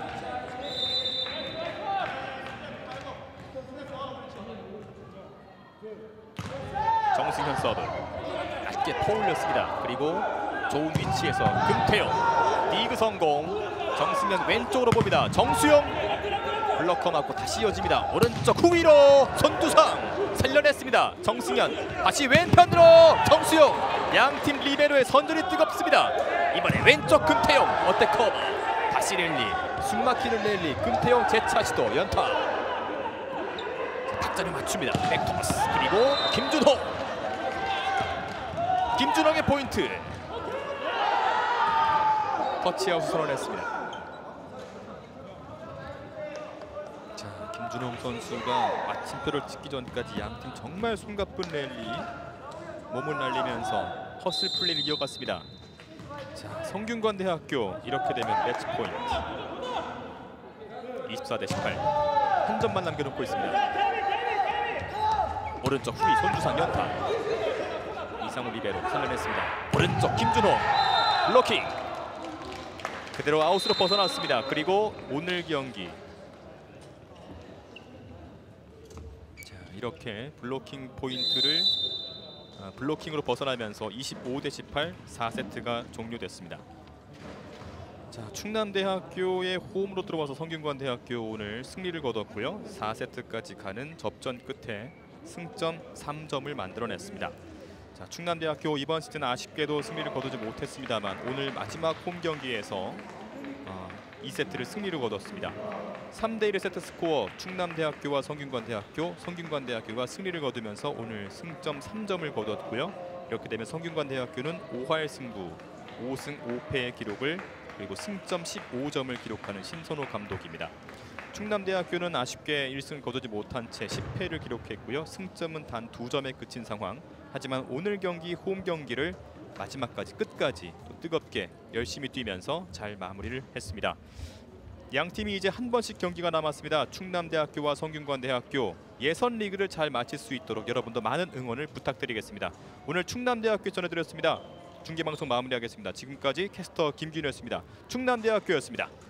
S1: 정승현 서브. 낮게 퍼올렸습니다. 그리고 좋은 위치에서 금태용. 리그 성공. 정승현 왼쪽으로 봅니다. 정수영. 블러커 맞고 다시 이어집니다. 오른쪽 후위로 손두상 살려냈습니다. 정승현 다시 왼편으로 정수영. 양팀 리베로의 선전이 뜨겁습니다. 이번에 왼쪽 금태용 어때 커버. 다시 랠리. 숨막히는 랠리. 금태용 재차 시도 연타. 탁자를 맞춥니다. 백토스. 그리고 김준호. 김준호의 포인트. 터치아웃 선언했습니다. 자, 김준호 선수가 마침표를 찍기 전까지 양팀 정말 숨가쁜 랠리. 몸을 날리면서 허슬 플레이를 이어갔습니다. 자, 성균관대학교 이렇게 되면 매치 포인트. 이십사 대 십팔. 한 점만 남겨놓고 있습니다. 오른쪽 후위 손주상 연타. 이상훈 리베로 살려냈습니다. 오른쪽 김준호 블로킹. 그대로 아웃으로 벗어났습니다. 그리고 오늘 경기. 자, 이렇게 블로킹 포인트를 아, 블로킹으로 벗어나면서 이십오 대 십팔 사 세트가 종료됐습니다. 자, 충남대학교의 홈으로 들어와서 성균관대학교 오늘 승리를 거뒀고요. 사 세트까지 가는 접전 끝에 승점 삼 점을 만들어냈습니다. 자, 충남대학교 이번 시즌 아쉽게도 승리를 거두지 못했습니다만 오늘 마지막 홈 경기에서 어, 이 세트를 승리를 거뒀습니다. 삼 대 일의 세트 스코어. 충남대학교와 성균관대학교, 성균관대학교가 승리를 거두면서 오늘 승점 삼 점을 거뒀고요. 이렇게 되면 성균관대학교는 오 활 승부, 오 승 오 패의 기록을 그리고 승점 십오 점을 기록하는 신선호 감독입니다. 충남대학교는 아쉽게 일 승을 거두지 못한 채 십 패를 기록했고요. 승점은 단 두 점에 그친 상황. 하지만 오늘 경기 홈 경기를 마지막까지 끝까지 또 뜨겁게 열심히 뛰면서 잘 마무리를 했습니다. 양 팀이 이제 한 번씩 경기가 남았습니다. 충남대학교와 성균관대학교 예선 리그를 잘 마칠 수 있도록 여러분도 많은 응원을 부탁드리겠습니다. 오늘 충남대학교 전해드렸습니다. 중계방송 마무리하겠습니다. 지금까지 캐스터 김준호였습니다. 충남대학교였습니다.